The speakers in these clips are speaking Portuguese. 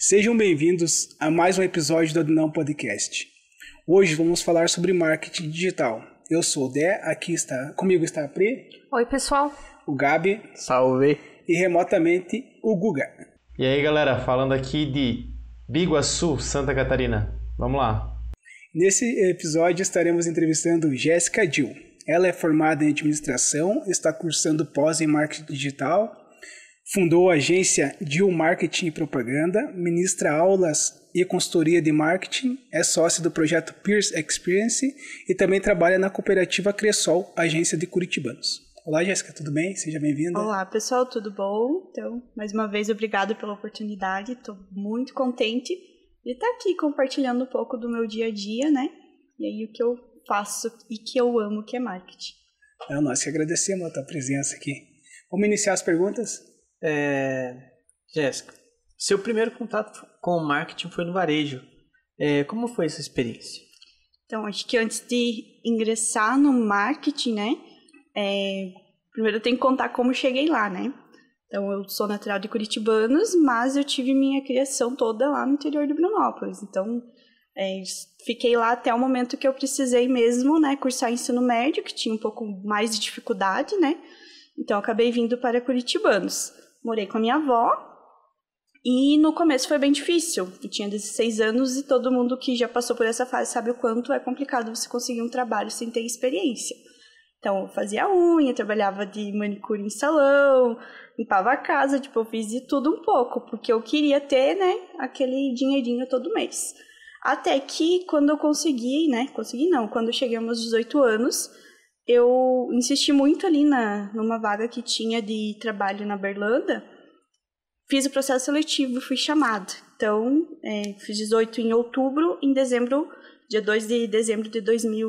Sejam bem-vindos a mais um episódio do Adunão Podcast. Hoje vamos falar sobre marketing digital. Eu sou o Dé, comigo está a Pri. Oi, pessoal. O Gabi. Salve. E remotamente o Guga. E aí, galera, falando aqui de Biguaçu, Santa Catarina. Vamos lá. Nesse episódio estaremos entrevistando Jéssica Dil. Ela é formada em administração, está cursando pós em marketing digital, fundou a agência Dil Marketing e Propaganda, ministra aulas e consultoria de marketing, é sócia do projeto Peers Experience e também trabalha na cooperativa Cressol, agência de curitibanos. Olá, Jéssica, tudo bem? Seja bem-vinda. Olá, pessoal, tudo bom? Então, mais uma vez, obrigado pela oportunidade. Estou muito contente de estar aqui compartilhando um pouco do meu dia a dia, né? E aí, o que eu faço e que eu amo, que é marketing. Nós que agradecemos a tua presença aqui. Vamos iniciar as perguntas? Jéssica, seu primeiro contato com o marketing foi no varejo. Como foi essa experiência? Então, acho que antes de ingressar no marketing, né? Primeiro eu tenho que contar como cheguei lá, né? Então, eu sou natural de Curitibanos, mas eu tive minha criação toda lá no interior de Brunópolis. Então, fiquei lá até o momento que eu precisei mesmo, né, cursar ensino médio, que tinha um pouco mais de dificuldade, né? Então, eu acabei vindo para Curitibanos. Morei com a minha avó e no começo foi bem difícil. Eu tinha 16 anos e todo mundo que já passou por essa fase sabe o quanto é complicado você conseguir um trabalho sem ter experiência. Então, eu fazia unha, trabalhava de manicure em salão, limpava a casa, eu fiz de tudo um pouco, porque eu queria ter, né, aquele dinheirinho todo mês. Até que, quando eu quando eu cheguei aos meus 18 anos, eu insisti muito ali numa vaga que tinha de trabalho na Berlândia, fiz o processo seletivo e fui chamada. Então, fiz 18 em outubro, em dezembro, dia 2 de dezembro de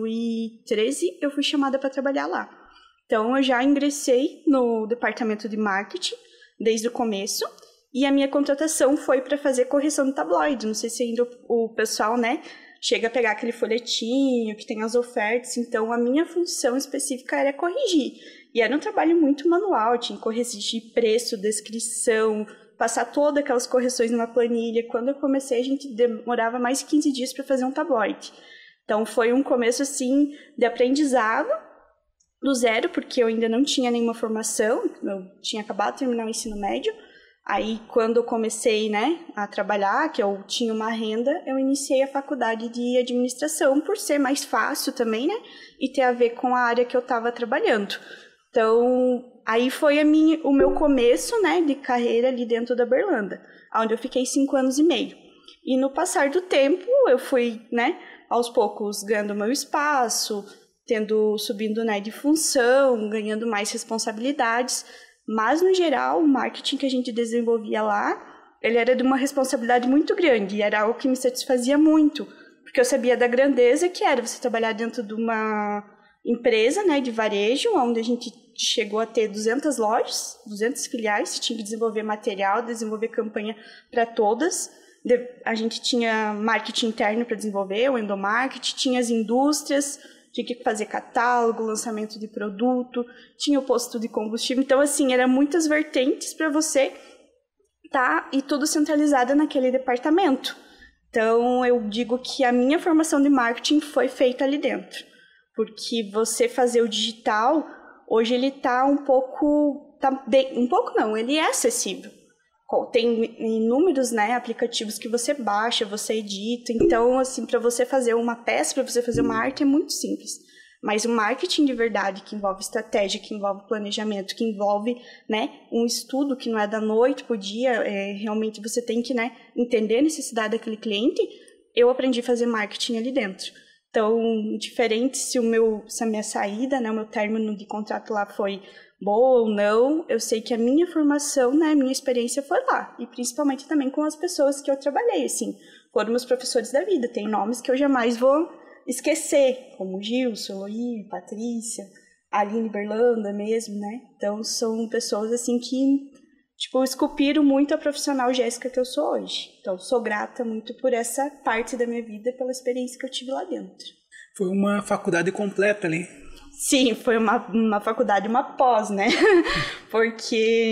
2013, eu fui chamada para trabalhar lá. Então, eu já ingressei no departamento de marketing desde o começo e a minha contratação foi para fazer correção de tabloide. Não sei se ainda o pessoal, né, chega a pegar aquele folhetinho que tem as ofertas. Então, a minha função específica era corrigir. E era um trabalho muito manual, tinha que corrigir preço, descrição, passar todas aquelas correções numa planilha. Quando eu comecei, a gente demorava mais de 15 dias para fazer um tabloide. Então, foi um começo, assim, de aprendizado do zero, porque eu ainda não tinha nenhuma formação, eu tinha acabado de terminar o ensino médio. Aí, quando eu comecei, né, a trabalhar, que eu tinha uma renda, eu iniciei a faculdade de administração, por ser mais fácil também, né, e ter a ver com a área que eu estava trabalhando. Então, aí foi o meu começo, né, de carreira ali dentro da Berlândia, onde eu fiquei 5 anos e meio. E no passar do tempo, eu fui, né, aos poucos ganhando meu espaço, subindo, né, de função, ganhando mais responsabilidades. Mas, no geral, o marketing que a gente desenvolvia lá, ele era de uma responsabilidade muito grande, e era algo que me satisfazia muito, porque eu sabia da grandeza que era você trabalhar dentro de uma empresa, né, de varejo, onde a gente chegou a ter 200 lojas, 200 filiais, você tinha que desenvolver material, desenvolver campanha para todas. A gente tinha marketing interno para desenvolver, o endomarketing, tinha as indústrias, tinha que fazer catálogo, lançamento de produto, tinha o posto de combustível. Então, assim, eram muitas vertentes para você e tudo centralizado naquele departamento. Então, eu digo que a minha formação de marketing foi feita ali dentro. Porque você fazer o digital, hoje ele ele é acessível. Tem inúmeros, né, aplicativos que você baixa, você edita. Então, assim, para você fazer uma peça, para você fazer uma arte, é muito simples. Mas o marketing de verdade, que envolve estratégia, que envolve planejamento, que envolve, né, um estudo que não é da noite para o dia, realmente você tem que, né, entender a necessidade daquele cliente. Eu aprendi a fazer marketing ali dentro. Então, diferente se a minha saída, né, o meu término de contrato lá foi boa ou não, eu sei que a minha formação, né, a minha experiência foi lá. E principalmente também com as pessoas que eu trabalhei, assim, foram meus professores da vida. Tem nomes que eu jamais vou esquecer, como Gilson, Eloy, Patrícia, Aline Berlândia mesmo, né? Então, são pessoas, assim, que, esculpiram muito a profissional Jéssica que eu sou hoje. Então, sou grata muito por essa parte da minha vida, pela experiência que eu tive lá dentro. Foi uma faculdade completa ali. Sim, foi uma faculdade, uma pós, né? Porque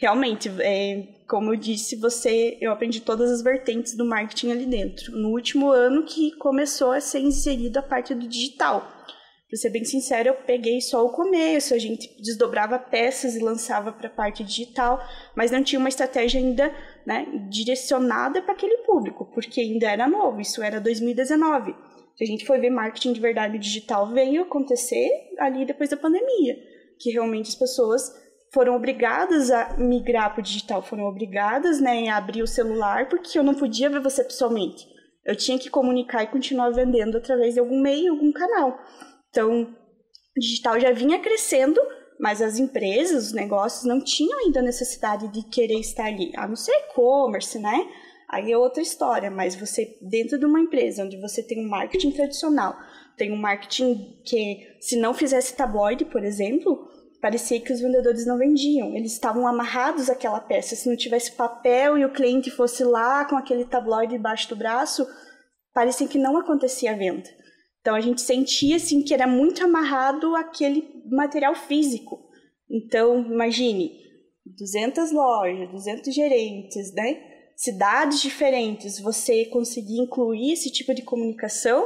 realmente, como eu disse, eu aprendi todas as vertentes do marketing ali dentro. No último ano que começou a ser inserido a parte do digital. Para ser bem sincero, eu peguei só o começo, a gente desdobrava peças e lançava para a parte digital, mas não tinha uma estratégia ainda, né, direcionada para aquele público, porque ainda era novo, isso era 2019. Se a gente for ver marketing de verdade digital, veio acontecer ali depois da pandemia, que realmente as pessoas foram obrigadas a migrar para o digital, foram obrigadas, né, a abrir o celular, porque eu não podia ver você pessoalmente. Eu tinha que comunicar e continuar vendendo através de algum meio, algum canal. Então, o digital já vinha crescendo, mas as empresas, os negócios não tinham ainda a necessidade de querer estar ali, a não ser e-commerce, né? Aí é outra história, mas você, dentro de uma empresa onde você tem um marketing tradicional, tem um marketing que, se não fizesse tabloide, por exemplo, parecia que os vendedores não vendiam. Eles estavam amarrados àquela peça. Se não tivesse papel e o cliente fosse lá com aquele tabloide debaixo do braço, parecia que não acontecia a venda. Então, a gente sentia, assim, que era muito amarrado àquele material físico. Então, imagine, 200 lojas, 200 gerentes, né? Cidades diferentes, você conseguir incluir esse tipo de comunicação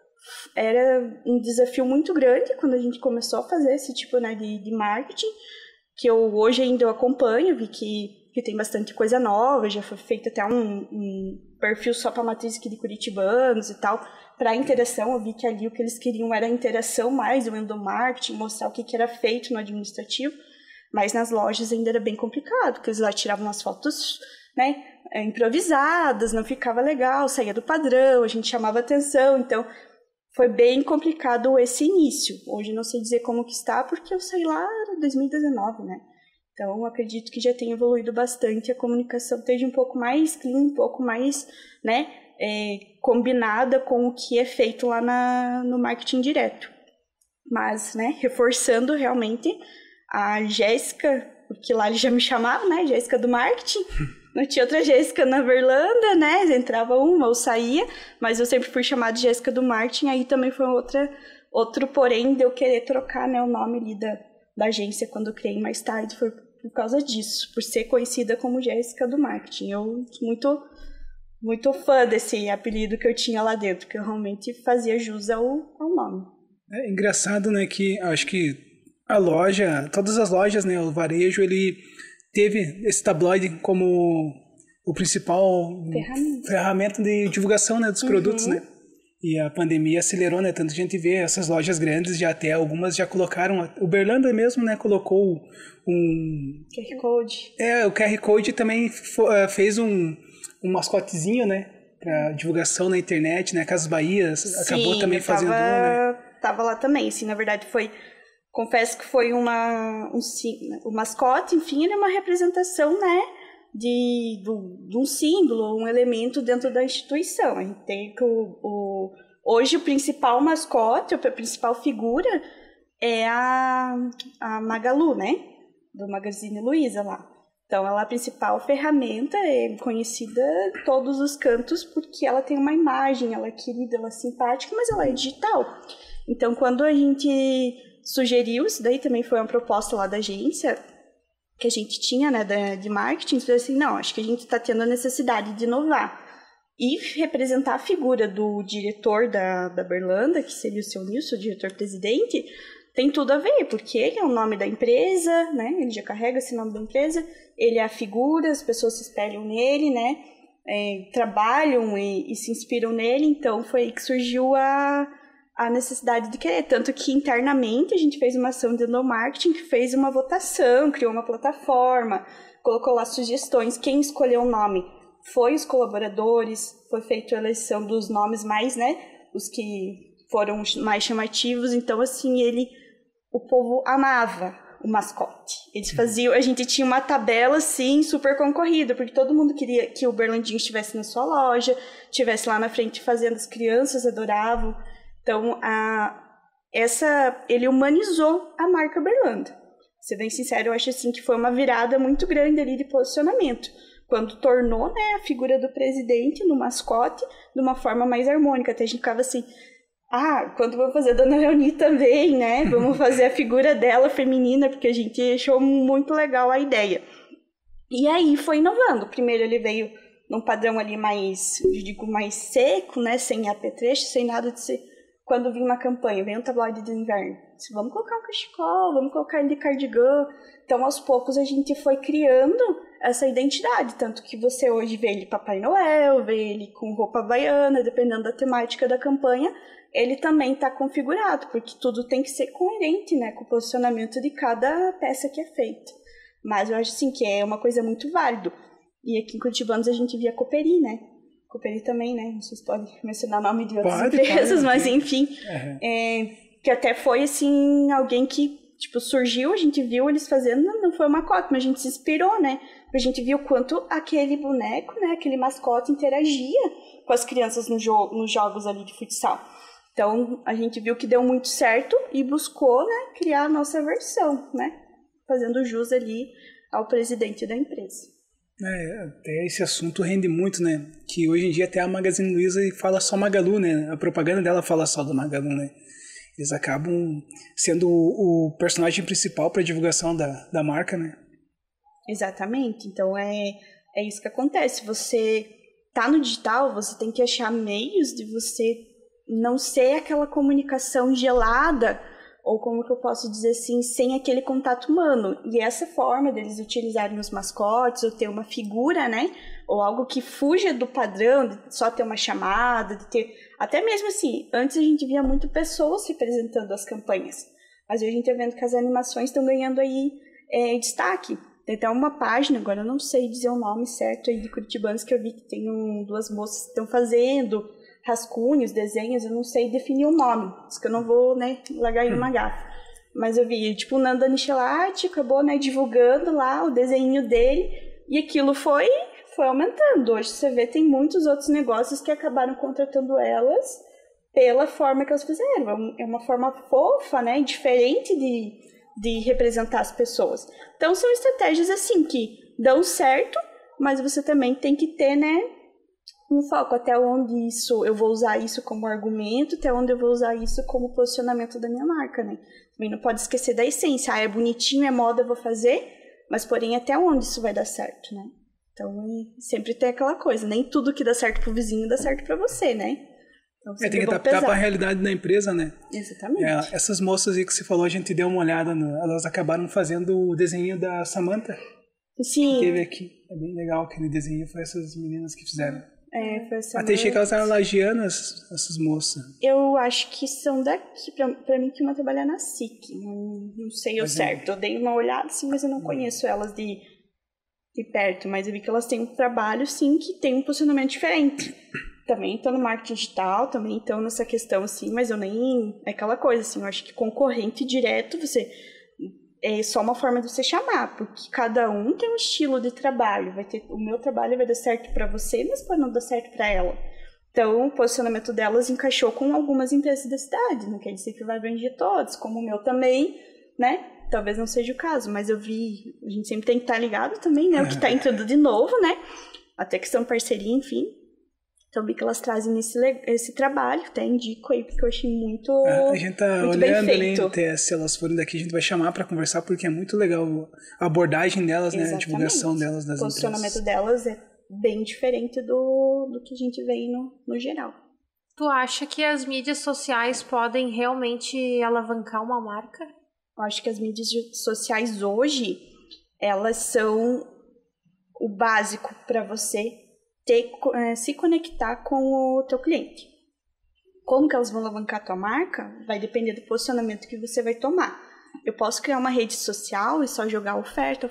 era um desafio muito grande quando a gente começou a fazer esse tipo, né, de marketing, que hoje ainda eu acompanho, vi que tem bastante coisa nova, já foi feito até um perfil só para matriz aqui de curitibanos e tal. Para a interação, eu vi que ali o que eles queriam era a interação mais, o endomarketing, mostrar o que era feito no administrativo, mas nas lojas ainda era bem complicado, porque eles lá tiravam umas fotos, né, improvisadas, não ficava legal, saía do padrão, a gente chamava atenção, então foi bem complicado esse início. Hoje não sei dizer como que está, porque eu saí lá em 2019, né? Então, eu acredito que já tem evoluído bastante, a comunicação esteja um pouco mais clean, um pouco mais, né, combinada com o que é feito lá no marketing direto. Mas, né, reforçando realmente a Jéssica, porque lá eles já me chamavam, né, Jéssica do marketing. Não tinha outra Jéssica na Verlândia, né, entrava uma ou saía, mas eu sempre fui chamada de Jéssica do marketing, aí também foi outro porém de eu querer trocar, né, o nome ali da agência quando eu criei mais tarde, foi por causa disso, por ser conhecida como Jéssica do marketing. Eu sou muito fã desse apelido que eu tinha lá dentro, que eu realmente fazia jus ao nome. É engraçado, né, que acho que a loja, todas as lojas, né, o varejo, ele teve esse tabloide como o principal ferramenta de divulgação, né, dos produtos, né? E a pandemia acelerou, né? Tanto a gente vê essas lojas grandes, já até algumas já colocaram, o Berlândia mesmo, né, colocou um QR Code. O QR Code também fez um mascotezinho, né, para divulgação na internet, né? Casas Bahia acabou também fazendo né? Tava lá também, assim, na verdade confesso que foi o mascote, enfim, ele é uma representação, né, de um símbolo, um elemento dentro da instituição. A gente tem que hoje o principal mascote, a principal figura é a Magalu, né, do Magazine Luiza lá. Então, ela é a principal ferramenta, é conhecida em todos os cantos porque ela tem uma imagem, ela é querida, ela é simpática, mas ela é digital. Então, quando a gente sugeriu, isso daí também foi uma proposta lá da agência, que a gente tinha, né, de marketing, falou assim, não, acho que a gente está tendo a necessidade de inovar. E representar a figura do diretor da Berlândia, que seria o seu Nilson, o diretor-presidente, tem tudo a ver, porque ele é o nome da empresa, né, ele já carrega esse nome da empresa, ele é a figura, as pessoas se espelham nele, né, trabalham e se inspiram nele, então foi aí que surgiu a necessidade de querer, tanto que internamente a gente fez uma ação de endomarketing, que fez uma votação, criou uma plataforma, colocou lá sugestões, quem escolheu o nome foi os colaboradores, foi feita a eleição dos nomes mais, né, os que foram mais chamativos, então assim, o povo amava o mascote. Eles faziam, a gente tinha uma tabela assim, super concorrida, porque todo mundo queria que o Berlandinho estivesse na sua loja, estivesse lá na frente fazendo, as crianças adoravam. Então, ele humanizou a marca Berlândia. Pra ser bem sincero, eu acho assim que foi uma virada muito grande ali de posicionamento, quando tornou, né, a figura do presidente no mascote de uma forma mais harmônica. Até a gente ficava assim, quando vamos fazer a Dona Leoni também, né, vamos fazer a figura dela feminina, porque a gente achou muito legal a ideia. E aí foi inovando. Primeiro ele veio num padrão ali mais, eu digo, mais seco, né? Sem apetrecho, sem nada de ser... Quando vinha uma campanha, vem um tabloide de inverno, vamos colocar um cachecol, vamos colocar ele de cardigan. Então, aos poucos, a gente foi criando essa identidade. Tanto que você hoje vê ele Papai Noel, vê ele com roupa havaiana, dependendo da temática da campanha, ele também está configurado, porque tudo tem que ser coerente, né, com o posicionamento de cada peça que é feita. Mas eu acho, assim, que é uma coisa muito válida. E aqui em Curitibanos a gente via Coperi, né? Coperi também, né? Não sei se pode mencionar o nome de outras empresas, mas enfim. Que até foi, assim, alguém que, tipo, surgiu, a gente viu eles fazendo, não foi uma cota, mas a gente se inspirou, né? A gente viu quanto aquele boneco, né? Aquele mascote interagia com as crianças nos jogos ali de futsal. Então, a gente viu que deu muito certo e buscou, né? Criar a nossa versão, né? Fazendo jus ali ao presidente da empresa. Até esse assunto rende muito, né? Que hoje em dia até a Magazine Luiza fala só Magalu, né? A propaganda dela fala só do Magalu, né? Eles acabam sendo o personagem principal para a divulgação da marca, né? Exatamente. Então é isso que acontece. Você tá no digital, você tem que achar meios de você não ser aquela comunicação gelada, ou como que eu posso dizer assim, sem aquele contato humano. E essa forma deles utilizarem os mascotes, ou ter uma figura, né? Ou algo que fuja do padrão, de só ter uma chamada, de ter... Até mesmo assim, antes a gente via muito pessoas representando as campanhas. Mas hoje a gente está vendo que as animações estão ganhando aí destaque. Tem até uma página, agora eu não sei dizer o nome certo aí de Curitibanos, que eu vi que tem duas moças que estão fazendo rascunhos, desenhos, eu não sei definir o nome, isso que eu não vou, né, largar aí uma gafa. Mas eu vi, tipo, o Nanda Nichelati acabou, né, divulgando lá o desenho dele, e aquilo foi aumentando. Hoje você vê, tem muitos outros negócios que acabaram contratando elas pela forma que elas fizeram. É uma forma fofa, né, diferente de representar as pessoas. Então são estratégias assim que dão certo, mas você também tem que ter, né, um foco até onde eu vou usar isso como argumento, até onde eu vou usar isso como posicionamento da minha marca, né? Também não pode esquecer da essência. É bonitinho, é moda, eu vou fazer, mas porém até onde isso vai dar certo, né? Então sempre tem aquela coisa, nem tudo que dá certo pro vizinho dá certo pra você, né? Então, tem que adaptar para a realidade da empresa, né? Exatamente. Essas moças aí que você falou, a gente deu uma olhada, elas acabaram fazendo o desenho da Samantha. Sim. Que teve aqui. É bem legal aquele desenho, foi essas meninas que fizeram. Foi essa até achei que elas eram lagianas, essas moças. Eu acho que são daqui, pra mim que uma trabalha na SIC, não sei o certo. Eu dei uma olhada, sim, mas eu não conheço elas de perto, mas eu vi que elas têm um trabalho, sim, que tem um posicionamento diferente. Também estão no marketing digital, também estão nessa questão, assim, mas eu nem... É aquela coisa, assim, eu acho que concorrente direto, é só uma forma de você chamar, porque cada um tem um estilo de trabalho. O meu trabalho vai dar certo para você, mas pode não dar certo para ela. Então, o posicionamento delas encaixou com algumas empresas da cidade. Não quer dizer que vai abranger todos, como o meu também, né? Talvez não seja o caso, mas eu vi... A gente sempre tem que estar ligado também, né? O que está entrando de novo, né? Até questão de parceria, enfim. Então, vi que elas trazem esse trabalho, até indico aí, porque eu achei muito a gente tá muito olhando ali, até se elas forem daqui, a gente vai chamar para conversar, porque é muito legal a abordagem delas, né, a divulgação delas das empresas. O posicionamento delas é bem diferente do que a gente vê aí no geral. Tu acha que as mídias sociais podem realmente alavancar uma marca? Eu acho que as mídias sociais hoje, elas são o básico para você se conectar com o teu cliente. Como que elas vão alavancar a tua marca? Vai depender do posicionamento que você vai tomar. Eu posso criar uma rede social e só jogar oferta.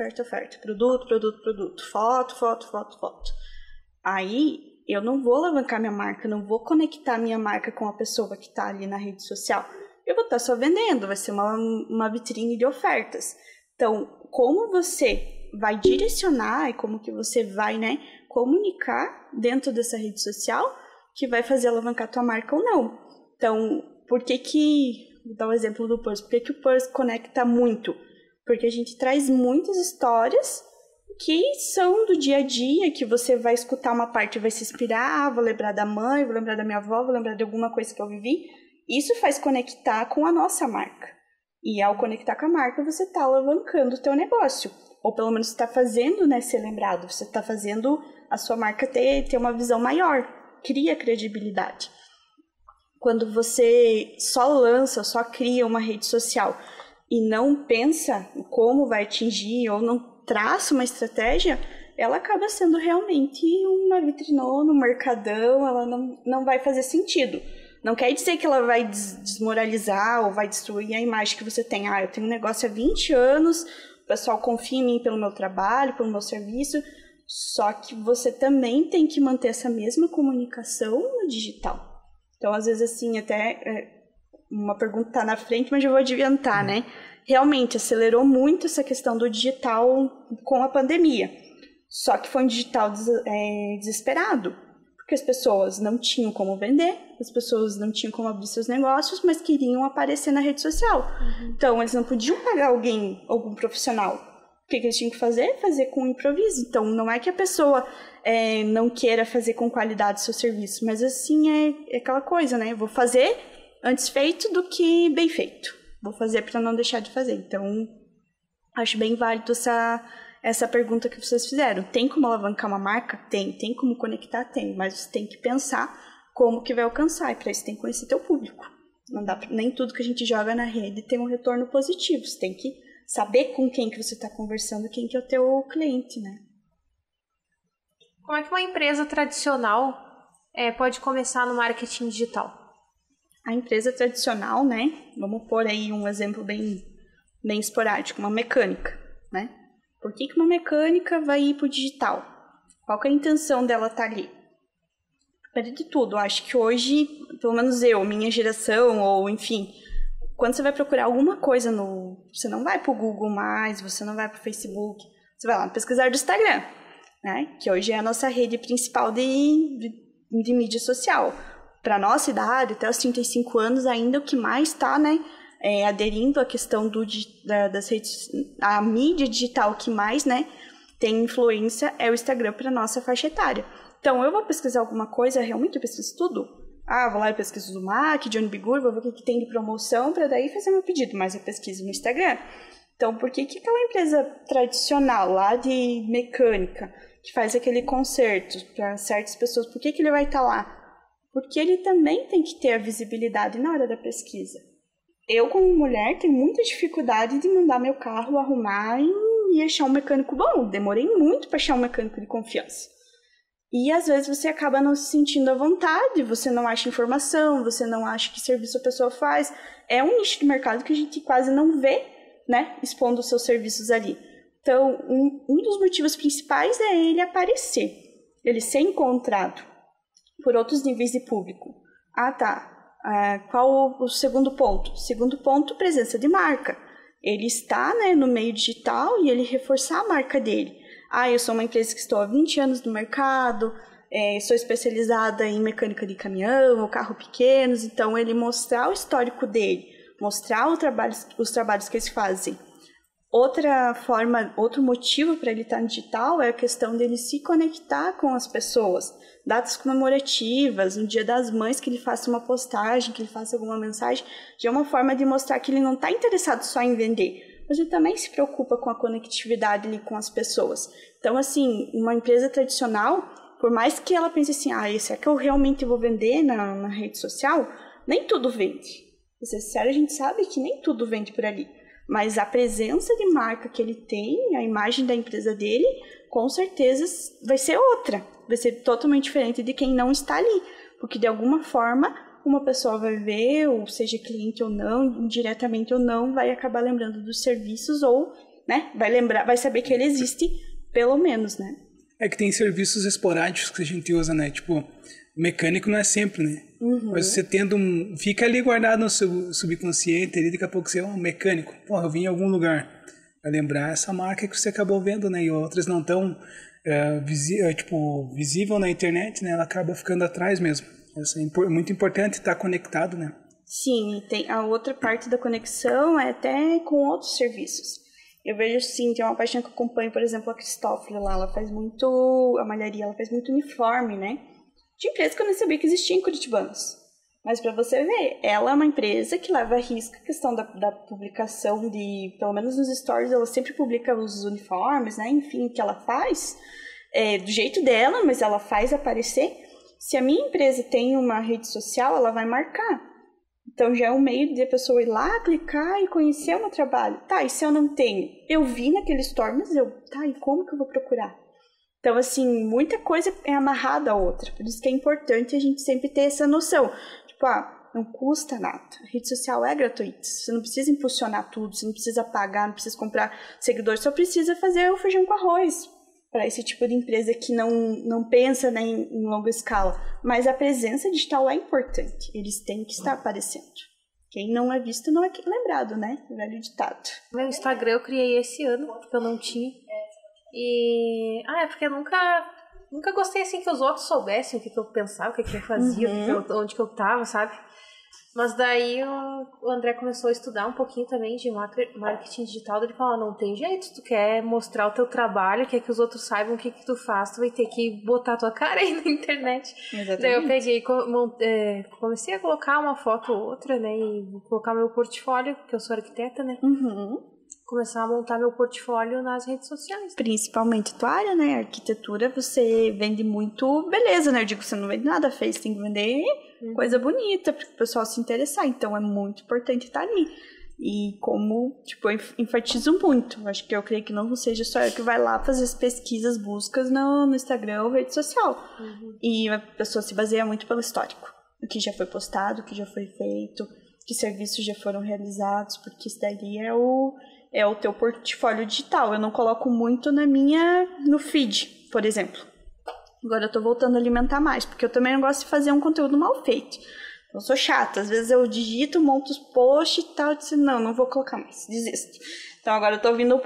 Produto. Foto. Aí, eu não vou alavancar minha marca, não vou conectar minha marca com a pessoa que está ali na rede social. Eu vou estar só vendendo, vai ser uma vitrine de ofertas. Então, como você vai direcionar e como que você vai, né, comunicar dentro dessa rede social que vai fazer alavancar tua marca ou não. Então, vou dar o exemplo do Purse. Por que o Purse conecta muito? Porque a gente traz muitas histórias que são do dia a dia, que você vai escutar uma parte e vai se inspirar, vou lembrar da mãe, vou lembrar da minha avó, vou lembrar de alguma coisa que eu vivi. Isso faz conectar com a nossa marca. E ao conectar com a marca, você está alavancando o teu negócio. ou pelo menos você está fazendo, né, ser lembrado, você está fazendo a sua marca ter uma visão maior, cria credibilidade. Quando você só lança, só cria uma rede social e não pensa como vai atingir ou não traça uma estratégia, ela acaba sendo realmente uma vitrinô no mercadão, ela não vai fazer sentido. Não quer dizer que ela vai desmoralizar ou vai destruir a imagem que você tem. Eu tenho um negócio há 20 anos, o pessoal confia em mim pelo meu trabalho, pelo meu serviço, só que você também tem que manter essa mesma comunicação no digital. Então, às vezes, assim, até uma pergunta está na frente, mas eu vou adiantar, né? Realmente, acelerou muito essa questão do digital com a pandemia. Só que foi um digital desesperado, porque as pessoas não tinham como vender, as pessoas não tinham como abrir seus negócios, mas queriam aparecer na rede social. Então, eles não podiam pagar algum profissional. O que eles tinham que fazer? Fazer com improviso. Então, não é que a pessoa não queira fazer com qualidade o seu serviço, mas assim, é aquela coisa, né? Eu vou fazer antes feito do que bem feito. Vou fazer para não deixar de fazer. Então, acho bem válido essa pergunta que vocês fizeram. Tem como alavancar uma marca? Tem. Tem como conectar? Tem. Mas você tem que pensar como que vai alcançar. E para isso tem que conhecer teu público. Não dá nem tudo que a gente joga na rede tem um retorno positivo. Você tem que saber com quem que você está conversando, quem que é o teu cliente, né? Como é que uma empresa tradicional pode começar no marketing digital? A empresa tradicional, né? Vamos pôr aí um exemplo bem esporádico, uma mecânica, né? Por que uma mecânica vai ir para o digital? Qual que é a intenção dela estar ali? Primeiro de tudo, eu acho que hoje, pelo menos minha geração, ou enfim, quando você vai procurar alguma coisa você não vai para o Google mais, você não vai para o Facebook, você vai lá no pesquisar do Instagram, né? Que hoje é a nossa rede principal de mídia social. Para a nossa idade, até os 35 anos, ainda o que mais está, né, aderindo à questão das redes, a mídia digital que mais, né, tem influência é o Instagram para a nossa faixa etária. Então, eu vou pesquisar alguma coisa, realmente eu pesquiso tudo. Vou lá e pesquiso do MAC, Johnny Bigur, vou ver o que tem de promoção para daí fazer meu pedido, mas eu pesquiso no Instagram. Então, por que aquela empresa tradicional lá de mecânica, que faz aquele conserto para certas pessoas, por que ele vai estar lá? Porque ele também tem que ter a visibilidade na hora da pesquisa. Eu, como mulher, tenho muita dificuldade de mandar meu carro arrumar e achar um mecânico bom. Demorei muito para achar um mecânico de confiança. E às vezes você acaba não se sentindo à vontade, você não acha informação, você não acha que serviço a pessoa faz. É um nicho de mercado que a gente quase não vê, né, expondo os seus serviços ali. Então, um dos motivos principais é ele aparecer, ele ser encontrado por outros níveis de público. Qual o segundo ponto? Segundo ponto, presença de marca. Ele está, né, no meio digital e ele reforçar a marca dele. Eu sou uma empresa que estou há 20 anos no mercado, sou especializada em mecânica de caminhão ou carro pequenos, então ele mostrar o histórico dele, mostrar os trabalhos que eles fazem. Outro motivo para ele estar no digital é a questão dele se conectar com as pessoas. Datas comemorativas, no Dia das Mães, que ele faça uma postagem, que ele faça alguma mensagem, já é uma forma de mostrar que ele não está interessado só em vender, mas ele também se preocupa com a conectividade ali com as pessoas. Então, assim, uma empresa tradicional, por mais que ela pense assim, será que eu realmente vou vender na rede social? Nem tudo vende. Pra ser sincero, a gente sabe que nem tudo vende por ali. Mas a presença de marca que ele tem, a imagem da empresa dele, com certeza vai ser outra. Vai ser totalmente diferente de quem não está ali. Porque, de alguma forma, uma pessoa vai ver, ou seja cliente ou não, diretamente ou não, vai acabar lembrando dos serviços ou, né, vai saber que ele existe, pelo menos, né? É que tem serviços esporádicos que a gente usa, né? Tipo, mecânico não é sempre, né? Mas você tendo fica ali guardado no seu subconsciente, ali daqui a pouco você é um mecânico. Eu vim em algum lugar. Vai lembrar essa marca que você acabou vendo, né? E outras não tão visível na internet, né? Ela acaba ficando atrás mesmo. Isso é muito importante estar conectado, né? Sim, tem a outra parte da conexão é até com outros serviços. Eu vejo, sim, tem uma paixão que eu acompanho, por exemplo, a Cristófila lá, ela faz muito, a malharia, ela faz muito uniforme, né? De empresa que eu nem sabia que existia em Curitibanos. Mas para você ver, ela é uma empresa que leva a risco a questão da publicação de, pelo menos nos stories, ela sempre publica os uniformes, né? Enfim, o que ela faz, do jeito dela, mas ela faz aparecer. Se a minha empresa tem uma rede social, ela vai marcar. Então já é um meio de a pessoa ir lá, clicar e conhecer o meu trabalho. Tá, e se eu não tenho? Eu vi naquele store, mas tá, e como que eu vou procurar? Então, assim, muita coisa é amarrada à outra. Por isso que é importante a gente sempre ter essa noção. Tipo, não custa nada. A rede social é gratuita. Você não precisa impulsionar tudo, você não precisa pagar, não precisa comprar seguidores, só precisa fazer o feijão com arroz para esse tipo de empresa que não pensa, né, em longa escala. Mas a presença digital é importante. Eles têm que estar aparecendo. Quem não é visto não é lembrado, né? Velho ditado. Meu Instagram eu criei esse ano, porque eu não tinha. É porque eu nunca gostei assim que os outros soubessem o que eu pensava, o que eu fazia, onde que eu tava, sabe? Mas daí o André começou a estudar um pouquinho também de marketing digital. Ele falou, não tem jeito, se tu quer mostrar o teu trabalho, quer que os outros saibam o que tu faz, tu vai ter que botar a tua cara aí na internet. Exatamente. Daí eu peguei, comecei a colocar uma foto ou outra, né, e colocar meu portfólio, porque eu sou arquiteta, né? Começar a montar meu portfólio nas redes sociais. Principalmente tua área, né? Arquitetura, você vende muito beleza, né? Eu digo, você não vende nada feio, você tem que vender coisa bonita para o pessoal se interessar. Então, é muito importante estar ali. E como, tipo, eu enfatizo muito. Acho que eu creio que não seja só eu que vai lá fazer as pesquisas, buscas no Instagram ou rede social. E a pessoa se baseia muito pelo histórico. O que já foi postado, o que já foi feito, que serviços já foram realizados, porque isso daí é o teu portfólio digital. Eu não coloco muito no feed, por exemplo. Agora eu tô voltando a alimentar mais, porque eu também não gosto de fazer um conteúdo mal feito. Eu sou chata, às vezes eu digito, monto os posts e tal, e disse, não vou colocar mais, desisto. Então agora eu tô vindo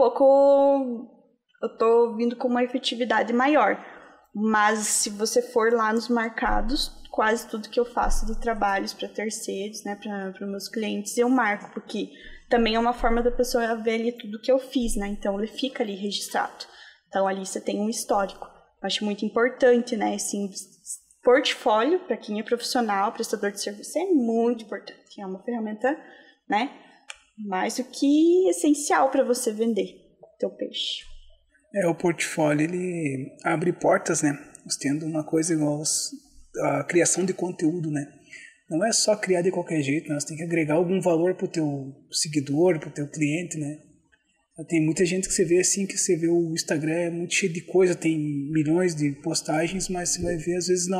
com uma efetividade maior. Mas se você for lá nos marcados, quase tudo que eu faço de trabalhos para terceiros, né, para meus clientes, eu marco, porque também é uma forma da pessoa ver ali tudo que eu fiz, né? Então ele fica ali registrado. Então ali você tem um histórico. Acho muito importante, né? Assim, portfólio, para quem é profissional, prestador de serviço, é muito importante. É uma ferramenta, né, mais do que essencial para você vender teu peixe. O portfólio, ele abre portas, né? Tendo uma coisa igual a criação de conteúdo, né? Não é só criar de qualquer jeito, né? Você tem que agregar algum valor pro teu seguidor, pro teu cliente, né? Tem muita gente que você vê assim, que você vê o Instagram é muito cheio de coisa, tem milhões de postagens, mas você vai ver, às vezes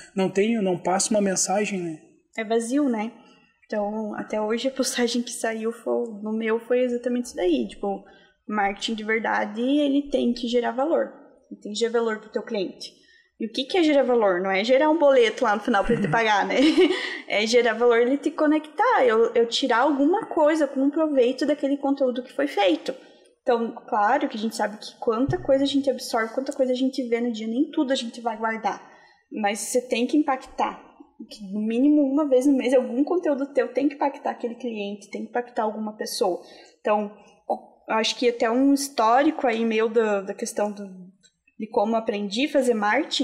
não passa uma mensagem, né? É vazio, né? Então, até hoje a postagem que saiu no meu foi exatamente isso daí. Tipo, marketing de verdade, ele tem que gerar valor. Ele tem que gerar valor pro teu cliente. E o que é gerar valor? Não é gerar um boleto lá no final para ele te pagar, né? É gerar valor ele te conectar, eu tirar alguma coisa, algum proveito daquele conteúdo que foi feito. Então, claro que a gente sabe que quanta coisa a gente absorve, quanta coisa a gente vê no dia, nem tudo a gente vai guardar. Mas você tem que impactar. No mínimo uma vez no mês, algum conteúdo teu tem que impactar aquele cliente, tem que impactar alguma pessoa. Então, eu acho que até um histórico aí meu da questão de como aprendi a fazer marketing,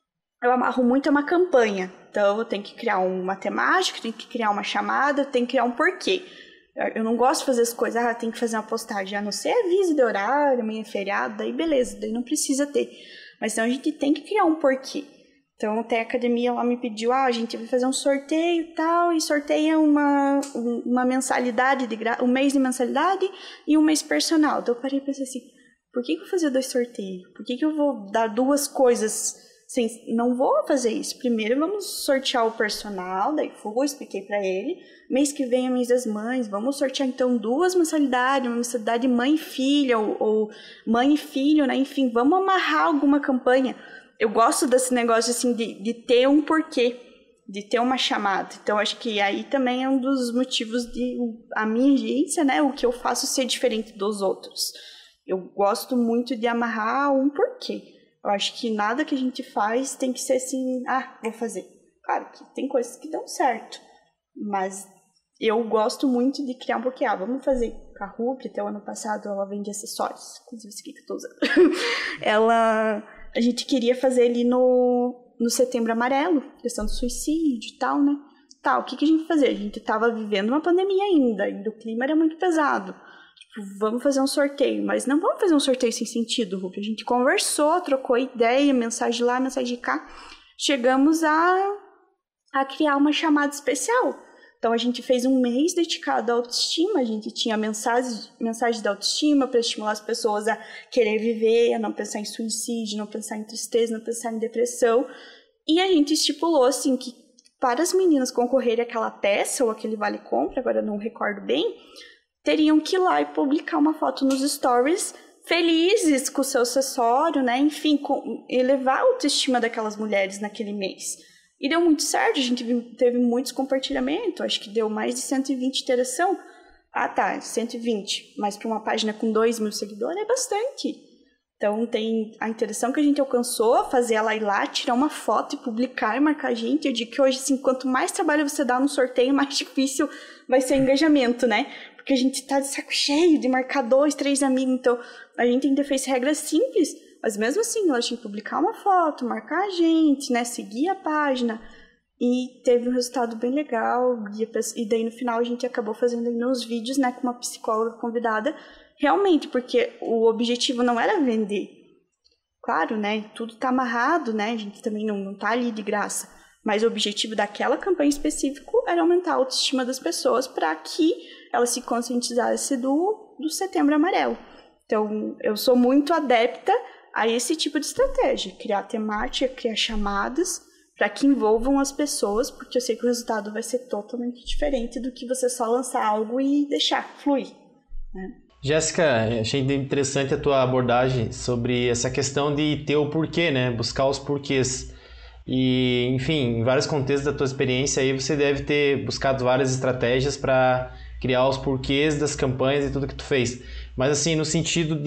eu amarro muito a uma campanha. Então, eu tenho que criar uma temática, tenho que criar uma chamada, tenho que criar um porquê. Eu não gosto de fazer as coisas, tem que fazer uma postagem, a não ser aviso de horário, amanhã é feriado, daí beleza, daí não precisa ter. Mas então a gente tem que criar um porquê. Então até a academia lá me pediu, a gente vai fazer um sorteio e tal, e sorteia uma mensalidade, um mês de mensalidade e um mês personal. Então eu parei e pensei assim, por que eu vou fazer 2 sorteios? Por que eu vou dar 2 coisas? Assim, não vou fazer isso. Primeiro vamos sortear o personal, daí expliquei pra ele. Mês que vem é mês das mães, vamos sortear então 2 mensalidades, uma mensalidade mãe e filha, ou mãe e filho, né? Enfim, vamos amarrar alguma campanha. Eu gosto desse negócio assim de ter um porquê, de ter uma chamada. Então acho que aí também é um dos motivos de a minha agência, né? O que eu faço ser diferente dos outros. Eu gosto muito de amarrar um porquê. Eu acho que nada que a gente faz tem que ser assim, vou fazer. Claro que tem coisas que dão certo, mas eu gosto muito de criar um porquê. Vamos fazer com a Rupi, até o ano passado ela vende acessórios, inclusive esse aqui que eu tô usando. A gente queria fazer ali no Setembro Amarelo, questão do suicídio e tal, né? tá, o que a gente vai fazer? A gente tava vivendo uma pandemia ainda o clima era muito pesado. Tipo, vamos fazer um sorteio, mas não vamos fazer um sorteio sem sentido, Rupi. A gente conversou, trocou ideia, mensagem lá, mensagem cá. Chegamos a criar uma chamada especial. Então, a gente fez um mês dedicado à autoestima. A gente tinha mensagem da autoestima para estimular as pessoas a querer viver, a não pensar em suicídio, não pensar em tristeza, não pensar em depressão. E a gente estipulou, assim, que para as meninas concorrerem àquela peça ou aquele vale-compra, agora eu não recordo bem, teriam que ir lá e publicar uma foto nos stories felizes com o seu acessório, né? Enfim, elevar a autoestima daquelas mulheres naquele mês. E deu muito certo, a gente teve muitos compartilhamentos, acho que deu mais de 120 interação. Ah, tá, 120, mas para uma página com 2.000 seguidores é bastante. Então, tem a interação que a gente alcançou, fazer ela ir lá, tirar uma foto e publicar e marcar a gente. Eu digo que hoje, assim, quanto mais trabalho você dá no sorteio, mais difícil vai ser o engajamento, né? Porque a gente tá de saco cheio de marcar 2, 3 amigos. Então, a gente ainda fez regras simples, mas mesmo assim, elas tinham que publicar uma foto, marcar a gente, né? Seguir a página. E teve um resultado bem legal. E daí, no final, a gente acabou fazendo ainda uns vídeos, né? Com uma psicóloga convidada. Realmente, porque o objetivo não era vender. Claro, né? Tudo tá amarrado, né? A gente também não tá ali de graça. Mas o objetivo daquela campanha específica era aumentar a autoestima das pessoas para que elas se conscientizassem do Setembro Amarelo. Então, eu sou muito adepta a esse tipo de estratégia. Criar temática, criar chamadas para que envolvam as pessoas, porque eu sei que o resultado vai ser totalmente diferente do que você só lançar algo e deixar fluir, né? Jéssica, achei interessante a tua abordagem sobre essa questão de ter o porquê, né? Buscar os porquês. E, enfim, em vários contextos da tua experiência aí, você deve ter buscado várias estratégias para criar os porquês das campanhas e tudo que tu fez. Mas, assim, no sentido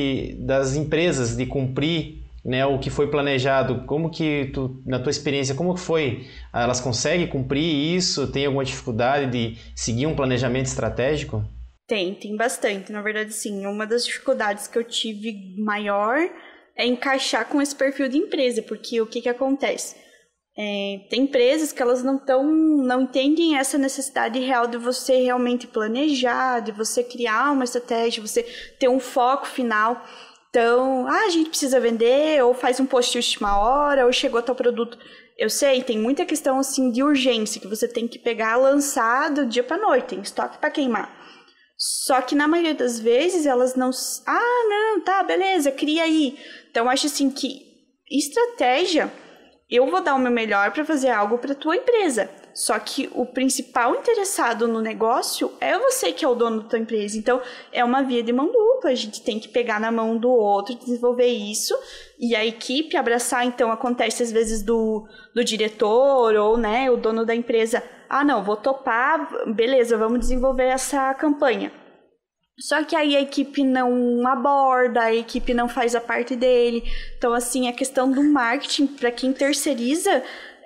das empresas, de cumprir, né, o que foi planejado, como que tu, na tua experiência, como foi? Elas conseguem cumprir isso? Tem alguma dificuldade de seguir um planejamento estratégico? Tem bastante. Na verdade, sim, uma das dificuldades que eu tive maior é encaixar com esse perfil de empresa, porque o que acontece? Tem empresas que elas não entendem essa necessidade real de você realmente planejar, de você criar uma estratégia, você ter um foco final. Então, a gente precisa vender, ou faz um post de última hora, ou chegou tal produto. Eu sei, tem muita questão assim de urgência, que você tem que pegar lançado do dia para noite, tem estoque para queimar. Só que na maioria das vezes elas não... não, tá, beleza, cria aí. Então, eu acho assim que estratégia, eu vou dar o meu melhor para fazer algo para tua empresa. Só que o principal interessado no negócio é você que é o dono da tua empresa. Então, é uma via de mão dupla. A gente tem que pegar na mão do outro, desenvolver isso. E a equipe abraçar, então, acontece às vezes do diretor ou, né, o dono da empresa. Não, vou topar, beleza, vamos desenvolver essa campanha. Só que aí a equipe não aborda, a equipe não faz a parte dele. Então, assim, a questão do marketing, para quem terceiriza,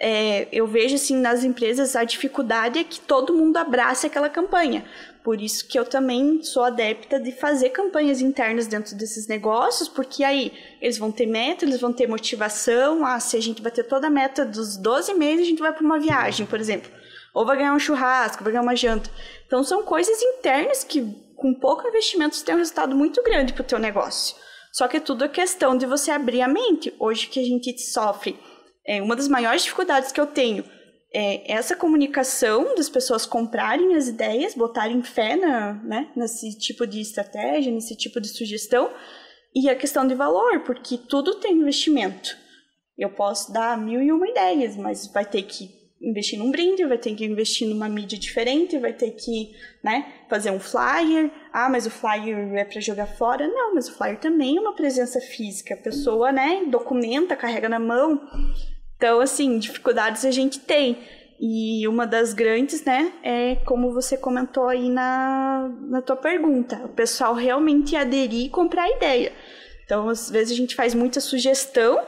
eu vejo, assim, nas empresas, a dificuldade é que todo mundo abrace aquela campanha. Por isso que eu também sou adepta de fazer campanhas internas dentro desses negócios, porque aí eles vão ter meta, eles vão ter motivação. Se a gente bater toda a meta dos 12 meses, a gente vai para uma viagem, por exemplo. Ou vai ganhar um churrasco, vai ganhar uma janta. Então, são coisas internas que, com pouco investimento, você tem um resultado muito grande para o teu negócio. Só que é tudo questão de você abrir a mente. Hoje que a gente sofre, uma das maiores dificuldades que eu tenho é essa comunicação das pessoas comprarem as ideias, botarem fé nesse tipo de estratégia, nesse tipo de sugestão, e a questão de valor, porque tudo tem investimento. Eu posso dar 1.001 ideias, mas vai ter que investir num brinde, vai ter que investir numa mídia diferente, vai ter que, fazer um flyer. Mas o flyer é para jogar fora? Não, mas o flyer também é uma presença física. A pessoa, documenta, carrega na mão. Então, assim, dificuldades a gente tem. E uma das grandes, é como você comentou aí na tua pergunta. O pessoal realmente aderir e comprar a ideia. Então, às vezes a gente faz muita sugestão,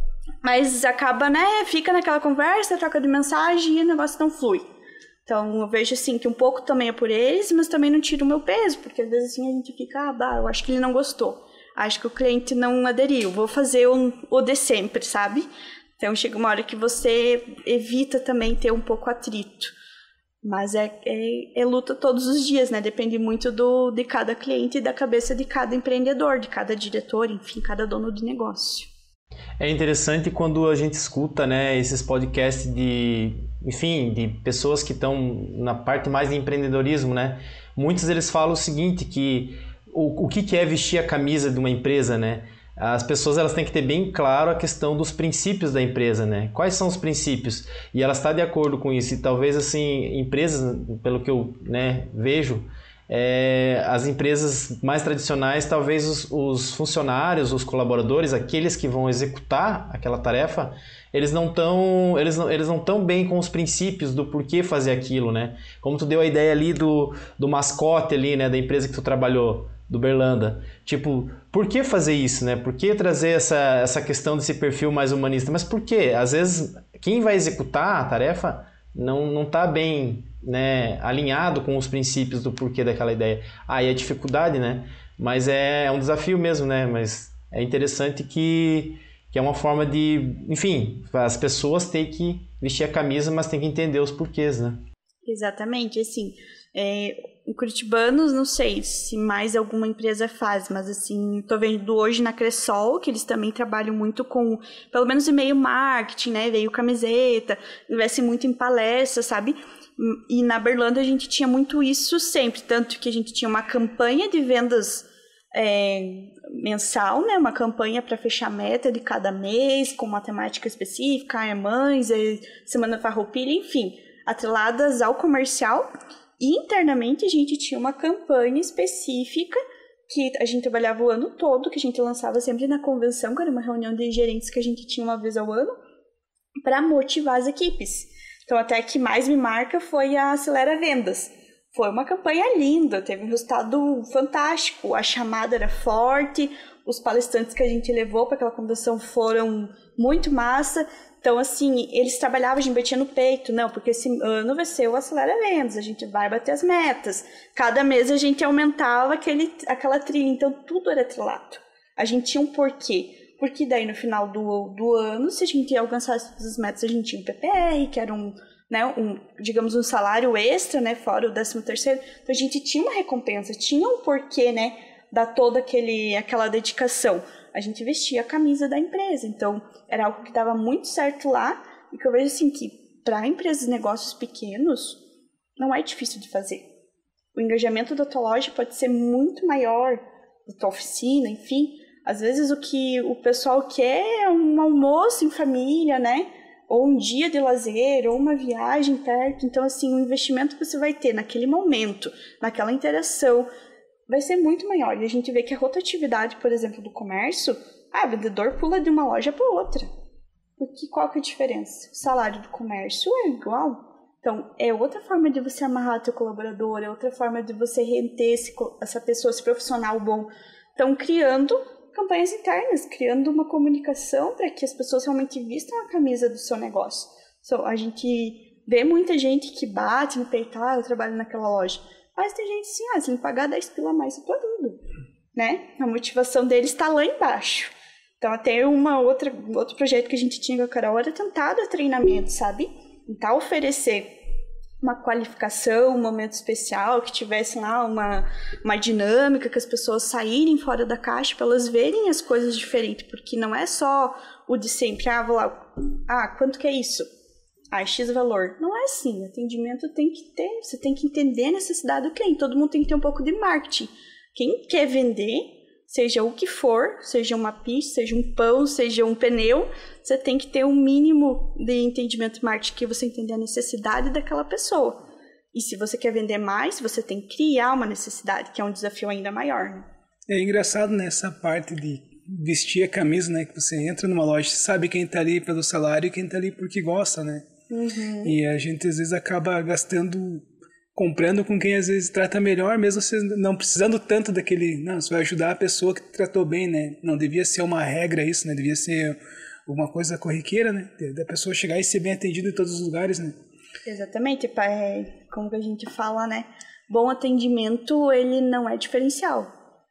mas acaba, fica naquela conversa, troca de mensagem e o negócio não flui. Então, eu vejo, assim, que um pouco também é por eles, mas também não tira o meu peso, porque às vezes, assim, a gente fica, eu acho que ele não gostou. Acho que o cliente não aderiu, vou fazer o de sempre, sabe? Então, chega uma hora que você evita também ter um pouco atrito. Mas é luta todos os dias, né? Depende muito de cada cliente e da cabeça de cada empreendedor, de cada diretor, enfim, cada dono de negócio. É interessante quando a gente escuta, né, esses podcasts de pessoas que estão na parte mais de empreendedorismo, né? Muitos eles falam o seguinte, que o que é vestir a camisa de uma empresa, né? As pessoas elas têm que ter bem claro a questão dos princípios da empresa, né? Quais são os princípios? E ela está de acordo com isso. E talvez, assim, empresas, pelo que eu, né, vejo, as empresas mais tradicionais, talvez os funcionários, os colaboradores, aqueles que vão executar aquela tarefa, eles não tão bem com os princípios do porquê fazer aquilo, né? Como tu deu a ideia ali do mascote ali, né, da empresa que tu trabalhou, do Berlanda. Tipo, por que fazer isso, né? Por que trazer essa questão desse perfil mais humanista? Mas por quê? Às vezes, quem vai executar a tarefa não está bem, né, alinhado com os princípios do porquê daquela ideia. Aí é dificuldade, né? Mas é um desafio mesmo, né? Mas é interessante que é uma forma de... Enfim, as pessoas têm que vestir a camisa, mas têm que entender os porquês, né? Exatamente, assim... em Curitibanos, não sei se mais alguma empresa faz, mas assim, tô vendo hoje na Cressol, que eles também trabalham muito com, pelo menos e-mail marketing, né, veio camiseta, investe muito em palestras, sabe? E na Berlanda a gente tinha muito isso sempre, tanto que a gente tinha uma campanha de vendas mensal, né, uma campanha para fechar a meta de cada mês, com uma temática específica, mães, semana farroupilha, enfim, atreladas ao comercial. E internamente a gente tinha uma campanha específica que a gente trabalhava o ano todo, que a gente lançava sempre na convenção, que era uma reunião de gerentes que a gente tinha uma vez ao ano, para motivar as equipes. Então até a que mais me marca foi a Acelera Vendas. Foi uma campanha linda, teve um resultado fantástico, a chamada era forte, os palestrantes que a gente levou para aquela convenção foram muito massa. Então, assim, eles trabalhavam, a gente batia no peito, não, porque esse ano vai ser o Acelera Vendas, a gente vai bater as metas. Cada mês a gente aumentava aquela trilha, então tudo era atrelado. A gente tinha um porquê. Porque daí no final do ano, se a gente alcançasse todas as metas, a gente tinha um PPR, que era digamos, um salário extra, né, fora o 13º. Então a gente tinha uma recompensa, tinha um porquê, né, dar toda aquela dedicação. A gente vestia a camisa da empresa, então era algo que dava muito certo lá e que eu vejo assim que para empresas e negócios pequenos não é difícil de fazer. O engajamento da tua loja pode ser muito maior, da tua oficina, enfim. Às vezes o que o pessoal quer é um almoço em família, né? Ou um dia de lazer, ou uma viagem perto. Então, assim, o investimento que você vai ter naquele momento, naquela interação, vai ser muito maior. E a gente vê que a rotatividade, por exemplo, do comércio, o vendedor pula de uma loja para outra. Porque qual que é a diferença? O salário do comércio é igual. Então, é outra forma de você amarrar teu colaborador, é outra forma de você reter essa pessoa, esse profissional bom. Então, criando campanhas internas, criando uma comunicação para que as pessoas realmente vistam a camisa do seu negócio. Então, a gente vê muita gente que bate no peito, eu trabalho naquela loja. Mas tem gente assim, se me pagar 10 pila a mais, eu tô indo, né? A motivação deles está lá embaixo. Então, até outro projeto que a gente tinha com a Carol era tentar dar treinamento, sabe? Tentar oferecer uma qualificação, um momento especial, que tivesse lá uma dinâmica, que as pessoas saírem fora da caixa para elas verem as coisas diferentes, porque não é só o de sempre, vou lá, quanto que é isso? X valor. Não é assim, atendimento tem que ter, você tem que entender a necessidade do cliente, todo mundo tem que ter um pouco de marketing. Quem quer vender, seja o que for, seja uma pizza, seja um pão, seja um pneu, você tem que ter um mínimo de entendimento de marketing, que você entender a necessidade daquela pessoa. E se você quer vender mais, você tem que criar uma necessidade, que é um desafio ainda maior, né? É engraçado nessa parte de vestir a camisa, né? Que você entra numa loja, sabe quem tá ali pelo salário e quem tá ali porque gosta, né? Uhum. E a gente às vezes acaba comprando com quem às vezes trata melhor, mesmo você não precisando tanto daquele... Não, você vai ajudar a pessoa que te tratou bem, né? Não devia ser uma regra isso, né? Devia ser uma coisa corriqueira, né? Da pessoa chegar e ser bem atendida em todos os lugares, né? Exatamente, como que a gente fala, né? Bom atendimento, ele não é diferencial.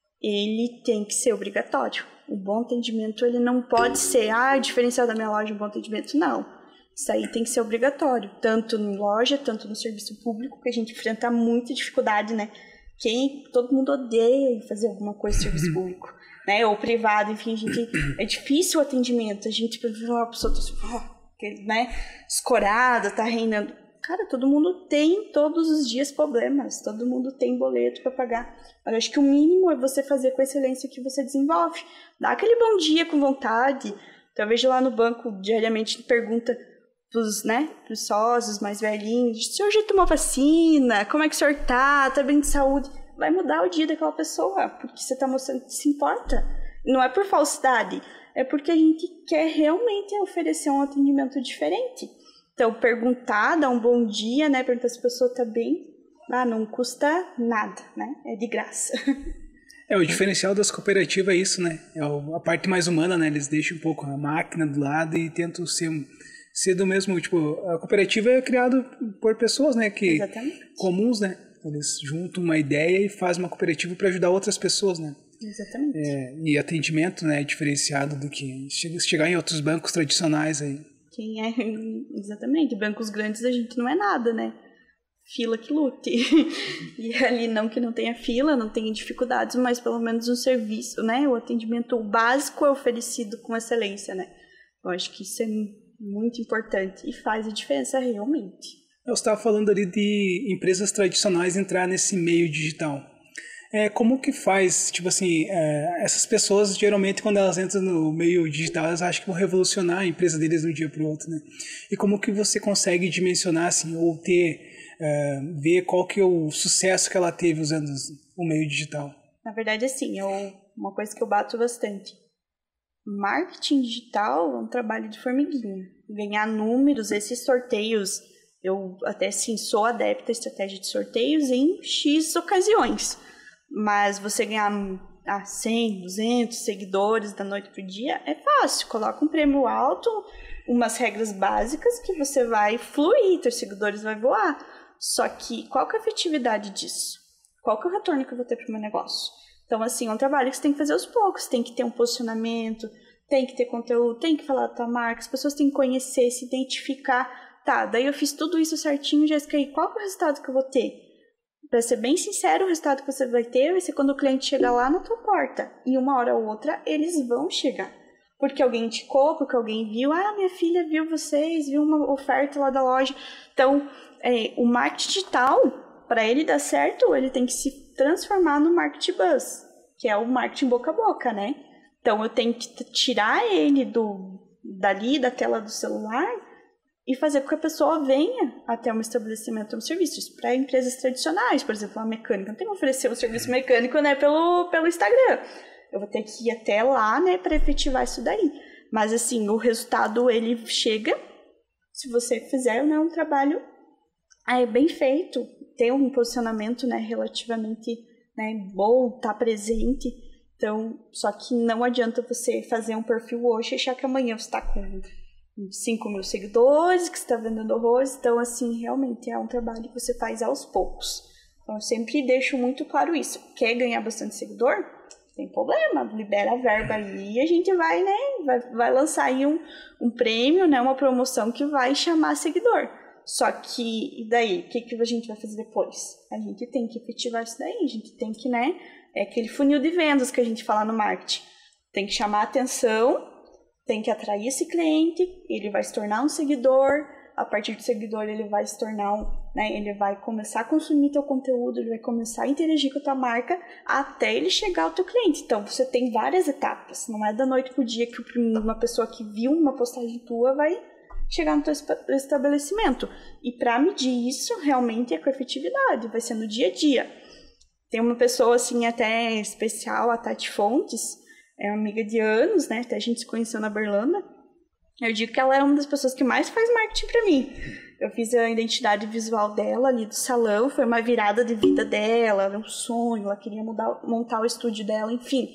Ele tem que ser obrigatório. O bom atendimento, ele não pode ser, diferencial da minha loja, um bom atendimento, não. Isso aí tem que ser obrigatório, tanto em loja, tanto no serviço público, que a gente enfrenta muita dificuldade, né? Todo mundo odeia fazer alguma coisa no serviço público, né? Ou privado, enfim, é difícil o atendimento. A gente vê uma pessoa né, escorada, tá reinando. Cara, todo mundo tem todos os dias problemas, todo mundo tem boleto para pagar. Mas eu acho que o mínimo é você fazer com a excelência que você desenvolve. Dá aquele bom dia com vontade. Então, eu vejo lá no banco, diariamente, pergunta pros sócios mais velhinhos: o senhor já tomou vacina? Como é que o senhor tá? Tá bem de saúde? Vai mudar o dia daquela pessoa, porque você tá mostrando que se importa. Não é por falsidade, é porque a gente quer realmente oferecer um atendimento diferente. Então, perguntar, dar um bom dia, né? Perguntar se a pessoa tá bem, não custa nada, né? É de graça. O diferencial das cooperativas é isso, né? É a parte mais humana, né? Eles deixam um pouco a máquina do lado e tentam ser do mesmo, tipo, a cooperativa é criada por pessoas, né? Comuns, né? Eles juntam uma ideia e fazem uma cooperativa para ajudar outras pessoas, né? Exatamente. E atendimento, né, diferenciado do que chegar em outros bancos tradicionais aí. Exatamente. Bancos grandes a gente não é nada, né? Fila que lute. E ali não que não tenha fila, não tenha dificuldades, mas pelo menos um serviço, né? O atendimento básico é oferecido com excelência, né? Eu acho que isso é muito importante e faz a diferença realmente. Eu estava falando ali de empresas tradicionais entrar nesse meio digital. Como que faz, tipo assim, essas pessoas geralmente quando elas entram no meio digital, elas acham que vão revolucionar a empresa deles de um dia para o outro, né? E como que você consegue dimensionar, assim, ou ver qual que é o sucesso que ela teve usando o meio digital? Na verdade, assim, uma coisa que eu bato bastante. Marketing digital é um trabalho de formiguinha. Ganhar números, esses sorteios, eu até, assim, sou adepta à estratégia de sorteios em X ocasiões. Mas você ganhar 100, 200 seguidores da noite pro dia é fácil. Coloca um prêmio alto, umas regras básicas que você vai fluir, teus seguidores vai voar. Só que qual que é a efetividade disso? Qual que é o retorno que eu vou ter pro meu negócio? Então, assim, é um trabalho que você tem que fazer aos poucos. Tem que ter um posicionamento, tem que ter conteúdo, tem que falar da tua marca, as pessoas têm que conhecer, se identificar. Tá, daí eu fiz tudo isso certinho, Jéssica, e qual que é o resultado que eu vou ter? Pra ser bem sincero, o resultado que você vai ter vai ser quando o cliente chegar lá na tua porta. E uma hora ou outra, eles vão chegar. Porque alguém indicou, porque alguém viu. Minha filha viu vocês, viu uma oferta lá da loja. Então, o marketing digital, para ele dar certo, ele tem que se transformar no marketing buzz, que é o marketing boca a boca, né? Então, eu tenho que tirar ele dali, da tela do celular, e fazer com que a pessoa venha até um estabelecimento ou um serviço. Para empresas tradicionais, por exemplo, uma mecânica. Não tem que oferecer um serviço mecânico, né, pelo Instagram. Eu vou ter que ir até lá, né, para efetivar isso daí. Mas, assim, o resultado, ele chega se você fizer, né, um trabalho bem feito, ter um posicionamento, né, relativamente, né, bom, tá presente. Então, só que não adianta você fazer um perfil hoje e achar que amanhã você está com 5.000 seguidores, que você está vendendo horrores. Então, assim, realmente é um trabalho que você faz aos poucos. Então, eu sempre deixo muito claro isso. Quer ganhar bastante seguidor? Tem problema, libera a verba aí e a gente vai, né, vai lançar aí um prêmio, né, uma promoção que vai chamar seguidor. Só que, e daí, o que a gente vai fazer depois? A gente tem que efetivar isso daí, a gente tem que, né, aquele funil de vendas que a gente fala no marketing. Tem que chamar a atenção, tem que atrair esse cliente, ele vai se tornar um seguidor, a partir do seguidor ele vai se tornar ele vai começar a consumir teu conteúdo, ele vai começar a interagir com a tua marca até ele chegar ao teu cliente. Então, você tem várias etapas, não é da noite pro dia que uma pessoa que viu uma postagem tua vai chegar no teu estabelecimento. E para medir isso, realmente é com efetividade, vai ser no dia a dia. Tem uma pessoa, assim, até especial, a Tati Fontes, é uma amiga de anos, né? Até a gente se conheceu na Berlândia. Eu digo que ela é uma das pessoas que mais faz marketing para mim. Eu fiz a identidade visual dela ali do salão, foi uma virada de vida dela, era um sonho, ela queria montar o estúdio dela, enfim.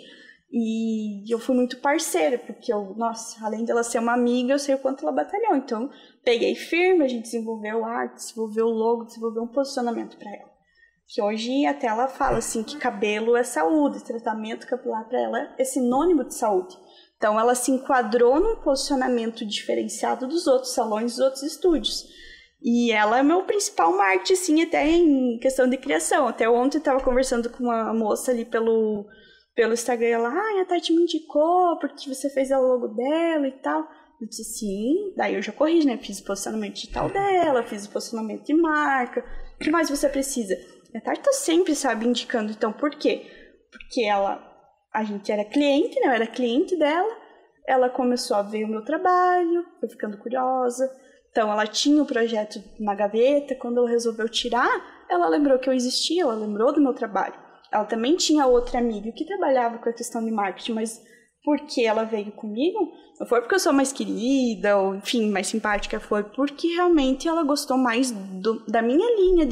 E eu fui muito parceira, porque além dela ser uma amiga, eu sei o quanto ela batalhou. Então, peguei firme, a gente desenvolveu arte, desenvolveu logo, desenvolveu um posicionamento para ela. Que hoje até ela fala assim que cabelo é saúde, tratamento capilar para ela é sinônimo de saúde. Então, ela se enquadrou num posicionamento diferenciado dos outros salões, dos outros estúdios. E ela é meu principal marketing, assim, até em questão de criação. Até ontem eu estava conversando com uma moça ali pelo Instagram. Ela, a Tati me indicou porque você fez a logo dela e tal. Eu disse, sim. Daí eu já corrijo, né? Fiz o posicionamento digital dela, fiz o posicionamento de marca. O que mais você precisa? A Tati tá sempre, sabe, indicando. Então, por quê? Porque a gente era cliente, né? Eu era cliente dela. Ela começou a ver o meu trabalho, foi ficando curiosa. Então, ela tinha o projeto na gaveta. Quando ela resolveu tirar, ela lembrou que eu existia, ela lembrou do meu trabalho. Ela também tinha outra amiga que trabalhava com a questão de marketing, mas porque ela veio comigo, não foi porque eu sou mais querida, ou enfim, mais simpática, foi porque realmente ela gostou mais da minha linha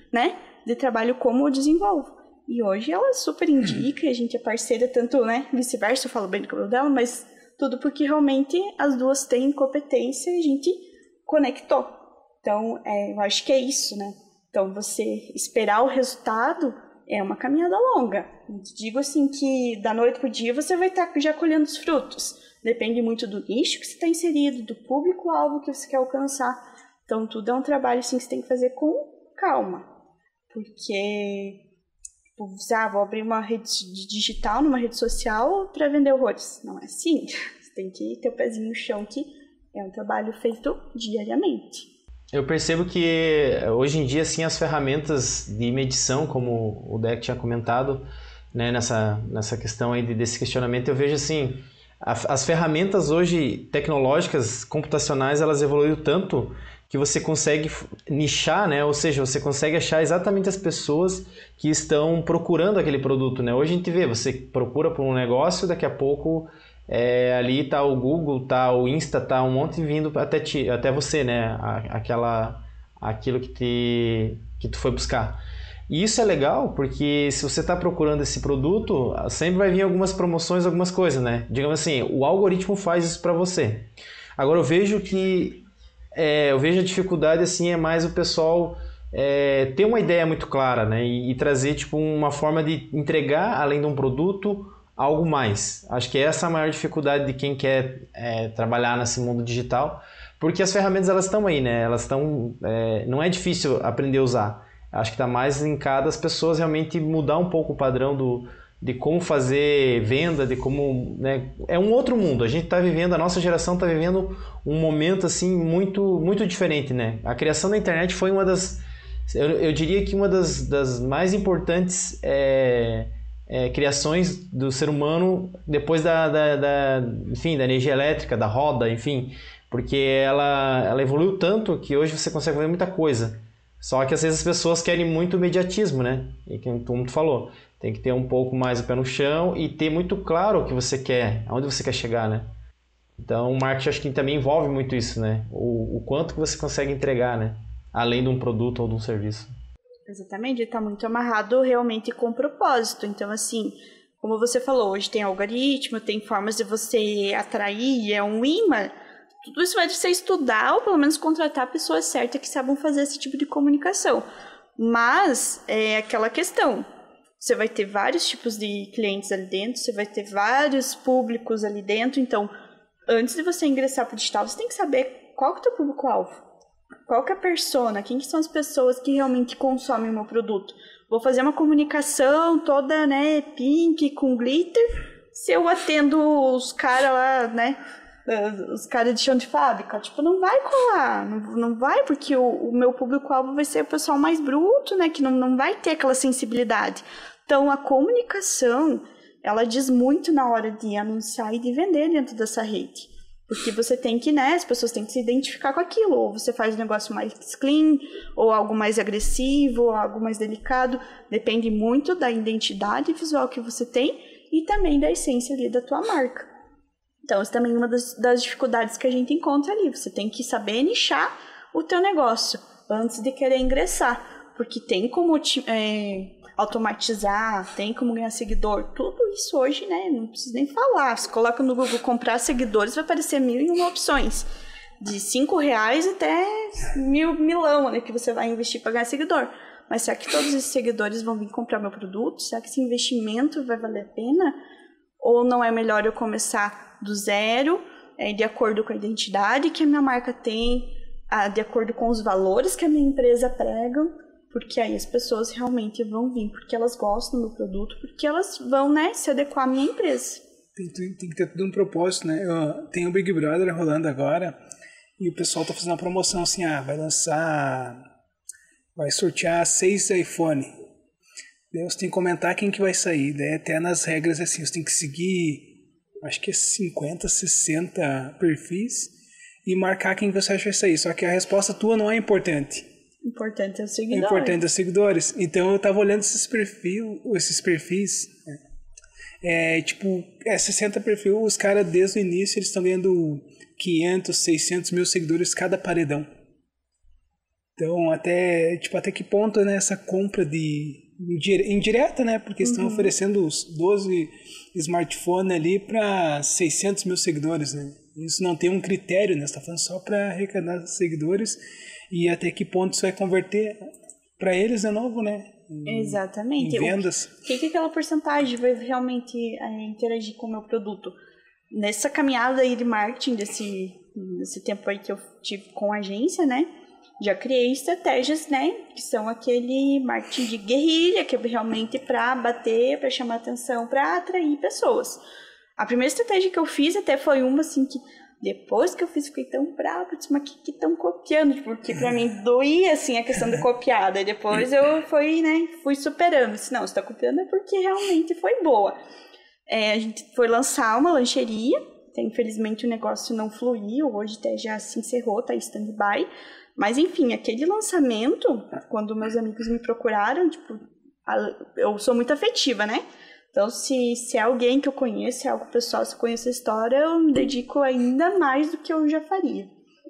de trabalho como eu desenvolvo. E hoje ela super indica, a gente é parceira, tanto, né, vice-versa, eu falo bem do cabelo dela, mas tudo porque realmente as duas têm competência e a gente conectou. Então, eu acho que é isso, né? Então, você esperar o resultado é uma caminhada longa. Digo assim que da noite pro dia você vai estar já colhendo os frutos. Depende muito do nicho que você está inserido, do público-alvo que você quer alcançar. Então, tudo é um trabalho assim, que você tem que fazer com calma. Porque, vou abrir uma rede digital, numa rede social para vender horrores. Não é assim. Você tem que ter o pezinho no chão, que é um trabalho feito diariamente. Eu percebo que hoje em dia, assim, as ferramentas de medição, como o Deck tinha comentado, né, nessa questão aí desse questionamento, eu vejo assim, as ferramentas hoje tecnológicas, computacionais, elas evoluíram tanto que você consegue nichar, né, ou seja, você consegue achar exatamente as pessoas que estão procurando aquele produto, né? Hoje a gente vê, você procura por um negócio, daqui a pouco ali tá o Google, tá o Insta, tá um monte vindo até você, né? Aquilo que tu foi buscar. E isso é legal porque se você está procurando esse produto, sempre vai vir algumas promoções, algumas coisas, né? Digamos assim, o algoritmo faz isso para você. Agora eu vejo a dificuldade assim é mais o pessoal ter uma ideia muito clara, né? E trazer tipo uma forma de entregar além de um produto algo mais. Acho que essa é a maior dificuldade de quem quer trabalhar nesse mundo digital, porque as ferramentas elas estão aí, né? Elas estão, não é difícil aprender a usar. Acho que está mais linkado as pessoas realmente mudar um pouco o padrão de como fazer venda, de como, né? É um outro mundo. A gente está vivendo, a nossa geração está vivendo um momento assim muito muito diferente, né? A criação da internet foi uma das, eu diria que uma das mais importantes criações do ser humano depois enfim, da energia elétrica, da roda, enfim, porque ela evoluiu tanto que hoje você consegue fazer muita coisa. Só que às vezes as pessoas querem muito imediatismo, né? E como tu falou, tem que ter um pouco mais o pé no chão e ter muito claro o que você quer, aonde você quer chegar, né? Então o marketing acho que também envolve muito isso, né? O quanto que você consegue entregar, né? Além de um produto ou de um serviço. Exatamente, ele está muito amarrado realmente com propósito. Então, assim, como você falou, hoje tem algoritmo, tem formas de você atrair, é um imã. Tudo isso vai você estudar ou pelo menos contratar pessoas certas que saibam fazer esse tipo de comunicação. Mas é aquela questão, você vai ter vários tipos de clientes ali dentro, você vai ter vários públicos ali dentro. Então, antes de você ingressar para o digital, você tem que saber qual que é o teu público-alvo. Qual que é a persona? Quem que são as pessoas que realmente consomem o meu produto? Vou fazer uma comunicação toda, né, pink, com glitter, se eu atendo os caras lá, né, os caras de chão de fábrica. Tipo, não vai colar, não vai, porque o meu público-alvo vai ser o pessoal mais bruto, né, que não vai ter aquela sensibilidade. Então, a comunicação, ela diz muito na hora de anunciar e de vender dentro dessa rede. Porque você tem que, né, as pessoas têm que se identificar com aquilo. Ou você faz um negócio mais clean, ou algo mais agressivo, ou algo mais delicado. Depende muito da identidade visual que você tem e também da essência ali da tua marca. Então, isso também é uma das dificuldades que a gente encontra ali. Você tem que saber nichar o teu negócio antes de querer ingressar. Porque tem como automatizar, tem como ganhar seguidor, tudo isso hoje, né, não preciso nem falar. Você coloca no Google comprar seguidores, vai aparecer 1001 opções, de R$5 até milão, né, que você vai investir para ganhar seguidor. Mas será que todos esses seguidores vão vir comprar meu produto? Será que esse investimento vai valer a pena? Ou não é melhor eu começar do zero, de acordo com a identidade que a minha marca tem, de acordo com os valores que a minha empresa prega, porque aí as pessoas realmente vão vir, porque elas gostam do produto, porque elas vão, né, se adequar à minha empresa. Tem que ter tudo um propósito, né? Tem o Big Brother rolando agora e o pessoal tá fazendo uma promoção assim, vai sortear 6 iPhone. Daí você tem que comentar quem que vai sair. Daí até nas regras assim, você tem que seguir, acho que é 50, 60 perfis e marcar quem você acha que vai sair. Só que a resposta tua não é importante. Importante é os seguidores. Importante é os seguidores. Então eu tava olhando esses perfis, tipo, 60 perfis, os caras desde o início eles estão ganhando 500, 600 mil seguidores cada paredão. Então até que ponto, né, essa compra indireta, né, porque estão oferecendo os 12 smartphones ali para 600 mil seguidores, né. Isso não tem um critério, né, você tá falando só para arrecadar seguidores e até que ponto isso vai converter para eles de novo, né. Exatamente. Em vendas. O que aquela porcentagem vai realmente interagir com o meu produto? Nessa caminhada aí de marketing, desse tempo aí que eu tive com a agência, né? Já criei estratégias, né? Que são aquele marketing de guerrilha, que é realmente para bater, para chamar atenção, para atrair pessoas. A primeira estratégia que eu fiz até foi uma assim que depois que eu fiz, fiquei tão brava, disse, mas que estão copiando? Porque pra mim doía, assim, a questão de copiar. Daí depois eu fui superando. Disse, não, você tá copiando é porque realmente foi boa. A gente foi lançar uma lancheria. Infelizmente o negócio não fluiu. Hoje até já se encerrou, tá em stand-by. Mas enfim, aquele lançamento, quando meus amigos me procuraram, tipo, eu sou muito afetiva, né? Então, se é alguém que eu conheço, se é algo pessoal, se eu conheço a história, eu me dedico ainda mais do que eu já faria.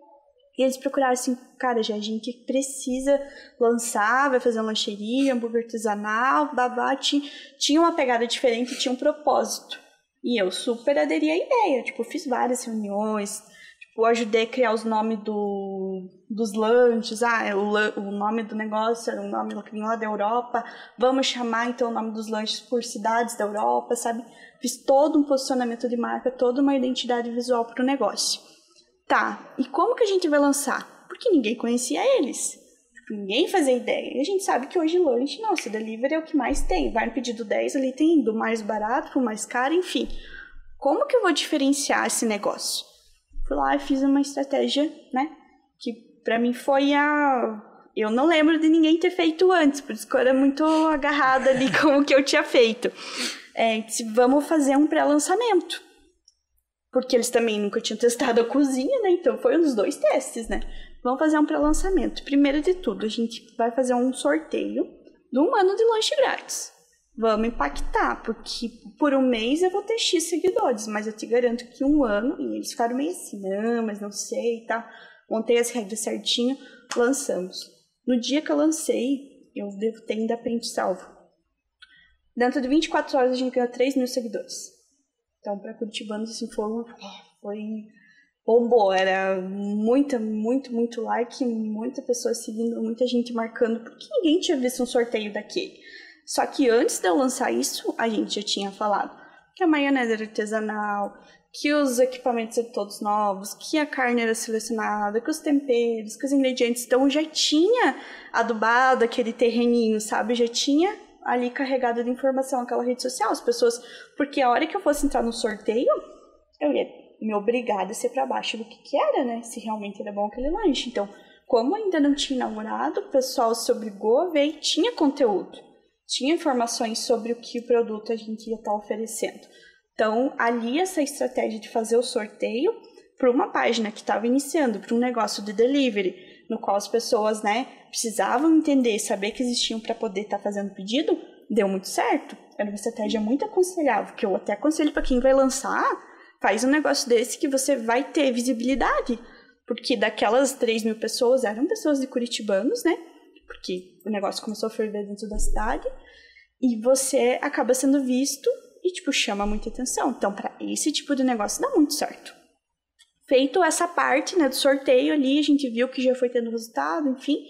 E eles procuraram assim, cara, já a gente precisa lançar, vai fazer uma lancheria, hambúrguer artesanal, babá. Tinha uma pegada diferente, tinha um propósito. E eu super aderi à ideia, tipo, fiz várias reuniões, tipo, ajudei a criar os nomes dos lanches, o nome do negócio era um nome lá da Europa, vamos chamar então o nome dos lanches por cidades da Europa, sabe? Fiz todo um posicionamento de marca, toda uma identidade visual para o negócio. Tá, e como que a gente vai lançar? Porque ninguém conhecia eles, ninguém fazia ideia. E a gente sabe que hoje lanche, nossa, delivery é o que mais tem, vai no pedido 10, ali tem do mais barato pro mais caro, enfim. Como que eu vou diferenciar esse negócio? Fui lá e fiz uma estratégia, né, que pra mim foi eu não lembro de ninguém ter feito antes, por isso que eu era muito agarrada ali com o que eu tinha feito. Vamos fazer um pré-lançamento. Porque eles também nunca tinham testado a cozinha, né, então foi um dos 2 testes, né. Vamos fazer um pré-lançamento. Primeiro de tudo, a gente vai fazer um sorteio de 1 ano de lanche grátis. Vamos impactar, porque por um mês eu vou ter X seguidores, mas eu te garanto que 1 ano, e eles ficaram meio assim, não, mas não sei e tal. Montei as regras certinho, lançamos. No dia que eu lancei, eu devo ter ainda print salvo. Dentro de 24 horas a gente ganhou 3 mil seguidores. Então, para curitibanos, assim, foi bombou. Era muito like, muita pessoa seguindo, muita gente marcando, porque ninguém tinha visto um sorteio daquele. Só que antes de eu lançar isso, a gente já tinha falado que a maionese era artesanal, que os equipamentos eram todos novos, que a carne era selecionada, que os temperos, que os ingredientes. Então, já tinha adubado aquele terreninho, sabe? Já tinha ali carregado de informação aquela rede social. As pessoas... Porque a hora que eu fosse entrar no sorteio, eu ia me obrigar a ser para baixo do que era, né? Se realmente era bom aquele lanche. Então, como ainda não tinha inaugurado, o pessoal se obrigou a ver e tinha conteúdo. Tinha informações sobre o que o produto a gente ia estar oferecendo. Então, ali essa estratégia de fazer o sorteio para uma página que estava iniciando, para um negócio de delivery, no qual as pessoas, né, precisavam entender, saber que existiam para poder estar fazendo pedido, deu muito certo. Era uma estratégia muito aconselhável, que eu até aconselho para quem vai lançar, faz um negócio desse que você vai ter visibilidade. Porque daquelas 3 mil pessoas, eram pessoas de curitibanos, né? Porque o negócio começou a ferver dentro da cidade, e você acaba sendo visto e, tipo, chama muita atenção. Então, para esse tipo de negócio dá muito certo. Feito essa parte, né, do sorteio ali, a gente viu que já foi tendo resultado, enfim.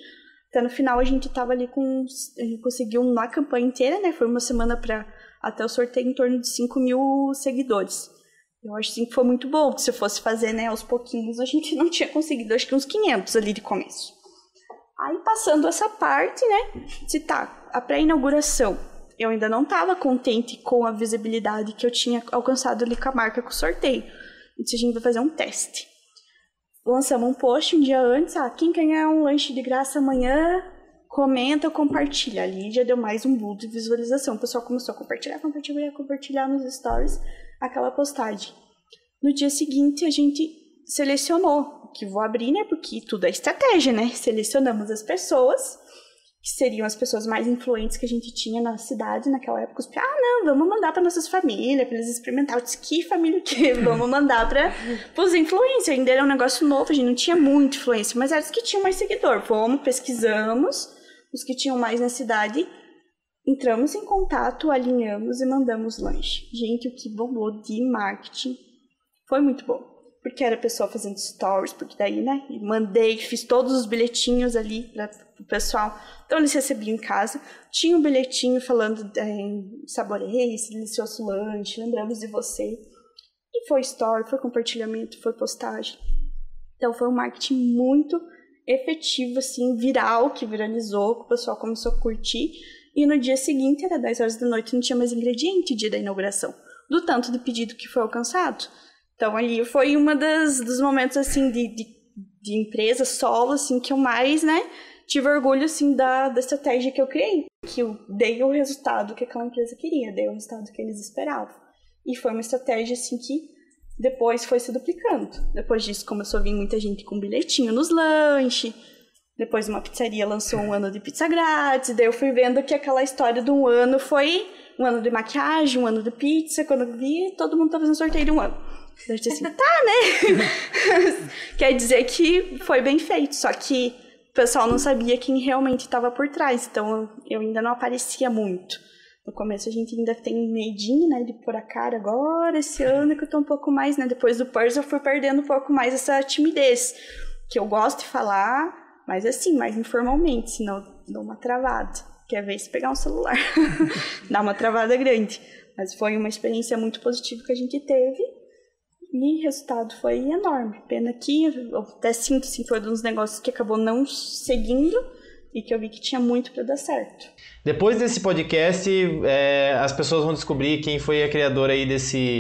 Até no final a gente tava ali a gente conseguiu uma campanha inteira, né? Foi uma semana até o sorteio em torno de 5.000 seguidores. Eu acho assim que foi muito bom, se eu fosse fazer, né, aos pouquinhos, a gente não tinha conseguido, acho que uns 500 ali de começo. Aí passando essa parte, né, a pré-inauguração, eu ainda não estava contente com a visibilidade que eu tinha alcançado ali com a marca com o sorteio. Então a gente vai fazer um teste. Lançamos um post um dia antes, quem ganhar um lanche de graça amanhã, comenta ou compartilha. Ali já deu mais um boom de visualização. O pessoal começou a compartilhar nos stories aquela postagem. No dia seguinte, a gente selecionou, que vou abrir, né, porque tudo é estratégia, né? Selecionamos as pessoas, que seriam as pessoas mais influentes que a gente tinha na cidade naquela época. Não, vamos mandar para nossas famílias, para eles experimentar. Eu disse, que família o quê? Vamos mandar para os influencers. Ainda era um negócio novo, a gente não tinha muito influência, mas era os que tinham mais seguidor. Fomos, pesquisamos os que tinham mais na cidade, entramos em contato, alinhamos e mandamos lanche. Gente, o que bombou de marketing foi muito bom. Porque era a pessoa fazendo stories, porque daí, né, fiz todos os bilhetinhos ali para o pessoal. Então, eles recebiam em casa. Tinha um bilhetinho falando, saboreie esse delicioso lanche, lembramos de você. E foi story, foi compartilhamento, foi postagem. Então, foi um marketing muito efetivo, assim, viral, que viralizou, que o pessoal começou a curtir. E no dia seguinte, era 10 horas da noite, não tinha mais ingrediente, dia da inauguração, do tanto de pedido que foi alcançado. Então, ali foi uma dos momentos, assim, de empresa solo, assim, que eu mais, né, tive orgulho, assim, da estratégia que eu criei. Que eu dei o resultado que aquela empresa queria, dei o resultado que eles esperavam. E foi uma estratégia, assim, que depois foi se duplicando. Depois disso, começou a vir muita gente com bilhetinho nos lanches. Depois, uma pizzaria lançou um ano de pizza grátis. Daí eu fui vendo que aquela história de um ano foi um ano de maquiagem, um ano de pizza. Quando eu vi, todo mundo tá fazendo sorteio de um ano. Eu disse assim, né? Quer dizer que foi bem feito. Só que o pessoal não sabia quem realmente estava por trás. Então, eu ainda não aparecia muito. No começo, a gente ainda tem medinho, né? De pôr a cara agora, esse ano que eu tô um pouco mais, né? Depois do Purse, eu fui perdendo um pouco mais essa timidez. Que eu gosto de falar, mas assim, mais informalmente. Senão, dou uma travada. Quer ver se pegar um celular. Dá uma travada grande. Mas foi uma experiência muito positiva que a gente teve. E o resultado foi enorme. Pena que eu até sinto, assim, foi um dos negócios que acabou não seguindo e que eu vi que tinha muito para dar certo. Depois desse podcast, as pessoas vão descobrir quem foi a criadora aí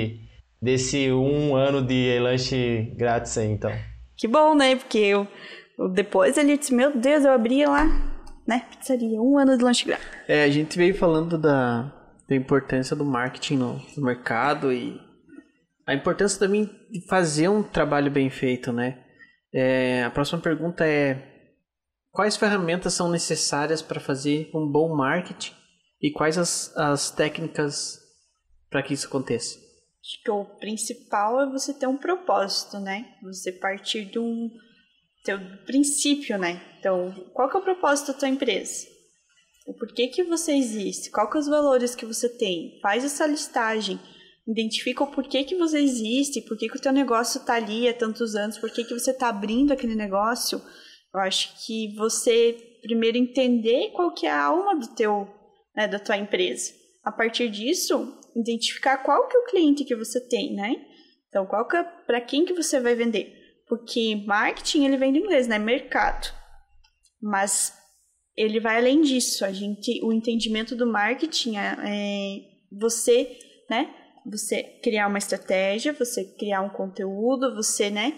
desse 1 ano de lanche grátis aí, então. Que bom, né? Porque eu depois ele disse, meu Deus, eu abria lá, né? Pizzaria, 1 ano de lanche grátis. A gente veio falando da importância do marketing no mercado e a importância também de fazer um trabalho bem feito, né? A próxima pergunta é: quais ferramentas são necessárias para fazer um bom marketing e quais as técnicas para que isso aconteça? Acho que o principal é você ter um propósito, né? Você partir de um teu princípio, né? Então, qual que é o propósito da tua empresa? O porquê que você existe? Qual que é os valores que você tem? Faz essa listagem. Identifica o porquê que você existe, por que o teu negócio está ali há tantos anos, por que você está abrindo aquele negócio. Eu acho que você primeiro entender qual que é a alma da tua empresa. A partir disso, identificar qual que é o cliente que você tem, né? Então, para quem que você vai vender? Porque marketing, ele vem do inglês, né? Mercado. Mas ele vai além disso. O entendimento do marketing é você, né? Você criar uma estratégia, você criar um conteúdo, você, né?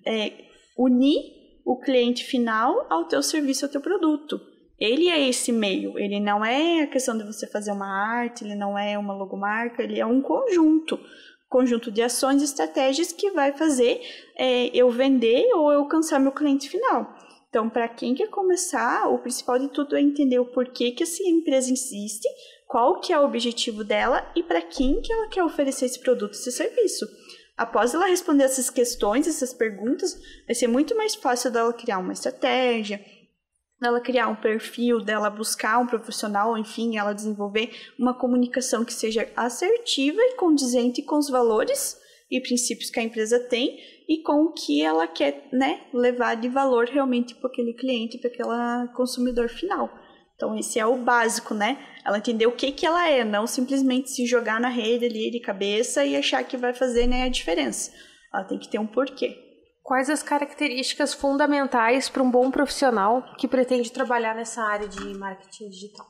Unir o cliente final ao teu serviço, ao teu produto. Ele é esse meio, ele não é a questão de você fazer uma arte, ele não é uma logomarca, ele é um conjunto de ações e estratégias que vai fazer eu vender ou eu alcançar meu cliente final. Então, para quem quer começar, o principal de tudo é entender o porquê que essa empresa existe, qual que é o objetivo dela e para quem que ela quer oferecer esse produto, esse serviço. Após ela responder essas questões, essas perguntas, vai ser muito mais fácil dela criar uma estratégia, dela criar um perfil, dela buscar um profissional, enfim, ela desenvolver uma comunicação que seja assertiva e condizente com os valores e princípios que a empresa tem e com o que ela quer, né, levar de valor realmente para aquele cliente, para aquele consumidor final. Então, esse é o básico, né? Ela entender o que ela é, não simplesmente se jogar na rede ali de cabeça e achar que vai fazer, né, a diferença. Ela tem que ter um porquê. Quais as características fundamentais para um bom profissional que pretende trabalhar nessa área de marketing digital?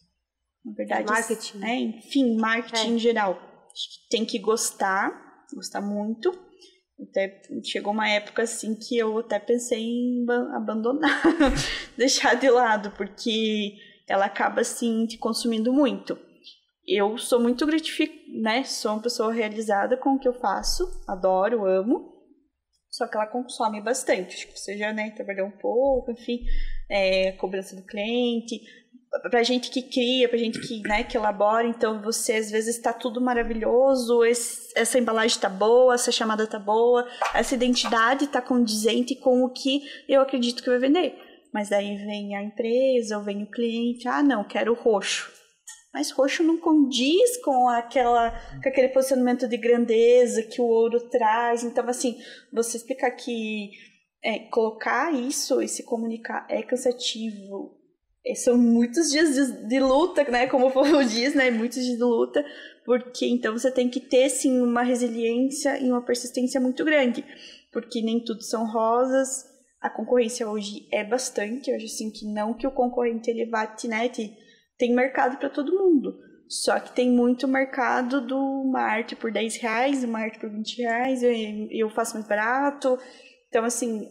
Na verdade, marketing. Enfim, marketing em geral. Tem que gostar muito. Até chegou uma época assim que eu até pensei em abandonar, deixar de lado, porque ela acaba assim te consumindo muito. Eu sou muito né? Sou uma pessoa realizada com o que eu faço, adoro, amo, só que ela consome bastante. Acho que você já, né, trabalhou um pouco, enfim, cobrança do cliente. Pra gente que cria, pra gente que, né, que elabora, então você às vezes está tudo maravilhoso, essa embalagem tá boa, essa chamada tá boa, essa identidade tá condizente com o que eu acredito que vai vender. Mas daí vem a empresa ou vem o cliente, não, quero roxo. Mas roxo não condiz com aquele posicionamento de grandeza que o ouro traz. Então, assim, você explicar que colocar isso e se comunicar é cansativo. São muitos dias de luta, né? Como o povo diz, né? Muitos dias de luta, porque então você tem que ter, sim, uma resiliência e uma persistência muito grande, porque nem tudo são rosas. A concorrência hoje é bastante, eu acho assim que não que o concorrente ele bate, né? Tem mercado para todo mundo, só que tem muito mercado do uma arte por R$10, uma arte por R$20, eu faço mais barato. Então, assim,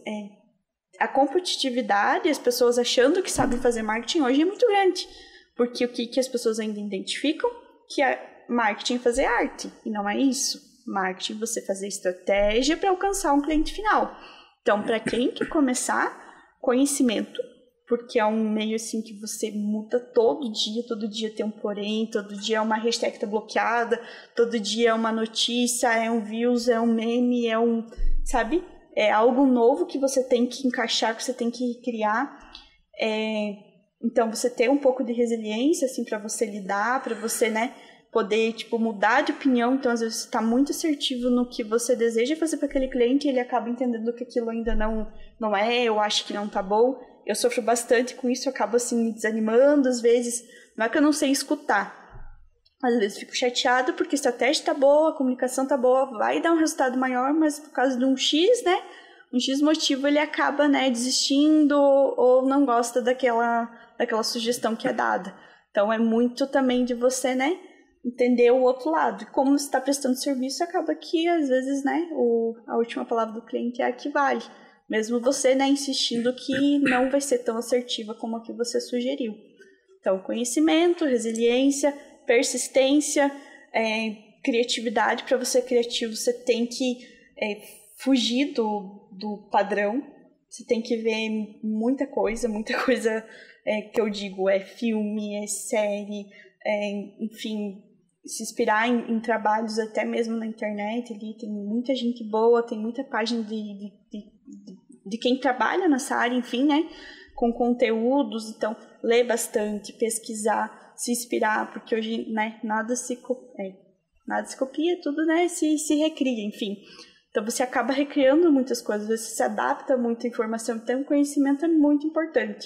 a competitividade, as pessoas achando que sabem fazer marketing hoje é muito grande. Porque o que as pessoas ainda identificam? Que é marketing fazer arte. E não é isso. Marketing você fazer estratégia para alcançar um cliente final. Então, para quem quer começar, conhecimento, porque é um meio assim que você muda todo dia tem um porém, todo dia é uma hashtag que tá bloqueada, todo dia é uma notícia, é um views, é um meme, sabe? É algo novo que você tem que encaixar, que você tem que criar. Então, você ter um pouco de resiliência, assim, para você lidar, para você, né, poder, tipo, mudar de opinião. Então, às vezes, você está muito assertivo no que você deseja fazer para aquele cliente e ele acaba entendendo que aquilo ainda não é, eu acho que não tá bom. Eu sofro bastante com isso, eu acabo, assim, me desanimando, às vezes. Não é que eu não sei escutar. Às vezes fico chateada porque a estratégia tá boa, a comunicação tá boa, vai dar um resultado maior, mas por causa de um X, né? Um X motivo, ele acaba, né, desistindo ou não gosta daquela sugestão que é dada. Então, é muito também de você, né, entender o outro lado. E como você está prestando serviço, acaba que, às vezes, né, a última palavra do cliente é a que vale. Mesmo você, né, insistindo que não vai ser tão assertiva como a que você sugeriu. Então, conhecimento, resiliência, persistência, criatividade. Para você ser criativo, você tem que fugir do padrão. Você tem que ver muita coisa que eu digo, filme, série, enfim, se inspirar em trabalhos até mesmo na internet. Ali tem muita gente boa, tem muita página de quem trabalha nessa área, enfim, né, com conteúdos. Então, ler bastante, pesquisar, se inspirar, porque hoje, né, nada se copia, tudo, né, se recria, enfim. Então, você acaba recriando muitas coisas, você se adapta muito à informação, então o conhecimento é muito importante.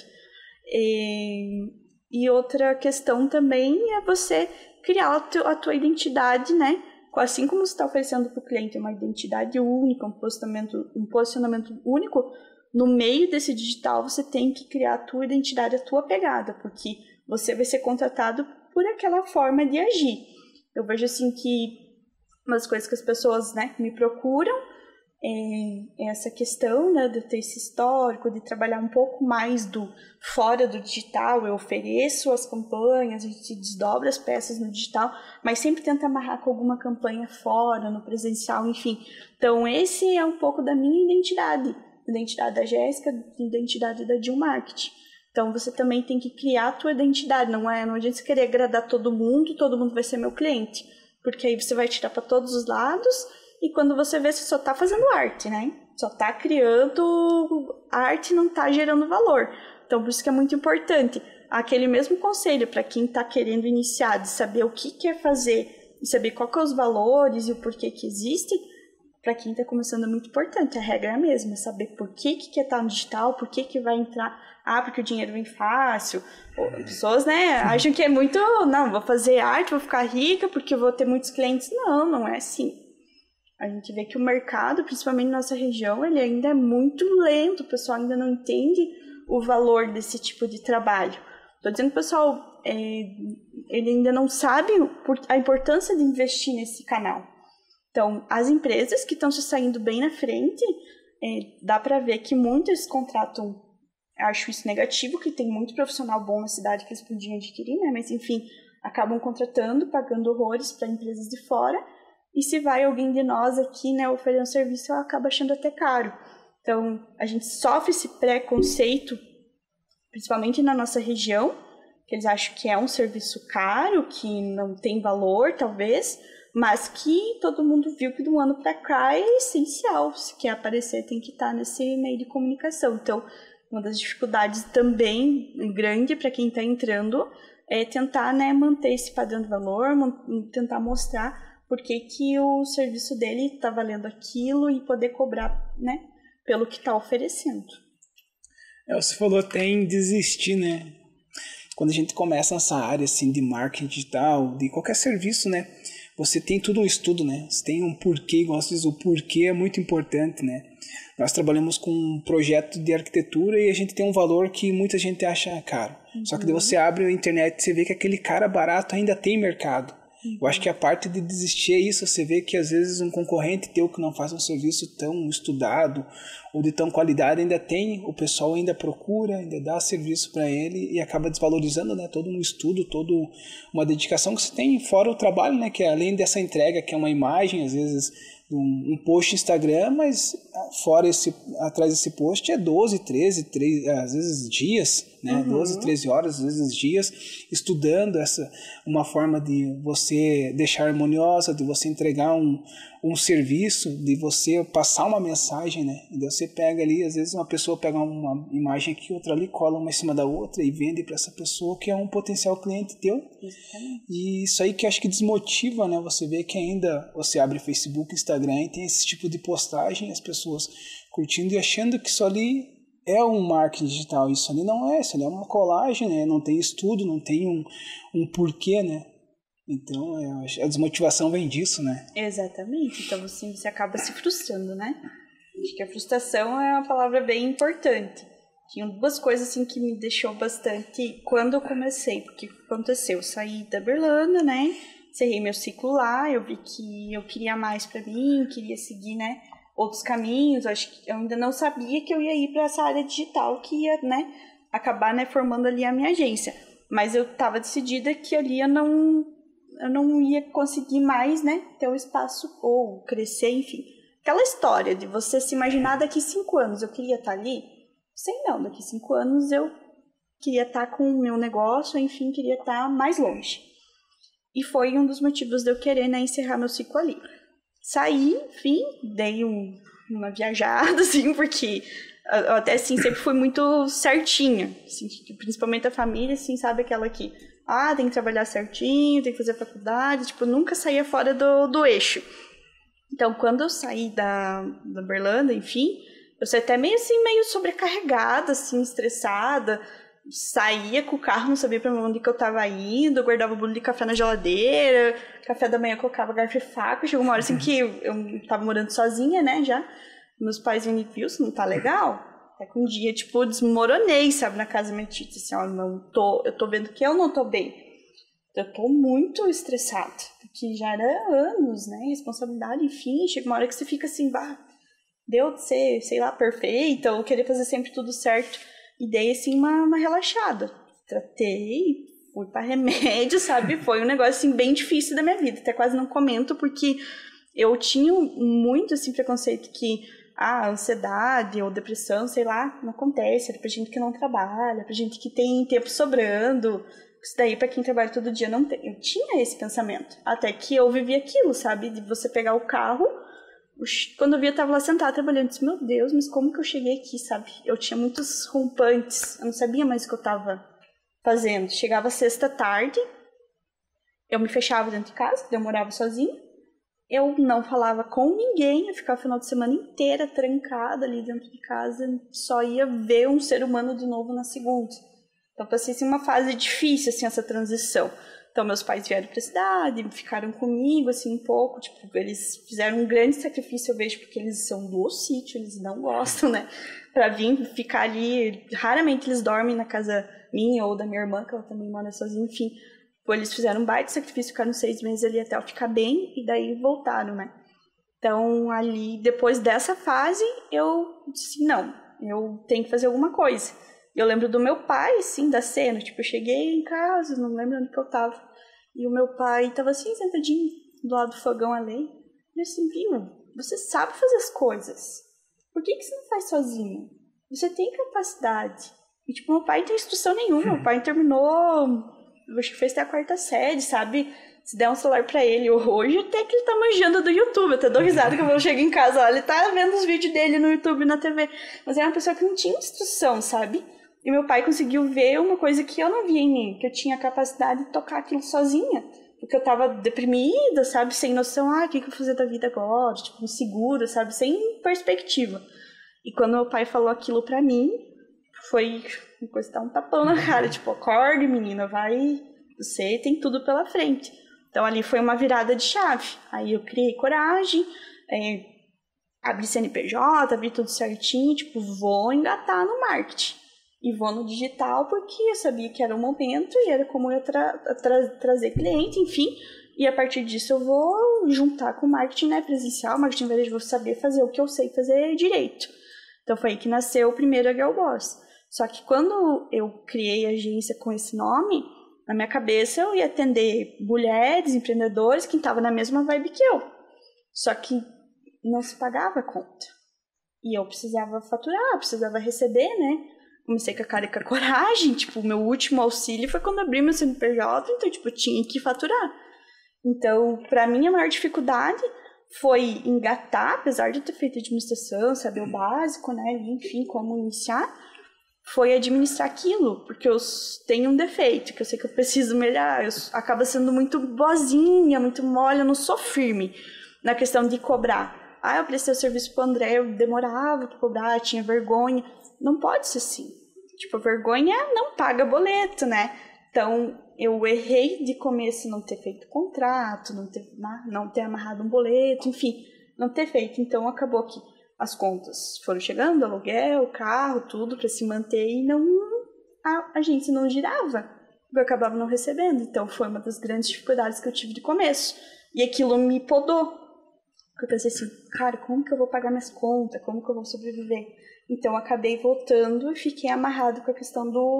E outra questão também é você criar a tua identidade, né, assim como você está oferecendo para o cliente uma identidade única, um posicionamento único, no meio desse digital você tem que criar a tua identidade, a tua pegada, porque você vai ser contratado por aquela forma de agir. Eu vejo assim que uma das coisas que as pessoas, né, me procuram é essa questão, né, de ter esse histórico, de trabalhar um pouco mais fora do digital. Eu ofereço as campanhas, a gente desdobra as peças no digital, mas sempre tenta amarrar com alguma campanha fora, no presencial, enfim. Então, esse é um pouco da minha identidade da Jéssica, identidade da Jill Marketing. Então, você também tem que criar a tua identidade, não adianta você querer agradar todo mundo vai ser meu cliente, porque aí você vai tirar para todos os lados e quando você vê, você só está fazendo arte, né? Só está criando arte e não está gerando valor. Então, por isso que é muito importante aquele mesmo conselho para quem está querendo iniciar, de saber o que quer fazer e saber qual que é os valores e o porquê que existem, para quem está começando é muito importante. A regra é a mesma, é saber por que quer estar no digital, por que vai entrar. Ah, porque o dinheiro vem fácil. As pessoas, né, acham que é muito... Não, vou fazer arte, vou ficar rica porque eu vou ter muitos clientes. Não, não é assim. A gente vê que o mercado, principalmente na nossa região, ele ainda é muito lento. O pessoal ainda não entende o valor desse tipo de trabalho. Estou dizendo que o pessoal ele ainda não sabe a importância de investir nesse canal. Então, as empresas que estão se saindo bem na frente, dá para ver que muitas contratam, acho isso negativo, que tem muito profissional bom na cidade que eles podiam adquirir, né? Mas, enfim, acabam contratando, pagando horrores para empresas de fora, e se vai alguém de nós aqui, né, oferecer um serviço, ela acaba achando até caro. Então, a gente sofre esse preconceito, principalmente na nossa região, que eles acham que é um serviço caro, que não tem valor, talvez, mas que todo mundo viu que de um ano para cá é essencial. Se quer aparecer, tem que estar nesse meio de comunicação. Então, uma das dificuldades também grande para quem está entrando é tentar, né, manter esse padrão de valor, tentar mostrar por que o serviço dele está valendo aquilo e poder cobrar, né, pelo que está oferecendo. Você falou até em desistir, né? Quando a gente começa nessa área assim, de marketing digital, de qualquer serviço, né? Você tem tudo um estudo, né? Você tem um porquê, igual você diz, o porquê é muito importante, né? Nós trabalhamos com um projeto de arquitetura e a gente tem um valor que muita gente acha caro. Só que daí você abre a internet e você vê que aquele cara barato ainda tem mercado. Eu acho que a parte de desistir é isso. Você vê que às vezes um concorrente teu que não faz um serviço tão estudado ou de tão qualidade ainda tem, o pessoal ainda procura, ainda dá serviço para ele e acaba desvalorizando, né, todo um estudo, toda uma dedicação que você tem, fora o trabalho, né, que é além dessa entrega, que é uma imagem, às vezes um post no Instagram, mas fora atrás desse post é 12, 13, às vezes dias, né? 12, 13 horas, às vezes dias, estudando uma forma de você deixar harmoniosa, de você entregar um serviço, de você passar uma mensagem, né? E daí você pega ali, às vezes uma pessoa pega uma imagem aqui, outra ali, cola uma em cima da outra e vende para essa pessoa que é um potencial cliente teu. Exatamente. E isso aí que eu acho que desmotiva, né? Você vê que ainda você abre Facebook, Instagram e tem esse tipo de postagem, as pessoas curtindo e achando que isso ali é um marketing digital. Isso ali não é, isso ali é uma colagem, né? Não tem estudo, não tem um porquê, né? Então, a desmotivação vem disso, né? Exatamente. Então, assim, você acaba se frustrando, né? Acho que a frustração é uma palavra bem importante. Tinha duas coisas, assim, que me deixou bastante quando eu comecei. Porque o que aconteceu? Eu saí da Berlândia, né? Encerrei meu ciclo lá, eu vi que eu queria mais pra mim, queria seguir, né, outros caminhos. Acho que eu ainda não sabia que eu ia ir para essa área digital que ia, né, acabar, né, formando ali a minha agência. Mas eu estava decidida que ali eu não ia conseguir mais, né, ter um espaço ou crescer, enfim. Aquela história de você se imaginar daqui 5 anos eu queria estar ali. Sei não, daqui 5 anos eu queria estar com o meu negócio, enfim, queria estar mais longe. E foi um dos motivos de eu querer, né, encerrar meu ciclo ali. Saí, enfim, dei uma viajada, assim, porque eu até, assim, sempre fui muito certinha. Assim, principalmente a família, assim, sabe aquela que, tem que trabalhar certinho, tem que fazer faculdade, tipo, nunca saía fora do eixo. Então, quando eu saí da Berlândia, enfim, eu saí até meio sobrecarregada, assim, estressada. Saía com o carro, não sabia pra onde que eu tava indo, eu guardava o bolo de café na geladeira, café da manhã eu colocava garfo e faca. Chegou uma hora assim que eu tava morando sozinha, né, já. Meus pais viram e viram, isso não tá legal. Até que um dia, tipo, desmoronei, sabe, na casa da minha tia. Assim, eu tô vendo que eu não tô bem. Eu tô muito estressada, porque já era anos, né, responsabilidade, enfim. Chega uma hora que você fica assim, deu de ser, sei lá, perfeita, ou querer fazer sempre tudo certo. E dei, assim, uma relaxada. Tratei, fui pra remédio, sabe? Foi um negócio, assim, bem difícil da minha vida. Até quase não comento, porque eu tinha muito, assim, preconceito que ansiedade ou depressão, sei lá, não acontece. Era pra gente que não trabalha, pra gente que tem tempo sobrando. Isso daí, pra quem trabalha todo dia, não tem. Eu tinha esse pensamento. Até que eu vivi aquilo, sabe? De você pegar o carro... Quando eu vi, eu tava lá sentada trabalhando, eu disse, meu Deus, mas como que eu cheguei aqui, sabe? Eu tinha muitos rompantes, eu não sabia mais o que eu tava fazendo. Chegava sexta tarde, eu me fechava dentro de casa, eu morava sozinha, eu não falava com ninguém, eu ficava o final de semana inteira trancada ali dentro de casa, só ia ver um ser humano de novo na segunda. Então, passei assim, uma fase difícil, assim, essa transição. Então, meus pais vieram pra cidade, ficaram comigo, assim, um pouco. Tipo, eles fizeram um grande sacrifício, eu vejo, porque eles são do sítio, eles não gostam, né? Pra vir ficar ali, raramente eles dormem na casa minha ou da minha irmã, que ela também mora sozinha, enfim. Tipo, eles fizeram um baita sacrifício, ficaram 6 meses ali até eu ficar bem, e daí voltaram, né? Então, ali, depois dessa fase, eu disse, não, eu tenho que fazer alguma coisa. Eu lembro do meu pai, assim, da cena. Tipo, eu cheguei em casa, não lembro onde que eu tava. E o meu pai tava assim, sentadinho do lado do fogão ali. E assim, viu, você sabe fazer as coisas. Por que você não faz sozinho? Você tem capacidade. E, tipo, meu pai não tem instrução nenhuma. Meu pai terminou, eu acho que fez até a 4ª série, sabe? Se der um celular pra ele hoje, até que ele tá manjando do YouTube. Eu até dou risada que eu chego em casa, ó, ele tá vendo os vídeos dele no YouTube, na TV. Mas era uma pessoa que não tinha instrução, sabe? E meu pai conseguiu ver uma coisa que eu não via em mim, que eu tinha a capacidade de tocar aquilo sozinha. Porque eu tava deprimida, sabe? Sem noção, o que eu vou fazer da vida agora? Tipo, insegura, sabe? Sem perspectiva. E quando meu pai falou aquilo pra mim, foi uma coisa que dá um tapão na cara. Tipo, acorde, menina, vai, você tem tudo pela frente. Então ali foi uma virada de chave. Aí eu criei coragem, abri CNPJ, abri tudo certinho, tipo, vou engatar no marketing. E vou no digital porque eu sabia que era o momento e era como eu trazer cliente, enfim. E a partir disso eu vou juntar com o marketing, né, presencial, marketing varejo, vou saber fazer o que eu sei fazer direito. Então foi aí que nasceu o primeiro Girl Boss. Só que quando eu criei a agência com esse nome, na minha cabeça eu ia atender mulheres, empreendedores que estavam na mesma vibe que eu. Só que não se pagava a conta. E eu precisava faturar, precisava receber, né? Comecei com a cara e com a coragem, tipo, o meu último auxílio foi quando abri meu CNPJ, então, tipo, eu tinha que faturar. Então, pra mim, a maior dificuldade foi engatar, apesar de eu ter feito administração, saber o básico, né, enfim, como iniciar, foi administrar aquilo, porque eu tenho um defeito, que eu sei que eu preciso melhorar, eu acabo sendo muito boazinha, muito mole, eu não sou firme na questão de cobrar. Eu prestei o serviço pro André, eu demorava pra cobrar, tinha vergonha. Não pode ser assim. Tipo, a vergonha não paga boleto, né? Então, eu errei de começo não ter feito contrato, não ter amarrado um boleto, enfim, não ter feito. Então, acabou que as contas foram chegando, aluguel, carro, tudo para se manter e a agência não girava. Eu acabava não recebendo. Então, foi uma das grandes dificuldades que eu tive de começo. E aquilo me podou. Eu pensei assim, cara, como que eu vou pagar minhas contas? Como que eu vou sobreviver? Então, eu acabei voltando e fiquei amarrado com a questão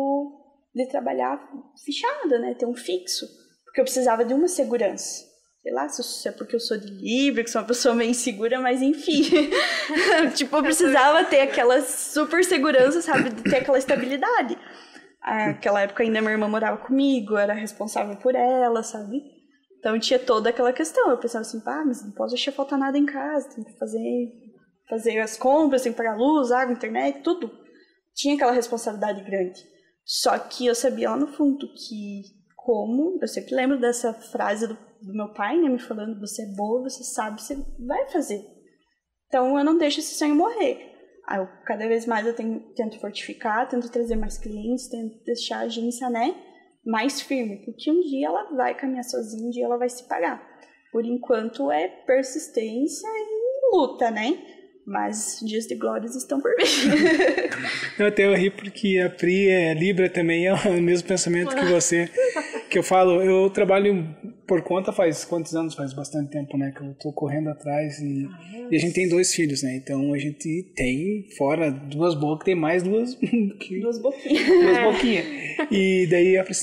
de trabalhar fechada, né? Ter um fixo. Porque eu precisava de uma segurança. Sei lá se é porque eu sou de Libra, que sou uma pessoa meio insegura, mas enfim. Tipo, eu precisava ter aquela super segurança, sabe? De ter aquela estabilidade. Naquela época ainda minha irmã morava comigo, eu era responsável por ela, sabe? Então tinha toda aquela questão. Eu pensava assim, mas não posso deixar faltar nada em casa, tem que fazer as compras, tem que pagar luz, água, internet, tudo. Tinha aquela responsabilidade grande. Só que eu sabia lá no fundo que eu sempre lembro dessa frase do meu pai, né, me falando, você é boa, você sabe, você vai fazer. Então eu não deixo esse sonho morrer. Cada vez mais eu tento fortificar, tento trazer mais clientes, tento deixar a agência, né, mais firme, porque um dia ela vai caminhar sozinha, um dia ela vai se pagar. Por enquanto é persistência e luta, né? Mas dias de glórias estão por vir. Eu até ri porque a Pri é Libra também, é o mesmo pensamento que você. Que eu falo, eu trabalho por conta faz quantos anos? Faz bastante tempo, né? Que eu tô correndo atrás e a gente tem 2 filhos, né? Então a gente tem, fora 2 bocas, tem mais 2... 2 boquinhas. 2 boquinhas. E daí a Pri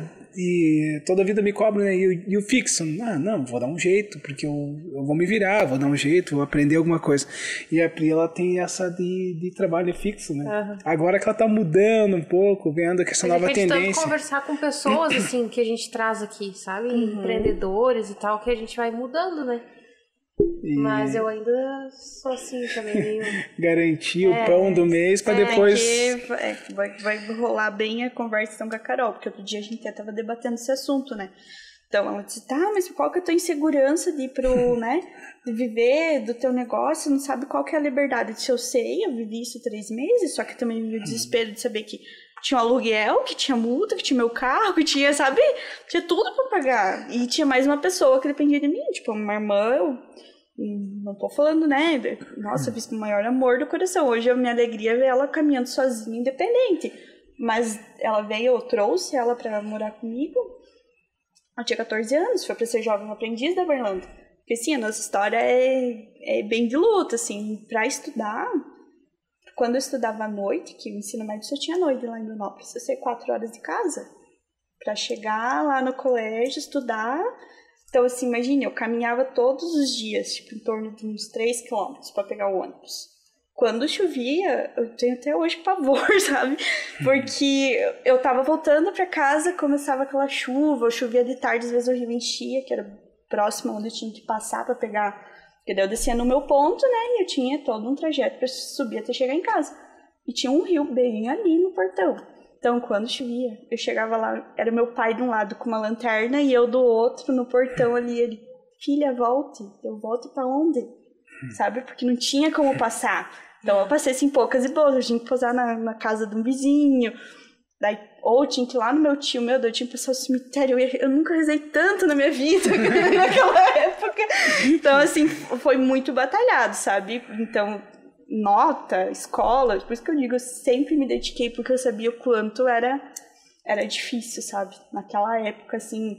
e toda a vida me cobra, né? E o fixo? Não, vou dar um jeito, porque eu vou me virar, vou dar um jeito, vou aprender alguma coisa. E a Pri, ela tem essa de trabalho fixo, né? Uhum. Agora que ela tá mudando um pouco, vendo que essa nova tendência. A gente tenta conversar com pessoas, assim, que a gente traz aqui, sabe? Uhum. Empreendedores e tal, que a gente vai mudando, né? Mas eu ainda sou assim também, meio... Garantir o pão do mês pra depois... Vai rolar bem a conversa com a Carol, porque outro dia a gente até tava debatendo esse assunto, né? Então ela disse, tá, mas qual que é a tua insegurança de ir pro, né, de viver do teu negócio, não sabe qual que é a liberdade. Eu disse, eu sei, eu vivi isso 3 meses, só que eu também vivi o desespero de saber que tinha um aluguel, que tinha multa, que tinha meu carro, que tinha, sabe, tinha tudo pra pagar. E tinha mais uma pessoa que dependia de mim, tipo, uma irmã, eu não tô falando, né, nossa, eu fiz com o maior amor do coração. Hoje a minha alegria é ver ela caminhando sozinha, independente. Mas ela veio, eu trouxe ela pra morar comigo. Ela tinha 14 anos, foi pra ser jovem aprendiz da Berlândia. Porque, assim, a nossa história é bem de luta, assim, pra estudar. Quando eu estudava à noite, que o ensino médio só tinha noite lá em Brunópolis, eu saía 4 horas de casa pra chegar lá no colégio, estudar. Então, assim, imagine, eu caminhava todos os dias, tipo, em torno de uns 3 quilômetros pra pegar o ônibus. Quando chovia, eu tenho até hoje pavor, sabe? Porque eu tava voltando pra casa, começava aquela chuva, chovia de tarde, às vezes o rio enchia, que era próximo onde eu tinha que passar pra pegar. Porque daí eu descia no meu ponto, né? E eu tinha todo um trajeto pra subir até chegar em casa. E tinha um rio bem ali no portão. Então, quando chovia, eu chegava lá, era meu pai de um lado com uma lanterna e eu do outro no portão ali. Ele, filha, volte. Eu volto pra onde? Sabe? Porque não tinha como passar. Então eu passei assim poucas e boas, eu tinha que posar na casa de um vizinho, daí, ou tinha que ir lá no meu tio, meu Deus, eu tinha que passar o cemitério, eu nunca rezei tanto na minha vida naquela época. Então assim, foi muito batalhado, sabe? Então, nota, escola, por isso que eu digo, eu sempre me dediquei, porque eu sabia o quanto era difícil, sabe? Naquela época, assim,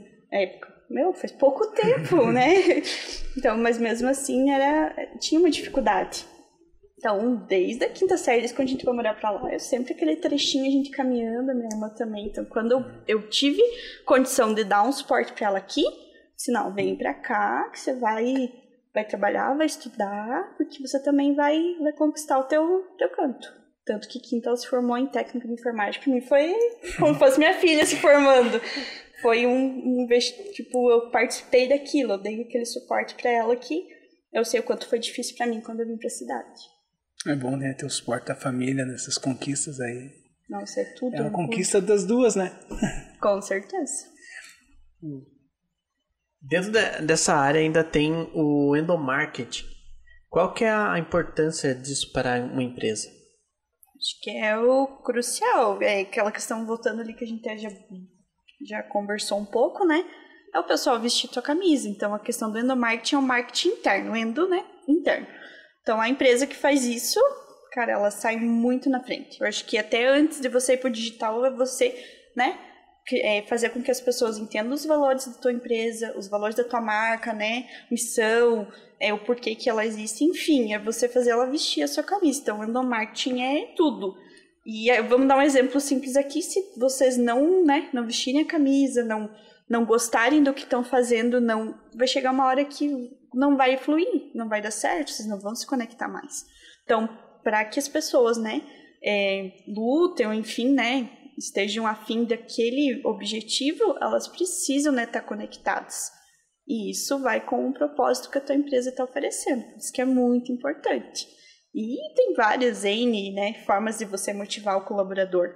faz pouco tempo, né? Então, mas mesmo assim, tinha uma dificuldade. Então, desde a 5ª série, desde quando a gente foi morar pra lá, eu sempre aquele trechinho, a gente caminhando, a minha irmã também. Então, quando eu tive condição de dar um suporte pra ela aqui, disse, não, vem pra cá, que você vai trabalhar, vai estudar, porque você também vai conquistar o teu canto. Tanto que quinta ela se formou em técnica de enfermagem. Pra mim foi como se fosse minha filha se formando. Foi tipo, eu participei daquilo, eu dei aquele suporte pra ela que eu sei o quanto foi difícil pra mim quando eu vim pra cidade. É bom, né, ter o suporte da família nessas conquistas aí. Nossa, é tudo. É uma conquista das duas, né? Com certeza. Dentro dessa área ainda tem o endomarketing. Qual que é a importância disso para uma empresa? Acho que é o crucial. É aquela questão, voltando ali que a gente já conversou um pouco, né? É o pessoal vestir tua camisa. Então, a questão do endomarketing é um marketing interno. Endo, né? Interno. Então, a empresa que faz isso, cara, ela sai muito na frente. Eu acho que até antes de você ir pro digital, é você, né? Fazer com que as pessoas entendam os valores da tua empresa, os valores da tua marca, né? Missão, o porquê que ela existe. Enfim, é você fazer ela vestir a sua camisa. Então, o endomarketing é tudo. E vamos dar um exemplo simples aqui. Se vocês não vestirem a camisa, não gostarem do que estão fazendo, vai chegar uma hora que não vai fluir, não vai dar certo, vocês não vão se conectar mais. Então, para que as pessoas, né, lutem, ou enfim, né, estejam afim daquele objetivo, elas precisam, né, estar conectadas. E isso vai com o propósito que a tua empresa está oferecendo. Isso que é muito importante. E tem várias né, formas de você motivar o colaborador.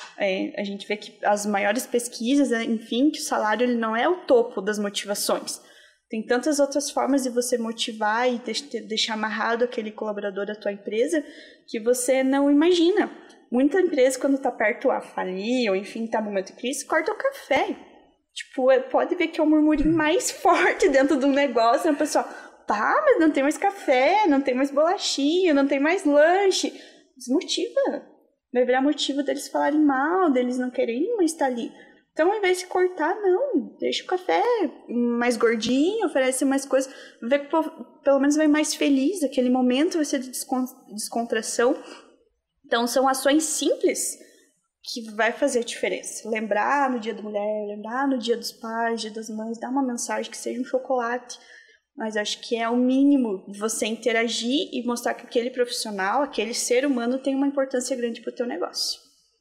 A gente vê que as maiores pesquisas, enfim, que o salário ele não é o topo das motivações. Tem tantas outras formas de você motivar e deixar amarrado aquele colaborador da tua empresa que você não imagina. Muita empresa, quando está perto a falir, ou enfim, está no momento de crise, corta o café. Tipo, pode ver que é o murmurinho mais forte dentro do negócio, né, pessoal? Tá, mas não tem mais café, não tem mais bolachinha, não tem mais lanche. Desmotiva. Vai virar motivo deles falarem mal, deles não quererem mais estar ali. Então, ao invés de cortar, não. Deixa o café mais gordinho, oferece mais coisas. Vê que pelo menos vai mais feliz. Aquele momento vai ser de descontração. Então, são ações simples que vai fazer a diferença. Lembrar no dia da mulher, lembrar no dia dos pais, dia das mães, dar uma mensagem que seja um chocolate. Mas acho que é o mínimo de você interagir e mostrar que aquele profissional, aquele ser humano tem uma importância grande para o teu negócio.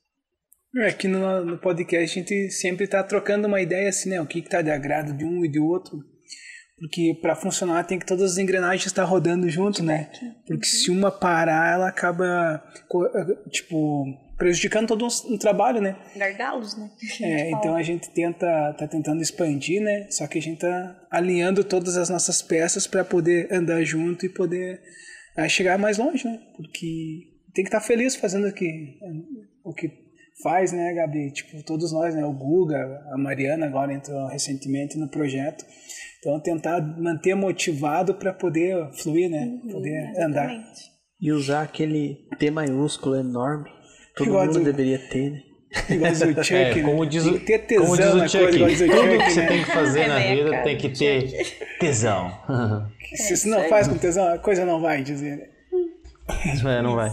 Aqui no podcast a gente sempre está trocando uma ideia assim, né? O que está de agrado de um e do outro. Porque para funcionar tem que todas as engrenagens estar rodando junto, né? Porque se uma parar, ela acaba, tipo, prejudicando todo um trabalho, né? Gargalos, né? Então a gente tá tentando expandir, né? Só que a gente tá alinhando todas as nossas peças para poder andar junto e poder chegar mais longe, né? Porque tem que estar feliz fazendo o que faz, né, Gabi? Tipo, todos nós, né? O Guga, a Mariana agora entrou recentemente no projeto. Então tentar manter motivado para poder fluir, né? Poder andar. E usar aquele T maiúsculo enorme. Todo mundo deveria ter, né? Igual diz o Chuck, como diz o ter tesão na Chuck, coisa, igual diz o tudo Chuck, que você né? tem que fazer na vida tem que ter tesão. Se você não faz com tesão, a coisa não vai, dizer. Não vai.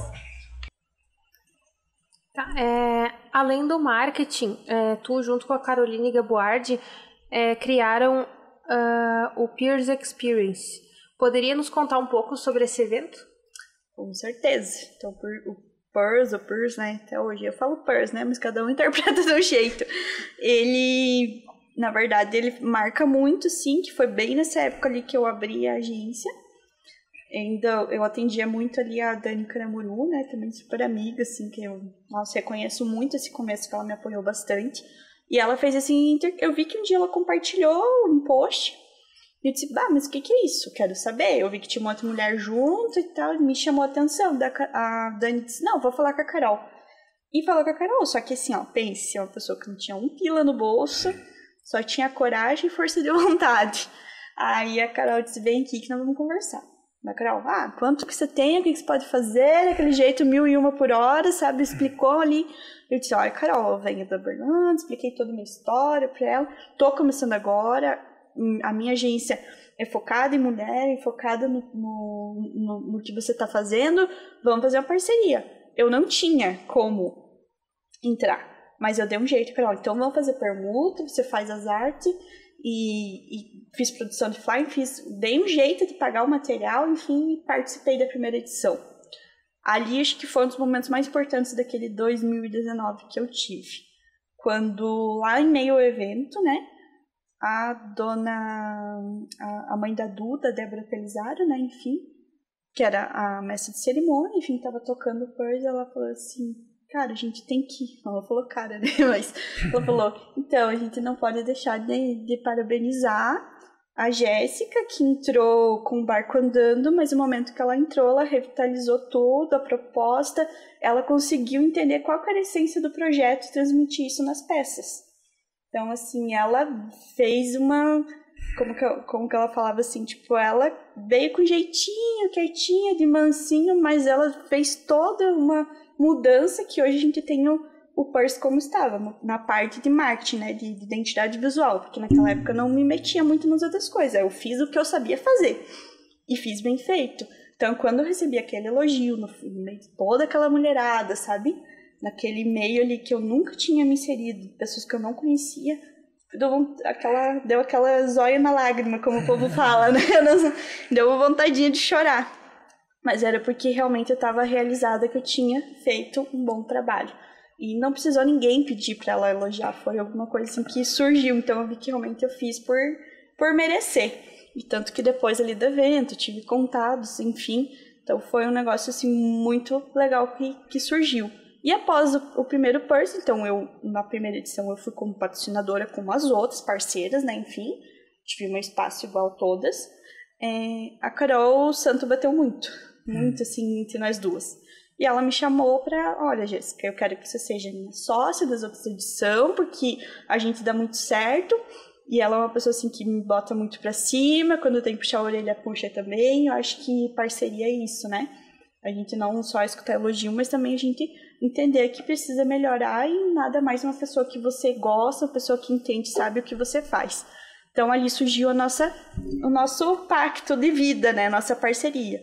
Tá, além do marketing, tu junto com a Caroline Gabuardi criaram o Peers Experience. Poderia nos contar um pouco sobre esse evento? Com certeza. Então, o PERS, né? Até hoje eu falo PERS, né? Mas cada um interpreta de um jeito. Ele, na verdade, ele marca muito, sim, que foi bem nessa época ali que eu abri a agência. Ainda eu atendia muito ali a Dani Caramuru, né? Também super amiga, assim, que eu reconheço muito esse começo, que ela me apoiou bastante. E ela fez assim, eu vi que um dia ela compartilhou um post. E eu disse, mas o que é isso? Quero saber. Eu vi que tinha uma outra mulher junto e tal, e me chamou a atenção. A Dani disse, não, vou falar com a Carol. E falou com a Carol, só que assim, pense, é uma pessoa que não tinha um pila no bolso, só tinha coragem e força de vontade. Aí a Carol disse, vem aqui que nós vamos conversar. A Carol, quanto que você tem, o que você pode fazer, daquele jeito 1001 por hora, sabe? Explicou ali. Eu disse, olha, Carol, eu venho da Berlândia, expliquei toda a minha história pra ela, tô começando agora, a minha agência é focada em mulher, é focada no que você tá fazendo, vamos fazer uma parceria. Eu não tinha como entrar, mas eu dei um jeito, Carol, então vamos fazer permuta, você faz as artes, e fiz produção de flyer, dei um jeito de pagar o material, enfim, e participei da primeira edição. Ali acho que foi um dos momentos mais importantes daquele 2019 que eu tive. Quando, lá em meio ao evento, né, a mãe da Duda, Débora Pelizaro, né, enfim, que era a mestre de cerimônia, enfim, tava tocando o PERS, ela falou assim, cara, a gente tem que ir. Ela falou cara, né, mas ela falou, então, a gente não pode deixar de parabenizar a Jéssica, que entrou com o barco andando, mas no momento que ela entrou, ela revitalizou tudo, a proposta, ela conseguiu entender qual era a essência do projeto e transmitir isso nas peças. Então, assim, ela fez uma... Como que ela falava assim, tipo, ela veio com jeitinho, quietinha, de mansinho, mas ela fez toda uma mudança que hoje a gente tem o PERS como estava, na parte de marketing, né, de identidade visual, porque naquela época eu não me metia muito nas outras coisas, eu fiz o que eu sabia fazer, e fiz bem feito. Então, quando eu recebi aquele elogio, no meio de toda aquela mulherada, sabe, naquele meio ali que eu nunca tinha me inserido, pessoas que eu não conhecia, deu aquela zóia na lágrima, como o povo fala, né, deu uma vontadinha de chorar. Mas era porque realmente eu estava realizada que eu tinha feito um bom trabalho. E não precisou ninguém pedir para ela elogiar, foi alguma coisa assim que surgiu. Então eu vi que realmente eu fiz por merecer. E tanto que depois ali do evento, tive contatos, enfim. Então foi um negócio assim muito legal que surgiu. E após o primeiro PERS, então na primeira edição eu fui como patrocinadora como as outras parceiras, né, enfim. Tive um espaço igual a todas. A Carol Santo bateu muito assim, entre nós duas. E ela me chamou pra, olha, Jéssica, eu quero que você seja minha sócia das outras edições, porque a gente dá muito certo, e ela é uma pessoa, assim, que me bota muito pra cima, quando tem que puxar a orelha, puxa também. Eu acho que parceria é isso, né? A gente não só escutar elogio, mas também a gente entender que precisa melhorar, e nada mais uma pessoa que você gosta, uma pessoa que entende, sabe o que você faz. Então, ali surgiu o nosso pacto de vida, né? A nossa parceria.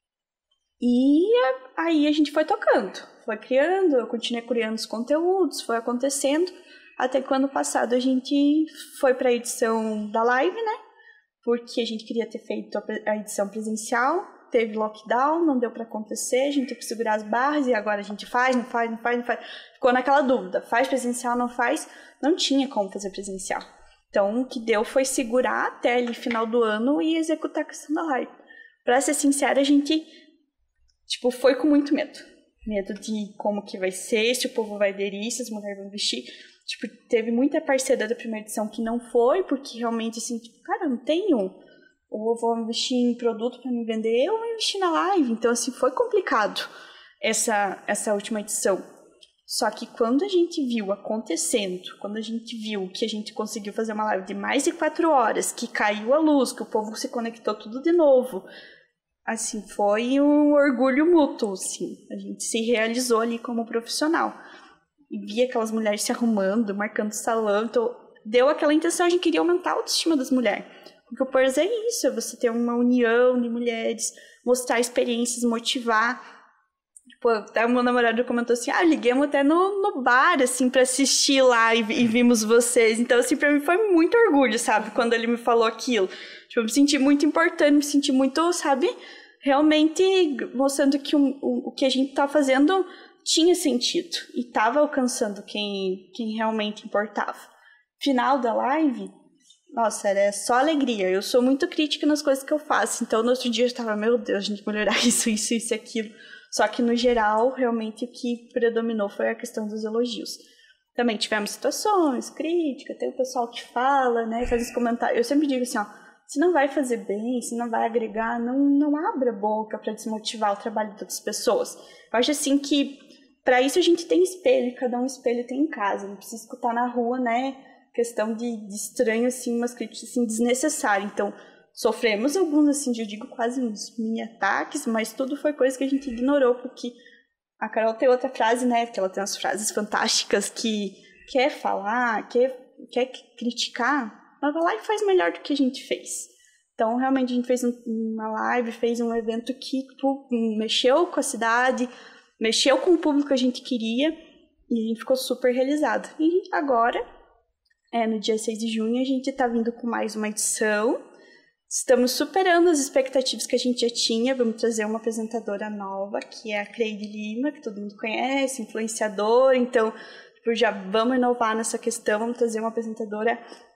E aí a gente foi tocando, foi criando, eu continuei criando os conteúdos, foi acontecendo, até que ano passado a gente foi para a edição da live, né? Porque a gente queria ter feito a edição presencial, teve lockdown, não deu para acontecer, a gente teve que segurar as barras e agora a gente faz, não faz. Ficou naquela dúvida, faz presencial, não faz? Não tinha como fazer presencial. Então o que deu foi segurar até ali final do ano e executar a questão da live. Para ser sincera, a gente... foi com muito medo. medo de como que vai ser, se o povo vai aderir, se as mulheres vão vestir. Tipo, teve muita parceira da primeira edição que não foi, porque realmente, assim, tipo, cara, eu não tenho. Ou eu vou investir em produto para me vender, ou eu vou investir na live. Então, assim, foi complicado essa última edição. Só que quando a gente viu acontecendo, quando a gente viu que a gente conseguiu fazer uma live de mais de 4 horas, que caiu a luz, que o povo se conectou tudo de novo, assim, foi um orgulho mútuo, assim. A gente se realizou ali como profissional. E via aquelas mulheres se arrumando, marcando salão, então deu aquela intenção, a gente queria aumentar a autoestima das mulheres. Porque o PERS é isso, é você ter uma união de mulheres, mostrar experiências, motivar. Tipo, até o meu namorado comentou assim, liguemos até no bar, assim, pra assistir live e vimos vocês. Então, assim, pra mim foi muito orgulho, sabe, quando ele me falou aquilo. Tipo, eu me senti muito importante, me senti muito, sabe, realmente mostrando que o que a gente tá fazendo tinha sentido e tava alcançando quem realmente importava. Final da live, nossa, era só alegria. Eu sou muito crítica nas coisas que eu faço, então no outro dia eu tava, meu Deus, a gente melhorar isso e aquilo. Só que no geral, realmente o que predominou foi a questão dos elogios. Também tivemos situações, crítica, tem o pessoal que fala, né, faz os comentários. Eu sempre digo assim, se não vai fazer bem, se não vai agregar, não abra a boca para desmotivar o trabalho de outras pessoas. Eu acho assim que para isso a gente tem espelho, cada um espelho tem em casa, não precisa escutar na rua, né, questão de estranho, assim, umas críticas assim, desnecessárias. Então, sofremos alguns, assim, eu digo quase uns mini-ataques, mas tudo foi coisa que a gente ignorou, porque a Carol tem outra frase, né, porque ela tem umas frases fantásticas que quer falar, quer criticar, mas vai lá e faz melhor do que a gente fez. Então, realmente, a gente fez uma live, fez um evento que mexeu com a cidade, mexeu com o público que a gente queria, e a gente ficou super realizado. E agora, no dia 6 de junho, a gente está vindo com mais uma edição. Estamos superando as expectativas que a gente já tinha. Vamos trazer uma apresentadora nova, que é a Cleide Lima, que todo mundo conhece, influenciadora. Então, já vamos inovar nessa questão. Vamos trazer uma apresentadora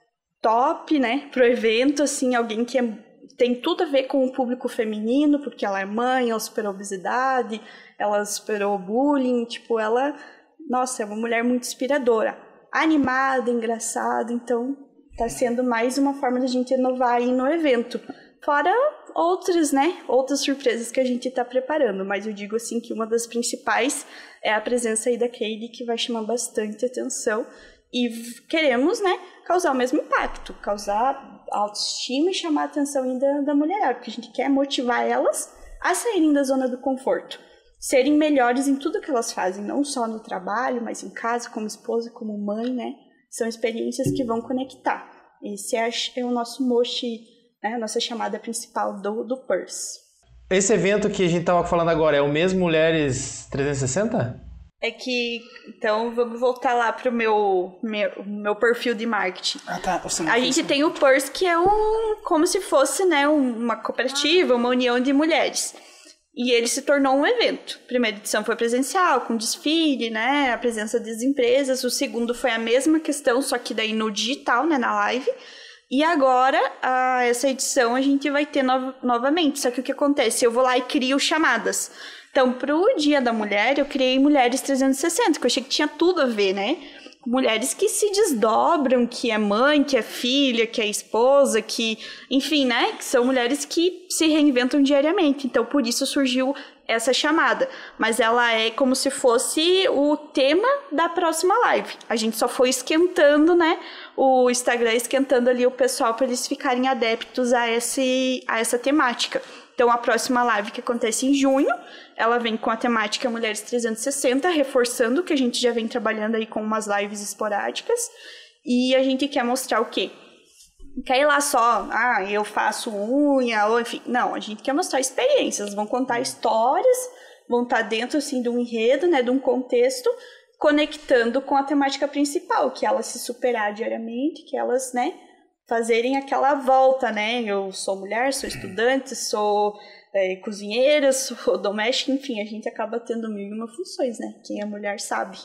top, né, pro evento, assim, alguém que tem tudo a ver com o público feminino, porque ela é mãe, ela superou a obesidade, ela superou o bullying, tipo, ela, nossa, é uma mulher muito inspiradora, animada, engraçada, então tá sendo mais uma forma da gente inovar aí no evento. Fora outras, né, outras surpresas que a gente tá preparando, mas eu digo assim que uma das principais é a presença aí da Cleide, que vai chamar bastante atenção, e queremos, né, causar o mesmo impacto, causar autoestima e chamar a atenção ainda da mulherada, porque a gente quer motivar elas a saírem da zona do conforto, serem melhores em tudo que elas fazem, não só no trabalho, mas em casa, como esposa, como mãe, né? São experiências que vão conectar. Esse é o nosso mote, né? A nossa chamada principal do PERS. Esse evento que a gente estava falando agora é o mesmo Mulheres 360? É que, então, vamos voltar lá pro meu perfil de marketing. Tá. A gente tem o PERS, que é como se fosse, né, uma cooperativa, uma união de mulheres. E ele se tornou um evento. A primeira edição foi presencial, com desfile, né, a presença das empresas. O segundo foi a mesma questão, só que daí no digital, né, na live. E agora, essa edição a gente vai ter novamente. Só que o que acontece? Eu vou lá e crio chamadas. Então, pro Dia da Mulher, eu criei Mulheres 360, que eu achei que tinha tudo a ver, né? Mulheres que se desdobram, que é mãe, que é filha, que é esposa, que, enfim, né? Que são mulheres que se reinventam diariamente. Então, por isso surgiu essa chamada. Mas ela é como se fosse o tema da próxima live. A gente só foi esquentando, né? O Instagram esquentando ali o pessoal para eles ficarem adeptos a essa temática. Então, a próxima live, que acontece em junho, ela vem com a temática Mulheres 360, reforçando que a gente já vem trabalhando aí com umas lives esporádicas. E a gente quer mostrar o quê? Quer ir lá só, eu faço unha, ou enfim. Não, a gente quer mostrar experiências, vão contar histórias, vão estar dentro, assim, de um enredo, né, de um contexto, conectando com a temática principal, que é elas se superar diariamente, que elas, né, fazerem aquela volta, né? Eu sou mulher, sou estudante, sou cozinheira, sou doméstica, enfim, a gente acaba tendo 1001 funções, né? Quem é mulher sabe.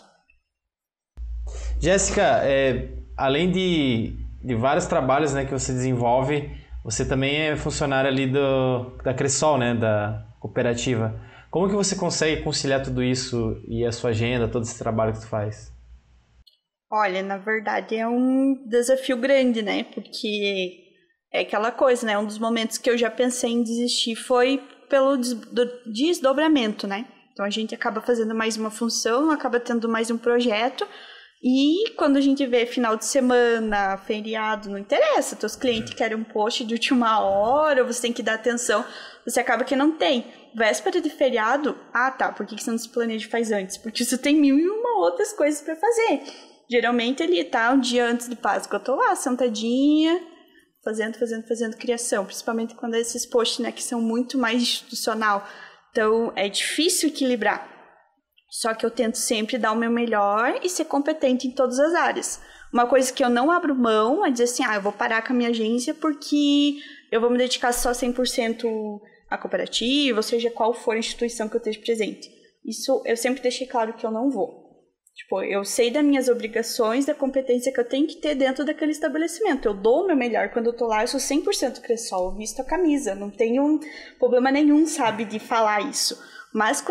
Jéssica, além de vários trabalhos, né, que você desenvolve, você também é funcionária ali da Cressol, né, da cooperativa. Como que você consegue conciliar tudo isso e a sua agenda, todo esse trabalho que tu faz? Olha, na verdade é um desafio grande, né? Porque é aquela coisa, né? Um dos momentos que eu já pensei em desistir foi pelo desdobramento, né? Então a gente acaba fazendo mais uma função, acaba tendo mais um projeto. E quando a gente vê final de semana, feriado, não interessa. Teus clientes querem um post de última hora, você tem que dar atenção. Você acaba que não tem. Véspera de feriado, tá, por que você não se planeja e faz antes? Porque você tem 1001 outras coisas para fazer. Geralmente ele tá um dia antes de Páscoa, eu tô lá, sentadinha, fazendo criação. Principalmente quando é esses posts, né, que são muito mais institucional. Então, é difícil equilibrar. Só que eu tento sempre dar o meu melhor e ser competente em todas as áreas. Uma coisa que eu não abro mão é dizer assim, eu vou parar com a minha agência porque eu vou me dedicar só 100% à cooperativa, ou seja, qual for a instituição que eu esteja presente. Isso eu sempre deixei claro que eu não vou. Tipo, eu sei das minhas obrigações, da competência que eu tenho que ter dentro daquele estabelecimento. Eu dou o meu melhor quando eu tô lá, eu sou 100% Cressol, eu visto a camisa, não tenho problema nenhum, sabe, de falar isso. Mas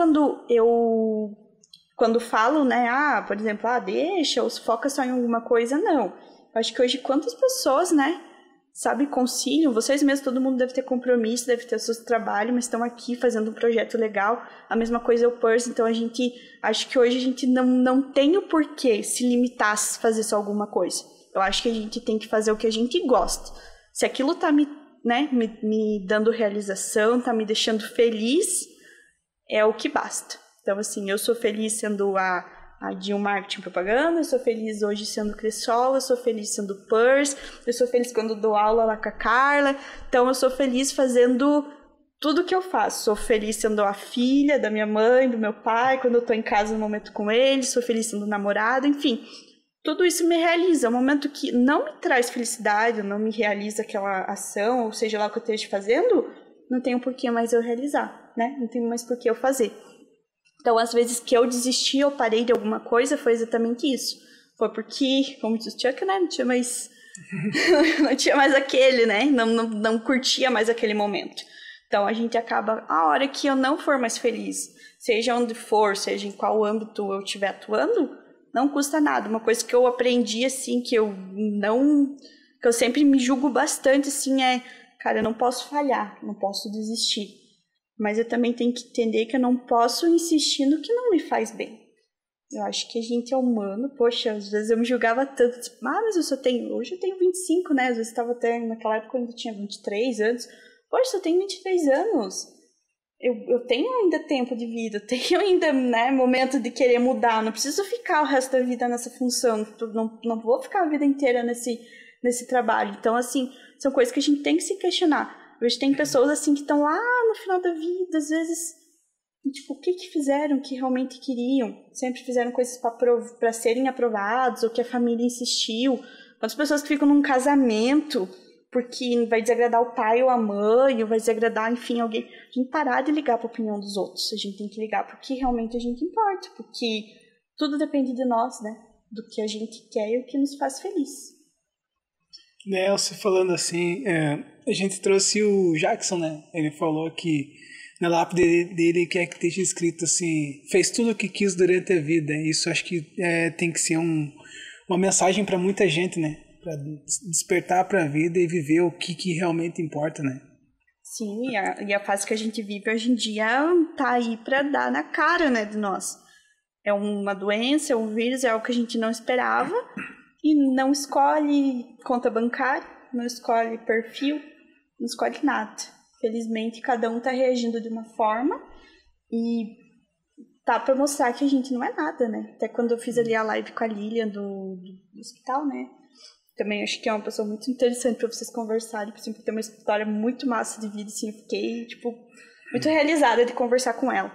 quando falo, né, por exemplo, deixa, ou se foca só em alguma coisa, não. Eu acho que hoje quantas pessoas, né, sabe, conciliam, vocês mesmos, todo mundo deve ter compromisso, deve ter o seu trabalho, mas estão aqui fazendo um projeto legal. A mesma coisa é o PURS, então acho que hoje a gente não tem o porquê se limitar a fazer só alguma coisa. Eu acho que a gente tem que fazer o que a gente gosta. Se aquilo tá me dando realização, tá me deixando feliz, é o que basta. Então, assim, eu sou feliz sendo a de um marketing propaganda, eu sou feliz hoje sendo Cressol, eu sou feliz sendo PURS, eu sou feliz quando dou aula lá com a Carla, então eu sou feliz fazendo tudo que eu faço. Sou feliz sendo a filha da minha mãe, do meu pai, quando eu tô em casa no momento com eles, sou feliz sendo namorada, enfim. Tudo isso me realiza. É um momento que não me traz felicidade, não me realiza aquela ação, ou seja lá o que eu esteja fazendo, não tenho por que mais eu realizar, né? Não tenho mais por que eu fazer. Então, às vezes que eu desisti, eu parei de alguma coisa, foi exatamente isso. Foi porque, como diz o Chuck, né? Não tinha mais aquele, né? Não curtia mais aquele momento. Então, a gente acaba, a hora que eu não for mais feliz, seja onde for, seja em qual âmbito eu estiver atuando, não custa nada. Uma coisa que eu aprendi, assim, que eu sempre me julgo bastante, assim, cara, eu não posso falhar, não posso desistir. Mas eu também tenho que entender que eu não posso insistir no que não me faz bem. Eu acho que a gente é humano. Poxa, às vezes eu me julgava tanto. Tipo, mas hoje eu tenho 25, né? Às vezes estava até, naquela época eu ainda tinha 23 anos. Poxa, eu tenho 23 anos. Eu tenho ainda tempo de vida. Eu tenho ainda, né, momento de querer mudar. Não preciso ficar o resto da vida nessa função. Não vou ficar a vida inteira nesse trabalho. Então, assim, são coisas que a gente tem que se questionar. Hoje tem pessoas assim que estão lá no final da vida, às vezes, tipo, o que fizeram que realmente queriam? Sempre fizeram coisas para serem aprovados, ou que a família insistiu. Quantas pessoas que ficam num casamento porque vai desagradar o pai ou a mãe, ou vai desagradar, enfim, alguém. A gente parar de ligar para a opinião dos outros. A gente tem que ligar para o que realmente a gente importa, porque tudo depende de nós, né? Do que a gente quer e o que nos faz feliz. Nelson, falando assim, a gente trouxe o Jackson, né? Ele falou que na lápide dele quer que esteja escrito assim, fez tudo o que quis durante a vida. Isso acho que tem que ser uma mensagem para muita gente, né? Para despertar para a vida e viver o que realmente importa, né? Sim, e a fase que a gente vive hoje em dia tá aí para dar na cara, né, de nós. É uma doença, é um vírus, é algo que a gente não esperava. E não escolhe conta bancária, não escolhe perfil, não escolhe nada. Felizmente, cada um está reagindo de uma forma e tá para mostrar que a gente não é nada, né? Até quando eu fiz ali a live com a Lilian do hospital, né? Também acho que é uma pessoa muito interessante para vocês conversarem, porque sempre tem uma história muito massa de vida, assim, eu fiquei, tipo, muito realizada de conversar com ela.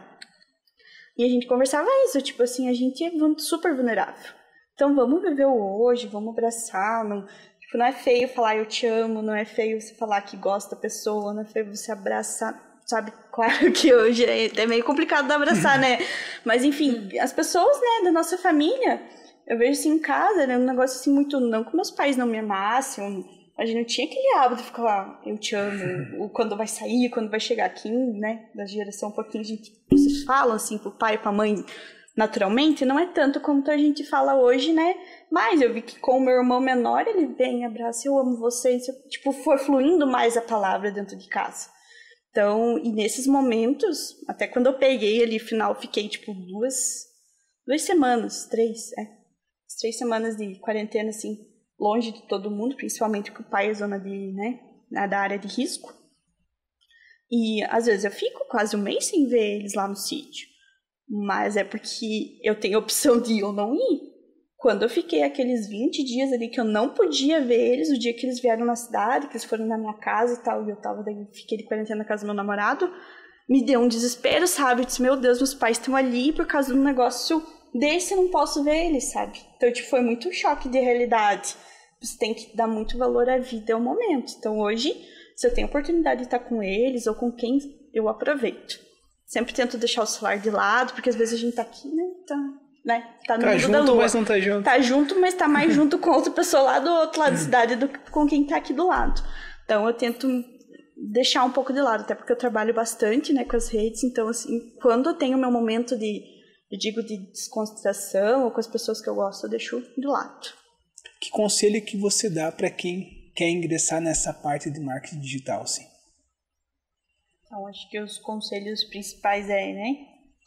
E a gente conversava isso, tipo assim, a gente é super vulnerável. Então, vamos viver o hoje, vamos abraçar. Não é feio falar eu te amo, não é feio você falar que gosta da pessoa, não é feio você abraçar, sabe? Claro que hoje é meio complicado de abraçar, né? Mas, enfim, as pessoas, né, da nossa família, eu vejo assim em casa, né, um negócio assim muito... Não que meus pais não me amassem, a gente não tinha aquele hábito de ficar lá, eu te amo, ou quando vai sair, quando vai chegar aqui, né? Da geração um pouquinho, a gente se fala assim pro pai e pra mãe naturalmente, não é tanto como a gente fala hoje, né? Mas eu vi que com o meu irmão menor, ele vem, abraça, eu amo vocês, tipo, foi fluindo mais a palavra dentro de casa. Então, e nesses momentos, até quando eu peguei ali, final, fiquei tipo 2 semanas, 3 semanas de quarentena, assim, longe de todo mundo, principalmente porque o pai é zona de, né, da área de risco. E às vezes eu fico quase um mês sem ver eles lá no sítio. Mas é porque eu tenho a opção de ir ou não ir. Quando eu fiquei aqueles 20 dias ali que eu não podia ver eles, o dia que eles vieram na cidade, que eles foram na minha casa e tal, e eu fiquei de quarentena na casa do meu namorado, me deu um desespero, sabe? Eu disse, meu Deus, meus pais estão ali por causa de um negócio desse, eu não posso ver eles, sabe? Então, tipo, foi muito choque de realidade. Você tem que dar muito valor à vida e ao momento. Então, hoje, se eu tenho a oportunidade de estar com eles ou com quem, eu aproveito. Sempre tento deixar o celular de lado, porque às vezes a gente tá aqui, tá no mundo da lua. Mas não tá junto. Tá junto, mas tá mais junto com outra pessoa lá do outro lado da cidade do que com quem tá aqui do lado. Então eu tento deixar um pouco de lado, até porque eu trabalho bastante, né, com as redes. Então, assim, quando eu tenho meu momento de descontração ou com as pessoas que eu gosto, eu deixo de lado. Que conselho que você dá para quem quer ingressar nessa parte de marketing digital, assim? Então, acho que os conselhos principais né,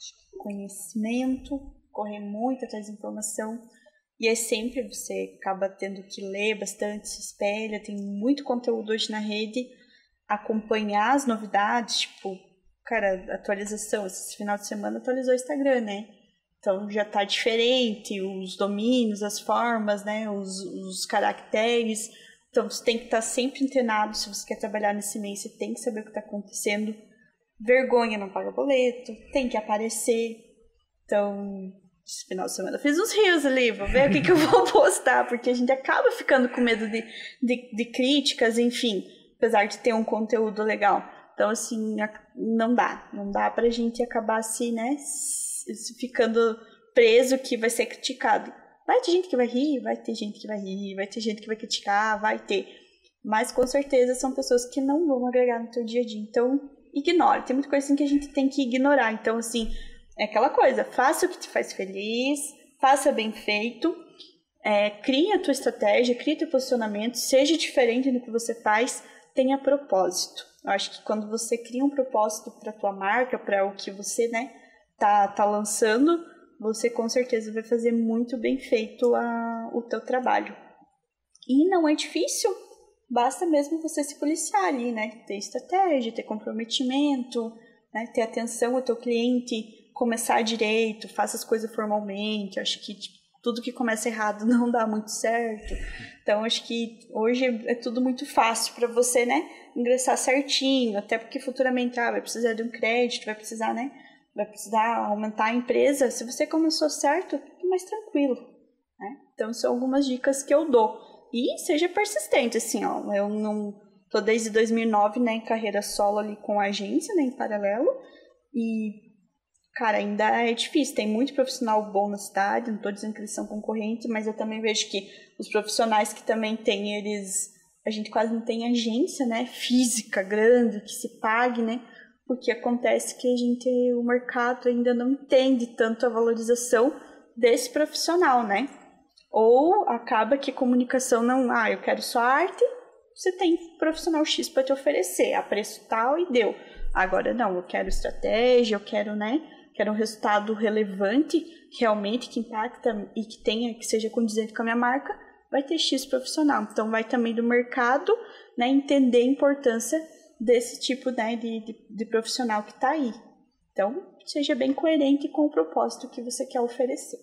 conhecimento, correr muito atrás de informação, e sempre você acaba tendo que ler bastante, se espelha, tem muito conteúdo hoje na rede, acompanhar as novidades, tipo, cara, atualização, esse final de semana atualizou o Instagram, né? Então já tá diferente, os domínios, as formas, né, os caracteres. Então você tem que estar sempre antenado, se você quer trabalhar nesse meio, você tem que saber o que está acontecendo. Vergonha não paga boleto, tem que aparecer. Então, esse final de semana eu fiz uns rios ali, vou ver o que eu vou postar, porque a gente acaba ficando com medo de críticas, enfim, apesar de ter um conteúdo legal. Então, assim, não dá pra gente acabar assim, né, ficando preso que vai ser criticado. Vai ter gente que vai rir, vai ter gente que vai rir, vai ter gente que vai criticar, vai ter. Mas com certeza são pessoas que não vão agregar no teu dia a dia. Então, ignore. Tem muita coisa assim que a gente tem que ignorar. Então, assim, é aquela coisa. Faça o que te faz feliz, faça bem feito, crie a tua estratégia, crie teu posicionamento, seja diferente do que você faz, tenha propósito. Eu acho que quando você cria um propósito para tua marca, para o que você, né, tá lançando, você com certeza vai fazer muito bem feito o teu trabalho. E não é difícil, basta mesmo você se policiar ali, né? Ter estratégia, ter comprometimento, né? Ter atenção ao teu cliente, começar direito, faça as coisas formalmente. Acho que tudo que começa errado não dá muito certo. Então, acho que hoje é tudo muito fácil para você, né? Ingressar certinho, até porque futuramente vai precisar de um crédito, vai precisar, né? Vai precisar aumentar a empresa. Se você começou certo, é mais tranquilo, né? Então, são algumas dicas que eu dou. E seja persistente, assim, ó. Eu não tô desde 2009, né, em carreira solo ali com a agência, né, em paralelo. E, cara, ainda é difícil. Tem muito profissional bom na cidade, não tô dizendo que eles são concorrentes, mas eu também vejo que os profissionais que também têm, a gente quase não tem agência, né, física, grande, que se pague, né? Porque acontece que o mercado ainda não entende tanto a valorização desse profissional, né? Ou acaba que a comunicação não... eu quero só arte, você tem profissional X para te oferecer, a preço tal e deu. Agora não, eu quero estratégia, eu quero, né? Quero um resultado relevante, realmente, que impacta e que seja condizente com a minha marca, vai ter X profissional. Então vai também do mercado, né, entender a importância desse tipo, né, de profissional que está aí. Então, seja bem coerente com o propósito que você quer oferecer.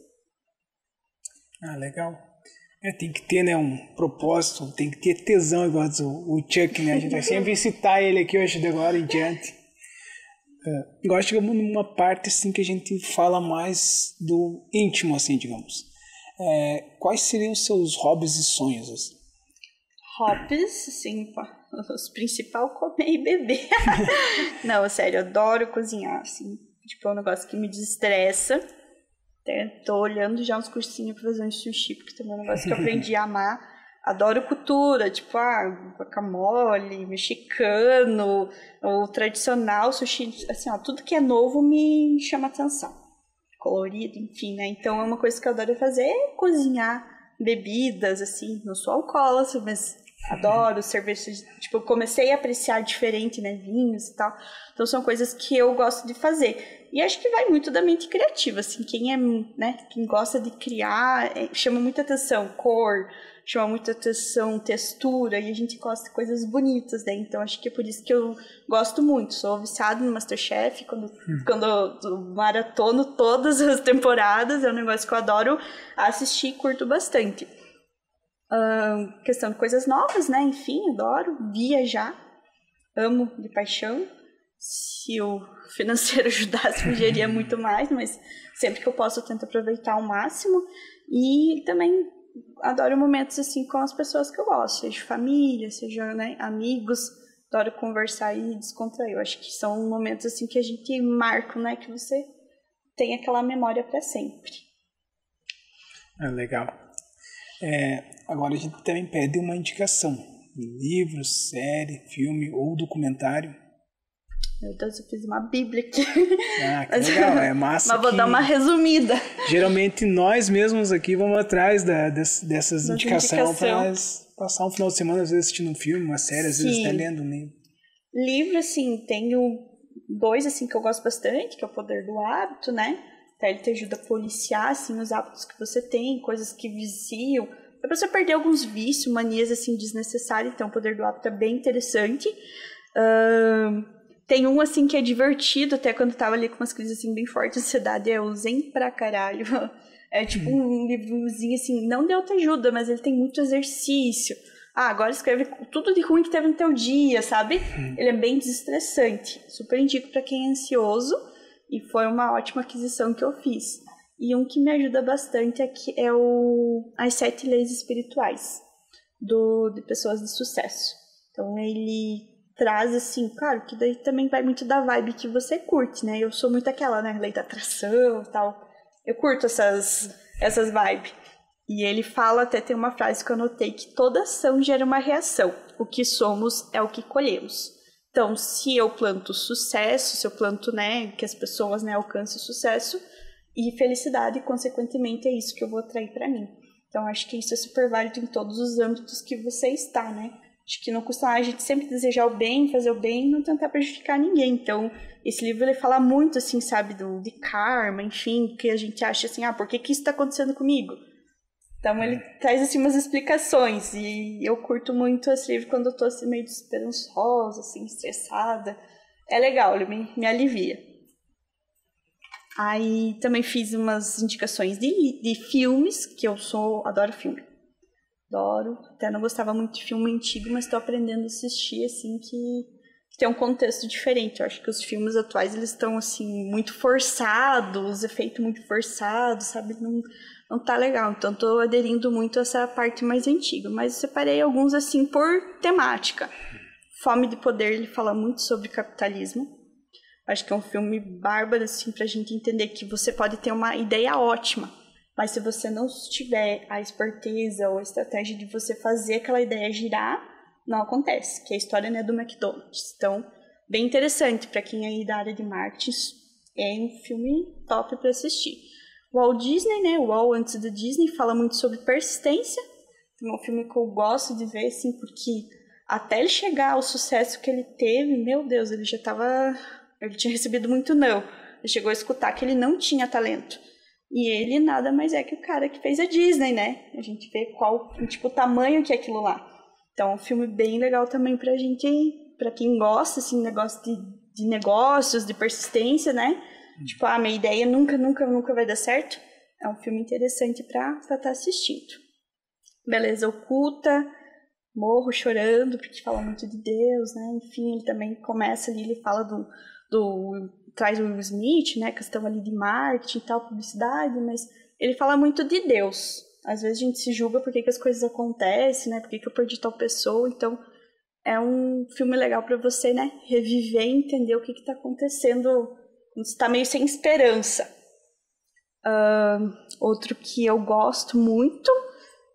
Legal. Tem que ter, né, um propósito, tem que ter tesão, igual o Chuck, né? A gente vai sempre citar ele aqui hoje, de agora em diante. Agora chegamos numa parte, assim, que a gente fala mais do íntimo, assim, digamos. Quais seriam os seus hobbies e sonhos, assim? Hobbies, assim, os principais, comer e beber. Não, sério, eu adoro cozinhar, assim. Tipo, é um negócio que me desestressa. Até tô olhando já uns cursinhos pra fazer um sushi, porque também é um negócio que eu aprendi a amar. adoro cultura, tipo, guacamole, mexicano, o tradicional, sushi, assim, ó, tudo que é novo me chama atenção. Colorido, enfim, né? Então, é uma coisa que eu adoro fazer, cozinhar bebidas, assim, não sou alcoólatra, mas adoro cerveja, tipo, eu comecei a apreciar diferente, né, vinhos e tal. Então, são coisas que eu gosto de fazer. E acho que vai muito da mente criativa, assim, quem gosta de criar, chama muita atenção, cor, chama muita atenção, textura, e a gente gosta de coisas bonitas, né? Então, acho que é por isso que eu gosto muito. Sou viciada no MasterChef, quando eu maratono todas as temporadas, é um negócio que eu adoro assistir e curto bastante. Questão de coisas novas, né? Enfim, adoro viajar, amo de paixão. Se o financeiro ajudasse, me geria muito mais, mas sempre que eu posso eu tento aproveitar ao máximo. E também adoro momentos assim com as pessoas que eu gosto, seja família, seja, né, amigos. Adoro conversar e descontrair. Eu acho que são momentos assim que a gente marca, né, que você tem aquela memória para sempre. Legal. Agora a gente também pede uma indicação. Livro, série, filme ou documentário. Meu Deus, eu fiz uma bíblia aqui. Que legal, é massa. Mas vou dar uma resumida. Geralmente nós mesmos aqui vamos atrás dessas indicações para passar um final de semana, às vezes assistindo um filme, uma série, às vezes até lendo um livro. Livro, assim, tenho 2 assim, que eu gosto bastante, que é O Poder do Hábito, né? Até ele te ajuda a policiar, assim, os hábitos que você tem, coisas que viciam. Pra você perder alguns vícios, manias, assim, desnecessárias. Então, O Poder do Hábito é bem interessante. Tem um, assim, que é divertido, até quando eu tava ali com umas crises, assim, bem fortes de ansiedade, é o Zen pra Caralho. É tipo um livrozinho, assim, não de autoajuda, mas ele tem muito exercício. Agora escreve tudo de ruim que teve no teu dia, sabe? Ele é bem desestressante. Super indico pra quem é ansioso, e foi uma ótima aquisição que eu fiz. E um que me ajuda bastante aqui é As 7 Leis Espirituais, de pessoas de sucesso. Então, ele traz, assim, claro, que daí também vai muito da vibe que você curte, né? Eu sou muito aquela, né, lei da atração e tal. Eu curto essas vibes. E ele fala, até tem uma frase que eu anotei, que toda ação gera uma reação. O que somos é o que colhemos. Então, se eu planto sucesso, se eu planto, né, que as pessoas, né, alcancem sucesso e felicidade, consequentemente, é isso que eu vou atrair para mim. Então, acho que isso é super válido em todos os âmbitos que você está, né? Acho que não custa a gente sempre desejar o bem, fazer o bem e não tentar prejudicar ninguém. Então, esse livro ele fala muito, assim, sabe, de karma, enfim, que a gente acha assim, por que isso está acontecendo comigo? Então, ele traz, assim, umas explicações. E eu curto muito esse livro quando eu tô, assim, meio desesperançosa, assim, estressada. É legal, ele me alivia. Aí, também fiz umas indicações de filmes, que eu adoro filme. Adoro. Até não gostava muito de filme antigo, mas estou aprendendo a assistir, assim, que tem um contexto diferente. Eu acho que os filmes atuais, eles estão, assim, muito forçados, efeitos muito forçados, sabe? Não tá legal. Então, estou aderindo muito a essa parte mais antiga. Mas separei alguns, assim, por temática. Fome de Poder, ele fala muito sobre capitalismo. Acho que é um filme bárbaro, assim, pra gente entender que você pode ter uma ideia ótima, mas se você não tiver a esperteza ou a estratégia de você fazer aquela ideia girar, não acontece, que a história não é do McDonald's. Então, bem interessante para quem é aí da área de marketing, é um filme top para assistir. O Walt Disney, né, o Walt antes do Disney, fala muito sobre persistência. É um filme que eu gosto de ver, assim, porque até ele chegar ao sucesso que ele teve, meu Deus, ele tinha recebido muito não. Ele chegou a escutar que ele não tinha talento. E ele nada mais é que o cara que fez a Disney, né? A gente vê o tamanho que é aquilo lá. Então, é um filme bem legal também pra gente, pra quem gosta, assim, negócio de negócios, de persistência, né? Tipo, minha ideia nunca vai dar certo. É um filme interessante pra estar assistindo. Beleza Oculta, morro chorando, porque fala muito de Deus, né? Enfim, ele também começa ali, ele fala traz o Will Smith, né, questão ali de marketing e tal, publicidade, mas ele fala muito de Deus. Às vezes a gente se julga por que as coisas acontecem, né, por que eu perdi tal pessoa, então é um filme legal para você, né, reviver e entender o que está acontecendo, quando você tá meio sem esperança. Outro que eu gosto muito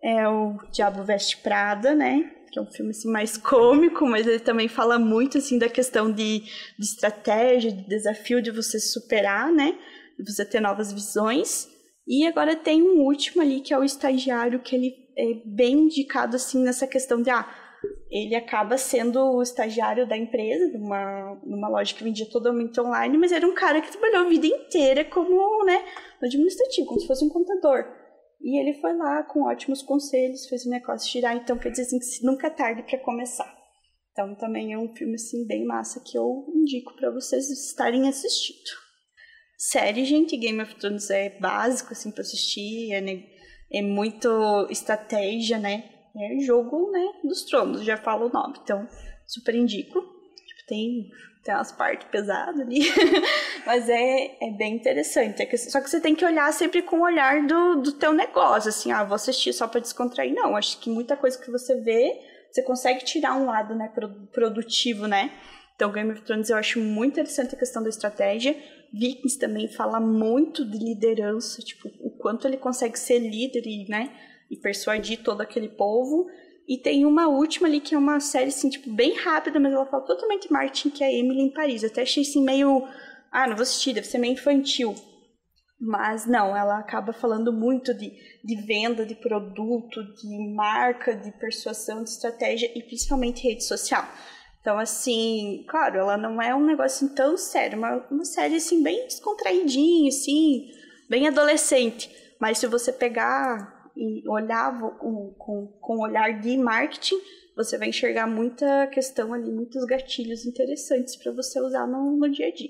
é o Diabo Veste Prada, né? Que é um filme assim, mais cômico, mas ele também fala muito assim, da questão de estratégia, de desafio de você superar, né? De você ter novas visões. E agora tem um último ali, que é o Estagiário, que ele é bem indicado assim, nessa questão de... ele acaba sendo o estagiário da empresa, numa loja que vendia totalmente online, mas era um cara que trabalhou a vida inteira como, né, administrativo, como se fosse um contador. E ele foi lá com ótimos conselhos, fez o negócio girar, então quer dizer assim, que nunca é tarde para começar. Então também é um filme assim, bem massa que eu indico para vocês estarem assistindo. Série, gente, Game of Thrones é básico assim, para assistir, é muito estratégia, né? É jogo, né, dos tronos, já falo o nome, então super indico. Tipo, tem umas partes pesadas ali, mas é bem interessante. Só que você tem que olhar sempre com o olhar do teu negócio, assim, vou assistir só para descontrair. Não, acho que muita coisa que você vê, você consegue tirar um lado, né, produtivo, né? Então, Game of Thrones eu acho muito interessante a questão da estratégia. Vikings também fala muito de liderança, tipo, o quanto ele consegue ser líder e, né, e persuadir todo aquele povo. E tem uma última ali, que é uma série, assim, tipo, bem rápida, mas ela fala totalmente marketing, que é a Emily em Paris. Eu até achei, assim, meio... não vou assistir, deve ser meio infantil. Mas, não, ela acaba falando muito de venda, de produto, de marca, de persuasão, de estratégia e, principalmente, rede social. Então, assim, claro, ela não é um negócio assim, tão sério, uma série, assim, bem descontraidinha, assim, bem adolescente. Mas se você pegar... e olhar com olhar de marketing, você vai enxergar muita questão ali, muitos gatilhos interessantes para você usar no dia a dia.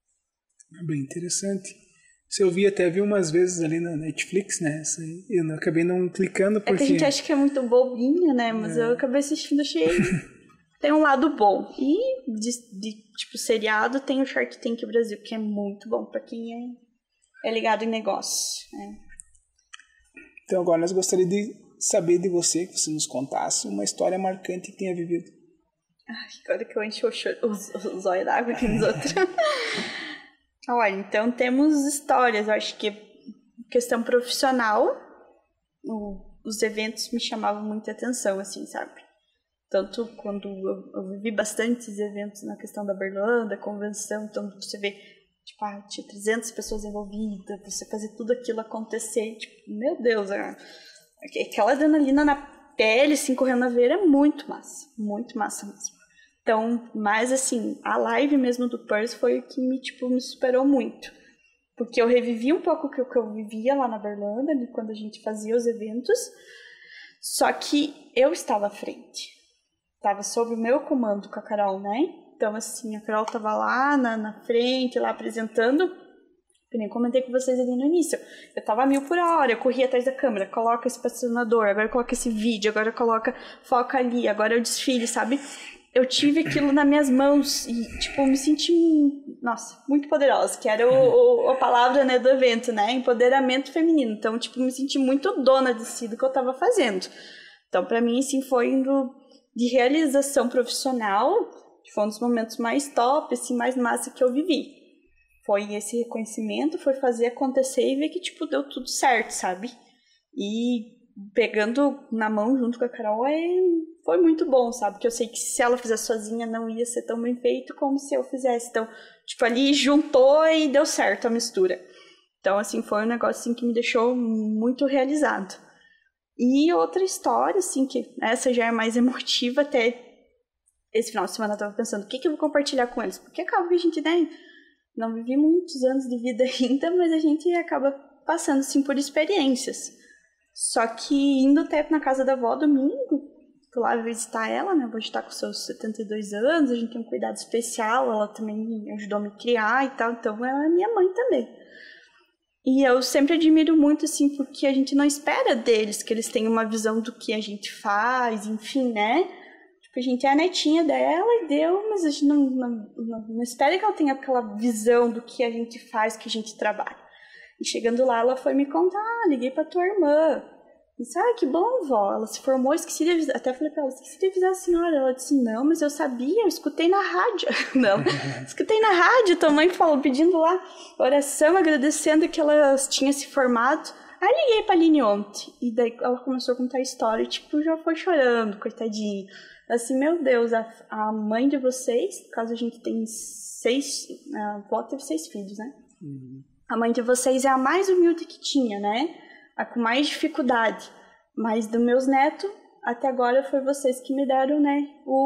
Bem interessante. Eu até vi umas vezes ali na Netflix, né? Eu acabei não clicando porque... É que a gente acha que é muito bobinha, né? Mas eu acabei assistindo, achei... tem um lado bom. E de tipo, seriado, tem o Shark Tank Brasil, que é muito bom para quem é ligado em negócio, né? Então agora nós gostaríamos de saber de você, que você nos contasse uma história marcante que tenha vivido. Agora que eu enchi os olhos d'água aqui nos outros. Olha, então temos histórias, eu acho que questão profissional, os eventos me chamavam muita atenção, assim, sabe? Tanto quando eu vivi bastantes eventos na questão da Berlândia, convenção, então você vê... tipo, tinha 300 pessoas envolvidas, você fazer tudo aquilo acontecer, tipo, meu Deus, aquela adrenalina na pele, assim, correndo na veia, é muito massa mesmo. Então, mas assim, a live mesmo do Purse foi o que me superou muito, porque eu revivi um pouco o que eu vivia lá na Berlândia, quando a gente fazia os eventos, só que eu estava à frente, estava sob o meu comando com a Carol, né? Então, assim, a Carol tava lá na frente, lá apresentando. Eu nem comentei com vocês ali no início. Eu tava a 1000 por hora, eu corria atrás da câmera. Coloca esse patrocinador, agora coloca esse vídeo, agora foca ali, agora é o desfile, sabe? Eu tive aquilo nas minhas mãos e, tipo, me senti, nossa, muito poderosa. Que era a palavra, né, do evento, né? Empoderamento feminino. Então, tipo, me senti muito dona de si do que eu tava fazendo. Então, pra mim, assim, foi indo de realização profissional... foi um dos momentos mais top, assim, mais massa que eu vivi. Foi esse reconhecimento, foi fazer acontecer e ver que, tipo, deu tudo certo, sabe? E pegando na mão junto com a Carol foi muito bom, sabe? Porque eu sei que se ela fizesse sozinha não ia ser tão bem feito como se eu fizesse. Então, tipo, ali juntou e deu certo a mistura. Então, assim, foi um negócio assim, que me deixou muito realizado. E outra história, assim, que essa já é mais emotiva até... esse final de semana eu tava pensando, o que eu vou compartilhar com eles? Porque acaba que a gente, né, não vive muitos anos de vida ainda, mas a gente acaba passando, assim, por experiências. Só que indo até na casa da avó domingo, fui lá visitar ela, né, hoje tá com seus 72 anos, a gente tem um cuidado especial, ela também ajudou a me criar e tal, então ela é minha mãe também. E eu sempre admiro muito, assim, porque a gente não espera deles que eles tenham uma visão do que a gente faz, enfim, né? A gente é a netinha dela e deu, mas a gente não espera que ela tenha aquela visão do que a gente faz, que a gente trabalha. E chegando lá, ela foi me contar, liguei pra tua irmã. Disse, que bom, vó, ela se formou, esqueci de avisar. Até falei pra ela, esqueci de avisar a senhora. Ela disse, não, mas eu sabia, eu escutei na rádio. Não, escutei na rádio, tua mãe falou, pedindo lá oração, agradecendo que ela tinha se formado. Aí liguei pra Aline ontem, e daí ela começou a contar a história, e tipo, já foi chorando, coitadinha. Assim, meu Deus, a mãe de vocês, no caso a gente tem 6, a avó teve 6 filhos, né? A mãe de vocês é a mais humilde que tinha, né? A com mais dificuldade. Mas dos meus netos, até agora foi vocês que me deram, né?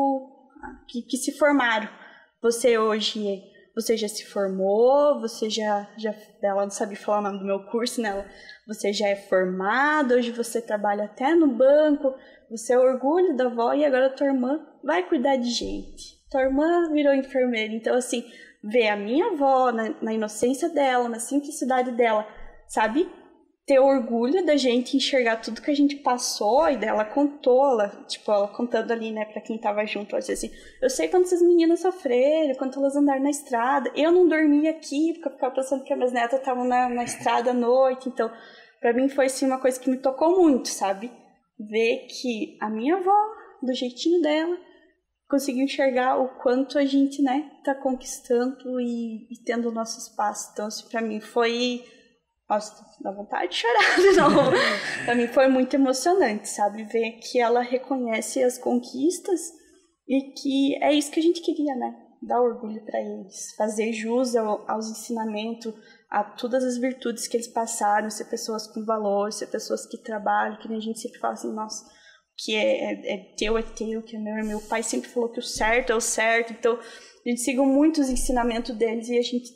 Que se formaram. Você hoje, você já se formou, você já ela não sabia falar o nome do meu curso, né? Você já é formado, hoje você trabalha até no banco, você é orgulho da avó e agora tua irmã vai cuidar de gente. Tua irmã virou enfermeira, então assim, ver a minha avó na inocência dela, na simplicidade dela, sabe? Ter orgulho da gente enxergar tudo que a gente passou, e dela contou, ela contando ali, né, pra quem tava junto, ela disse assim, eu sei quando essas meninas sofreram, quando elas andaram na estrada, eu não dormia aqui, porque eu ficava pensando que as minhas netas estavam na estrada à noite, então, pra mim foi, assim, uma coisa que me tocou muito, sabe? Ver que a minha avó, do jeitinho dela, conseguiu enxergar o quanto a gente, né, tá conquistando e tendo o nosso espaço, então, assim, pra mim foi... Nossa, dá vontade de chorar de novo. Pra mim foi muito emocionante, sabe? Ver que ela reconhece as conquistas e que é isso que a gente queria, né? Dar orgulho pra eles, fazer jus aos ensinamentos, a todas as virtudes que eles passaram, ser pessoas com valor, ser pessoas que trabalham, que nem a gente sempre fala assim, nossa, que é teu, que é meu. Meu pai sempre falou que o certo é o certo, então a gente siga muito os ensinamentos deles e a gente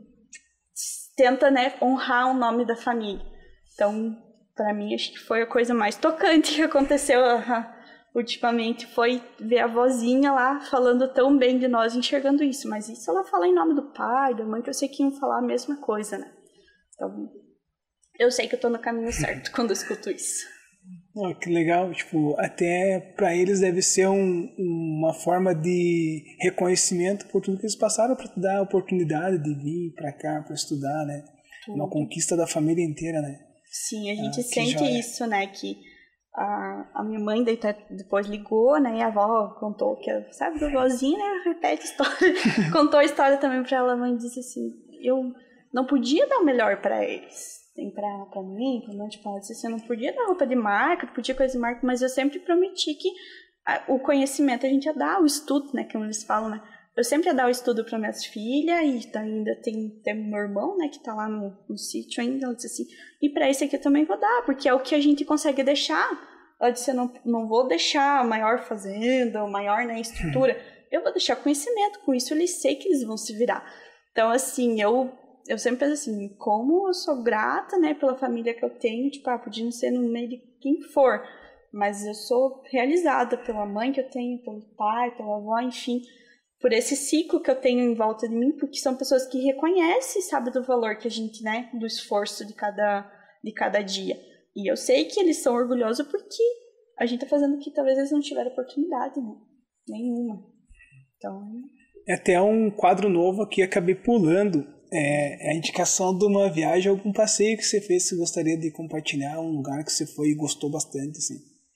tenta, né, honrar o nome da família. Então, para mim, acho que foi a coisa mais tocante que aconteceu ultimamente, foi ver a vozinha lá falando tão bem de nós, enxergando isso. Mas isso ela fala em nome do pai, da mãe, que eu sei que iam falar a mesma coisa, né? Então, eu sei que eu tô no caminho certo quando eu escuto isso. Oh, que legal, tipo, até para eles deve ser uma forma de reconhecimento por tudo que eles passaram para te dar a oportunidade de vir para cá para estudar, né? Uma conquista da família inteira, né? Sim, a gente sente isso, né? Que a minha mãe depois ligou, né? E a avó contou que, sabe, a vozinha, né? Repete a história. Contou a história também para ela. A mãe disse assim, eu não podia dar o melhor para eles. Pra mim, pra monte de pai, eu não podia dar roupa de marca, não podia coisa de marca, mas eu sempre prometi que o conhecimento a gente ia dar, o estudo, né, como eles falam, né, eu sempre ia dar o estudo para minhas filhas, e ainda tem meu irmão, né, que tá lá no sítio ainda, ela disse assim, e para esse aqui eu também vou dar, porque é o que a gente consegue deixar. Ela disse, eu não vou deixar a maior fazenda, a maior, né, estrutura, eu vou deixar conhecimento, com isso eu sei que eles vão se virar. Então, assim, eu sempre penso assim, como eu sou grata, né, pela família que eu tenho, tipo, podia não ser no meio de quem for, mas eu sou realizada pela mãe que eu tenho, pelo pai, pela avó, enfim, por esse ciclo que eu tenho em volta de mim, porque são pessoas que reconhecem, sabe, do valor que a gente, né, do esforço de cada dia. E eu sei que eles são orgulhosos porque a gente tá fazendo o que talvez eles não tiveram oportunidade, né, nenhuma. Então... É até um quadro novo aqui, acabei pulando. É a indicação de uma viagem, algum passeio que você fez, que você gostaria de compartilhar, um lugar que você foi e gostou bastante, assim.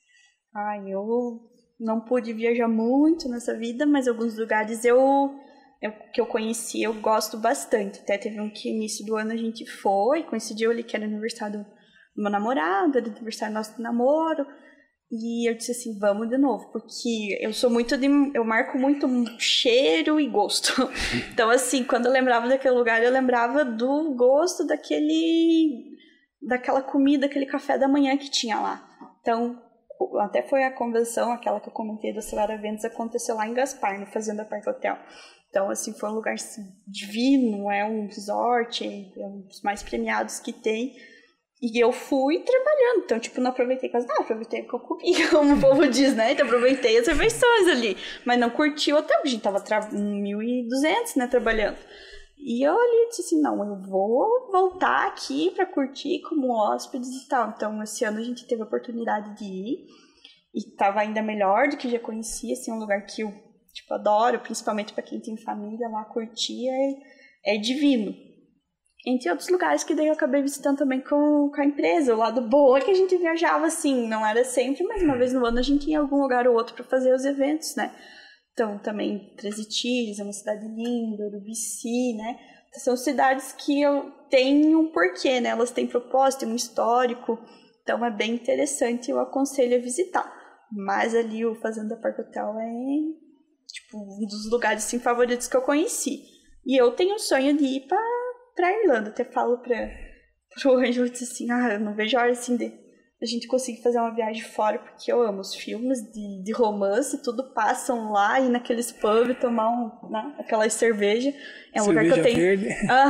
Eu não pude viajar muito nessa vida, mas alguns lugares que eu conheci, eu gosto bastante. Até teve um que início do ano a gente foi, coincidiu ali que era aniversário do meu namorado, era aniversário nosso de namoro, e eu disse assim, vamos de novo, porque eu marco muito cheiro e gosto. Então, assim, quando eu lembrava daquele lugar, eu lembrava do gosto daquela comida, aquele café da manhã que tinha lá. Então, até foi a convenção, aquela que eu comentei do Acelera Ventos, aconteceu lá em Gaspar, no Fazenda Parque Hotel. Então, assim, foi um lugar assim, divino, é um resort, é um dos mais premiados que tem. E eu fui trabalhando, então, tipo, não aproveitei quase nada, aproveitei o que eu comi, como o povo diz, né? Então, aproveitei as refeições ali, mas não curti o hotel, a gente tava 1.200, né, trabalhando. E eu ali disse assim, não, eu vou voltar aqui pra curtir como hóspedes e tal. Então, esse ano a gente teve a oportunidade de ir, e tava ainda melhor do que já conhecia, assim, um lugar que eu, tipo, adoro, principalmente pra quem tem família lá, curtir, é divino. Entre outros lugares que daí eu acabei visitando também com a empresa. O lado bom é que a gente viajava assim, não era sempre, mas uma vez no ano a gente ia em algum lugar ou outro para fazer os eventos, né? Então, também Três Itilhas, é uma cidade linda, Urubici, né? São cidades que têm um porquê, né? Elas têm propósito, têm um histórico, então é bem interessante, eu aconselho a visitar. Mas ali o Fazenda Parque Hotel é, tipo, um dos lugares, assim, favoritos que eu conheci. E eu tenho o sonho de ir pra Irlanda, até falo pro Ângelo, assim, eu não vejo a hora, assim, de a gente conseguir fazer uma viagem fora, porque eu amo os filmes de romance, tudo passam lá, e naqueles pubs, tomar aquelas cerveja. É um lugar que eu tenho... verde.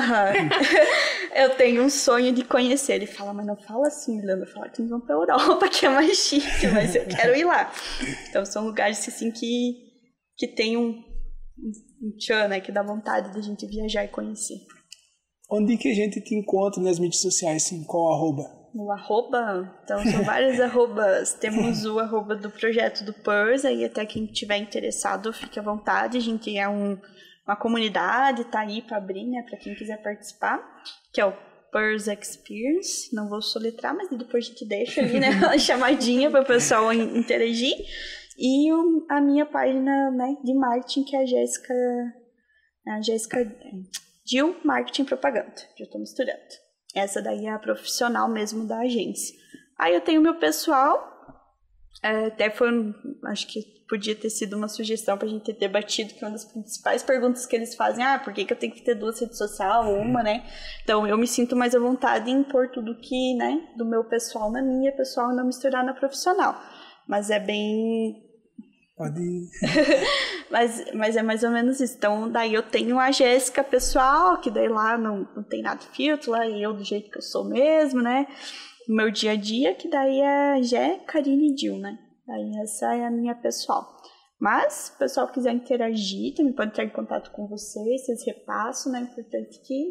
Eu tenho um sonho de conhecer. Ele fala, mas não fala assim, Irlanda. Fala que vão pra Europa, que é mais chique, mas eu quero ir lá. Então são lugares assim que tem um tchan, né, que dá vontade de a gente viajar e conhecer. Onde que a gente te encontra nas mídias sociais, assim, qual arroba? No arroba, então são vários arrobas. Temos o arroba do projeto do PURS, aí até quem estiver interessado, fique à vontade. A gente é uma comunidade, tá aí para abrir, né, para quem quiser participar, que é o PURS Experience. Não vou soletrar, mas depois a gente deixa ali, né, uma chamadinha para o pessoal interagir. E a minha página, né, de marketing, que é a Jéssica Gil Marketing e Propaganda. Já estou misturando. Essa daí é a profissional mesmo da agência. Aí eu tenho o meu pessoal, até acho que podia ter sido uma sugestão pra gente ter debatido, que uma das principais perguntas que eles fazem, por que eu tenho que ter 2 redes sociais ou uma, né? Então eu me sinto mais à vontade em pôr tudo que, né, do meu pessoal na minha, pessoal, e não misturar na profissional. Mas é bem... Pode ir. mas é mais ou menos isso. Então, daí eu tenho a Jéssica pessoal, que daí lá não tem nada de filtro, lá eu do jeito que eu sou mesmo, né? O meu dia a dia, que daí é Jé, Karine e Gil, né? Daí essa é a minha pessoal. Mas, se o pessoal quiser interagir, também pode entrar em contato com vocês repassam, né? Importante que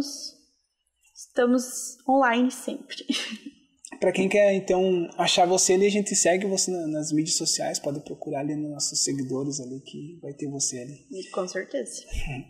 estamos online sempre. Para quem quer, então, achar você ali, a gente segue você nas mídias sociais, pode procurar ali nos nossos seguidores ali, que vai ter você ali. Com certeza.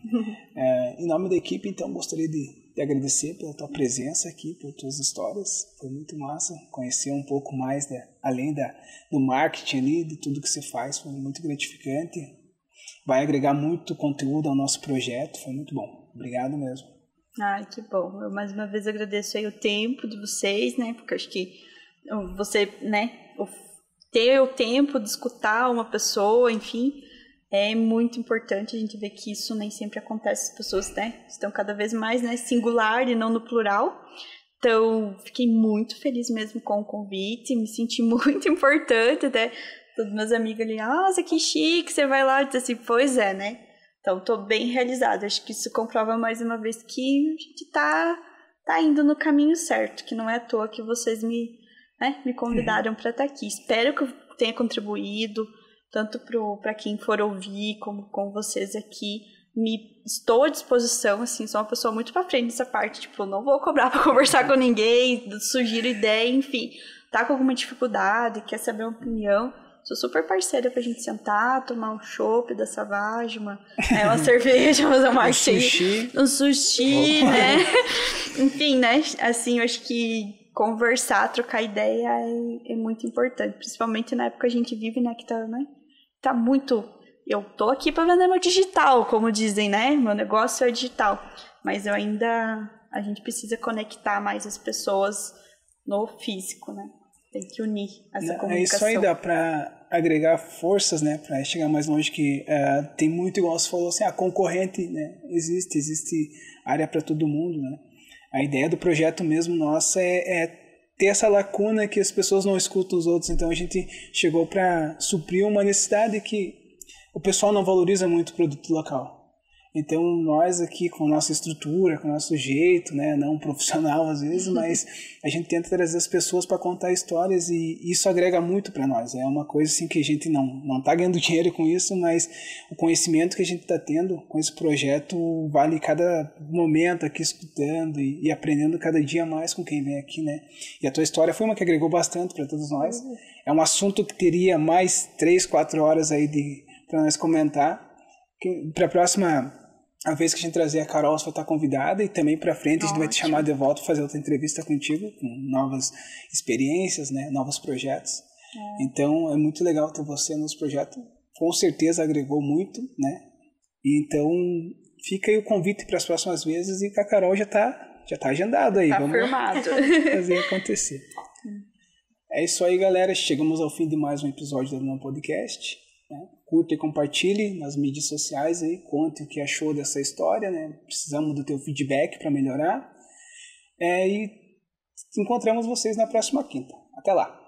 Em nome da equipe, então, gostaria de agradecer pela tua presença aqui, por tuas histórias. Foi muito massa conhecer um pouco mais, além do marketing ali, de tudo que você faz, foi muito gratificante. Vai agregar muito conteúdo ao nosso projeto, foi muito bom. Obrigado mesmo. Ai, que bom. Eu mais uma vez agradeço aí o tempo de vocês, né? Porque eu acho que você, né, ter o tempo de escutar uma pessoa, enfim, é muito importante. A gente vê que isso nem sempre acontece. As pessoas, né, estão cada vez mais, né, singular e não no plural. Então, fiquei muito feliz mesmo com o convite, me senti muito importante, até todos meus amigos ali, nossa, que chique, você vai lá, e diz assim, pois é, né? Então, estou bem realizada. Acho que isso comprova mais uma vez que a gente tá indo no caminho certo, que não é à toa que vocês me convidaram para estar aqui. Espero que eu tenha contribuído, tanto para quem for ouvir, como com vocês aqui. Estou à disposição, assim, sou uma pessoa muito para frente nessa parte, tipo, não vou cobrar para conversar com ninguém, sugiro ideia, enfim. Tá com alguma dificuldade, quer saber uma opinião... Sou super parceira pra gente sentar, tomar um chopp da Savage, uma cerveja, fazer um sushi, né? Enfim, né? Assim, eu acho que conversar, trocar ideia é muito importante. Principalmente na época que a gente vive, né? Que tá muito... Eu tô aqui pra vender meu digital, como dizem, né? Meu negócio é digital. Mas a gente precisa conectar mais as pessoas no físico, né? Tem que unir essa comunicação. É isso aí, dá para agregar forças, né, para chegar mais longe, que tem muito, igual você falou, assim, a concorrente, né, existe área para todo mundo, né. A ideia do projeto mesmo nossa é ter essa lacuna que as pessoas não escutam os outros, então a gente chegou para suprir uma necessidade que o pessoal não valoriza muito o produto local. Então, nós aqui, com a nossa estrutura, com o nosso jeito, né, não profissional às vezes, mas a gente tenta trazer as pessoas para contar histórias e isso agrega muito para nós. É uma coisa assim que a gente não está ganhando dinheiro com isso, mas o conhecimento que a gente está tendo com esse projeto vale cada momento aqui escutando e aprendendo cada dia mais com quem vem aqui, né? E a tua história foi uma que agregou bastante para todos nós. É um assunto que teria mais 3-4 horas aí para nós comentar. Para a próxima vez que a gente trazer a Carol, você vai estar convidada, e também para frente a gente vai te chamar de volta para fazer outra entrevista contigo, com novas experiências, né, novos projetos. Então é muito legal ter você nos projetos. com certeza agregou muito, né? Então, fica aí o convite para as próximas vezes e que a Carol já tá agendado aí. Tá Vamos firmado. fazer acontecer. É isso aí, galera. Chegamos ao fim de mais um episódio do meu podcast. Né? Curta e compartilhe nas mídias sociais aí. Conte o que achou dessa história, né? Precisamos do teu feedback para melhorar. E encontramos vocês na próxima quinta. Até lá!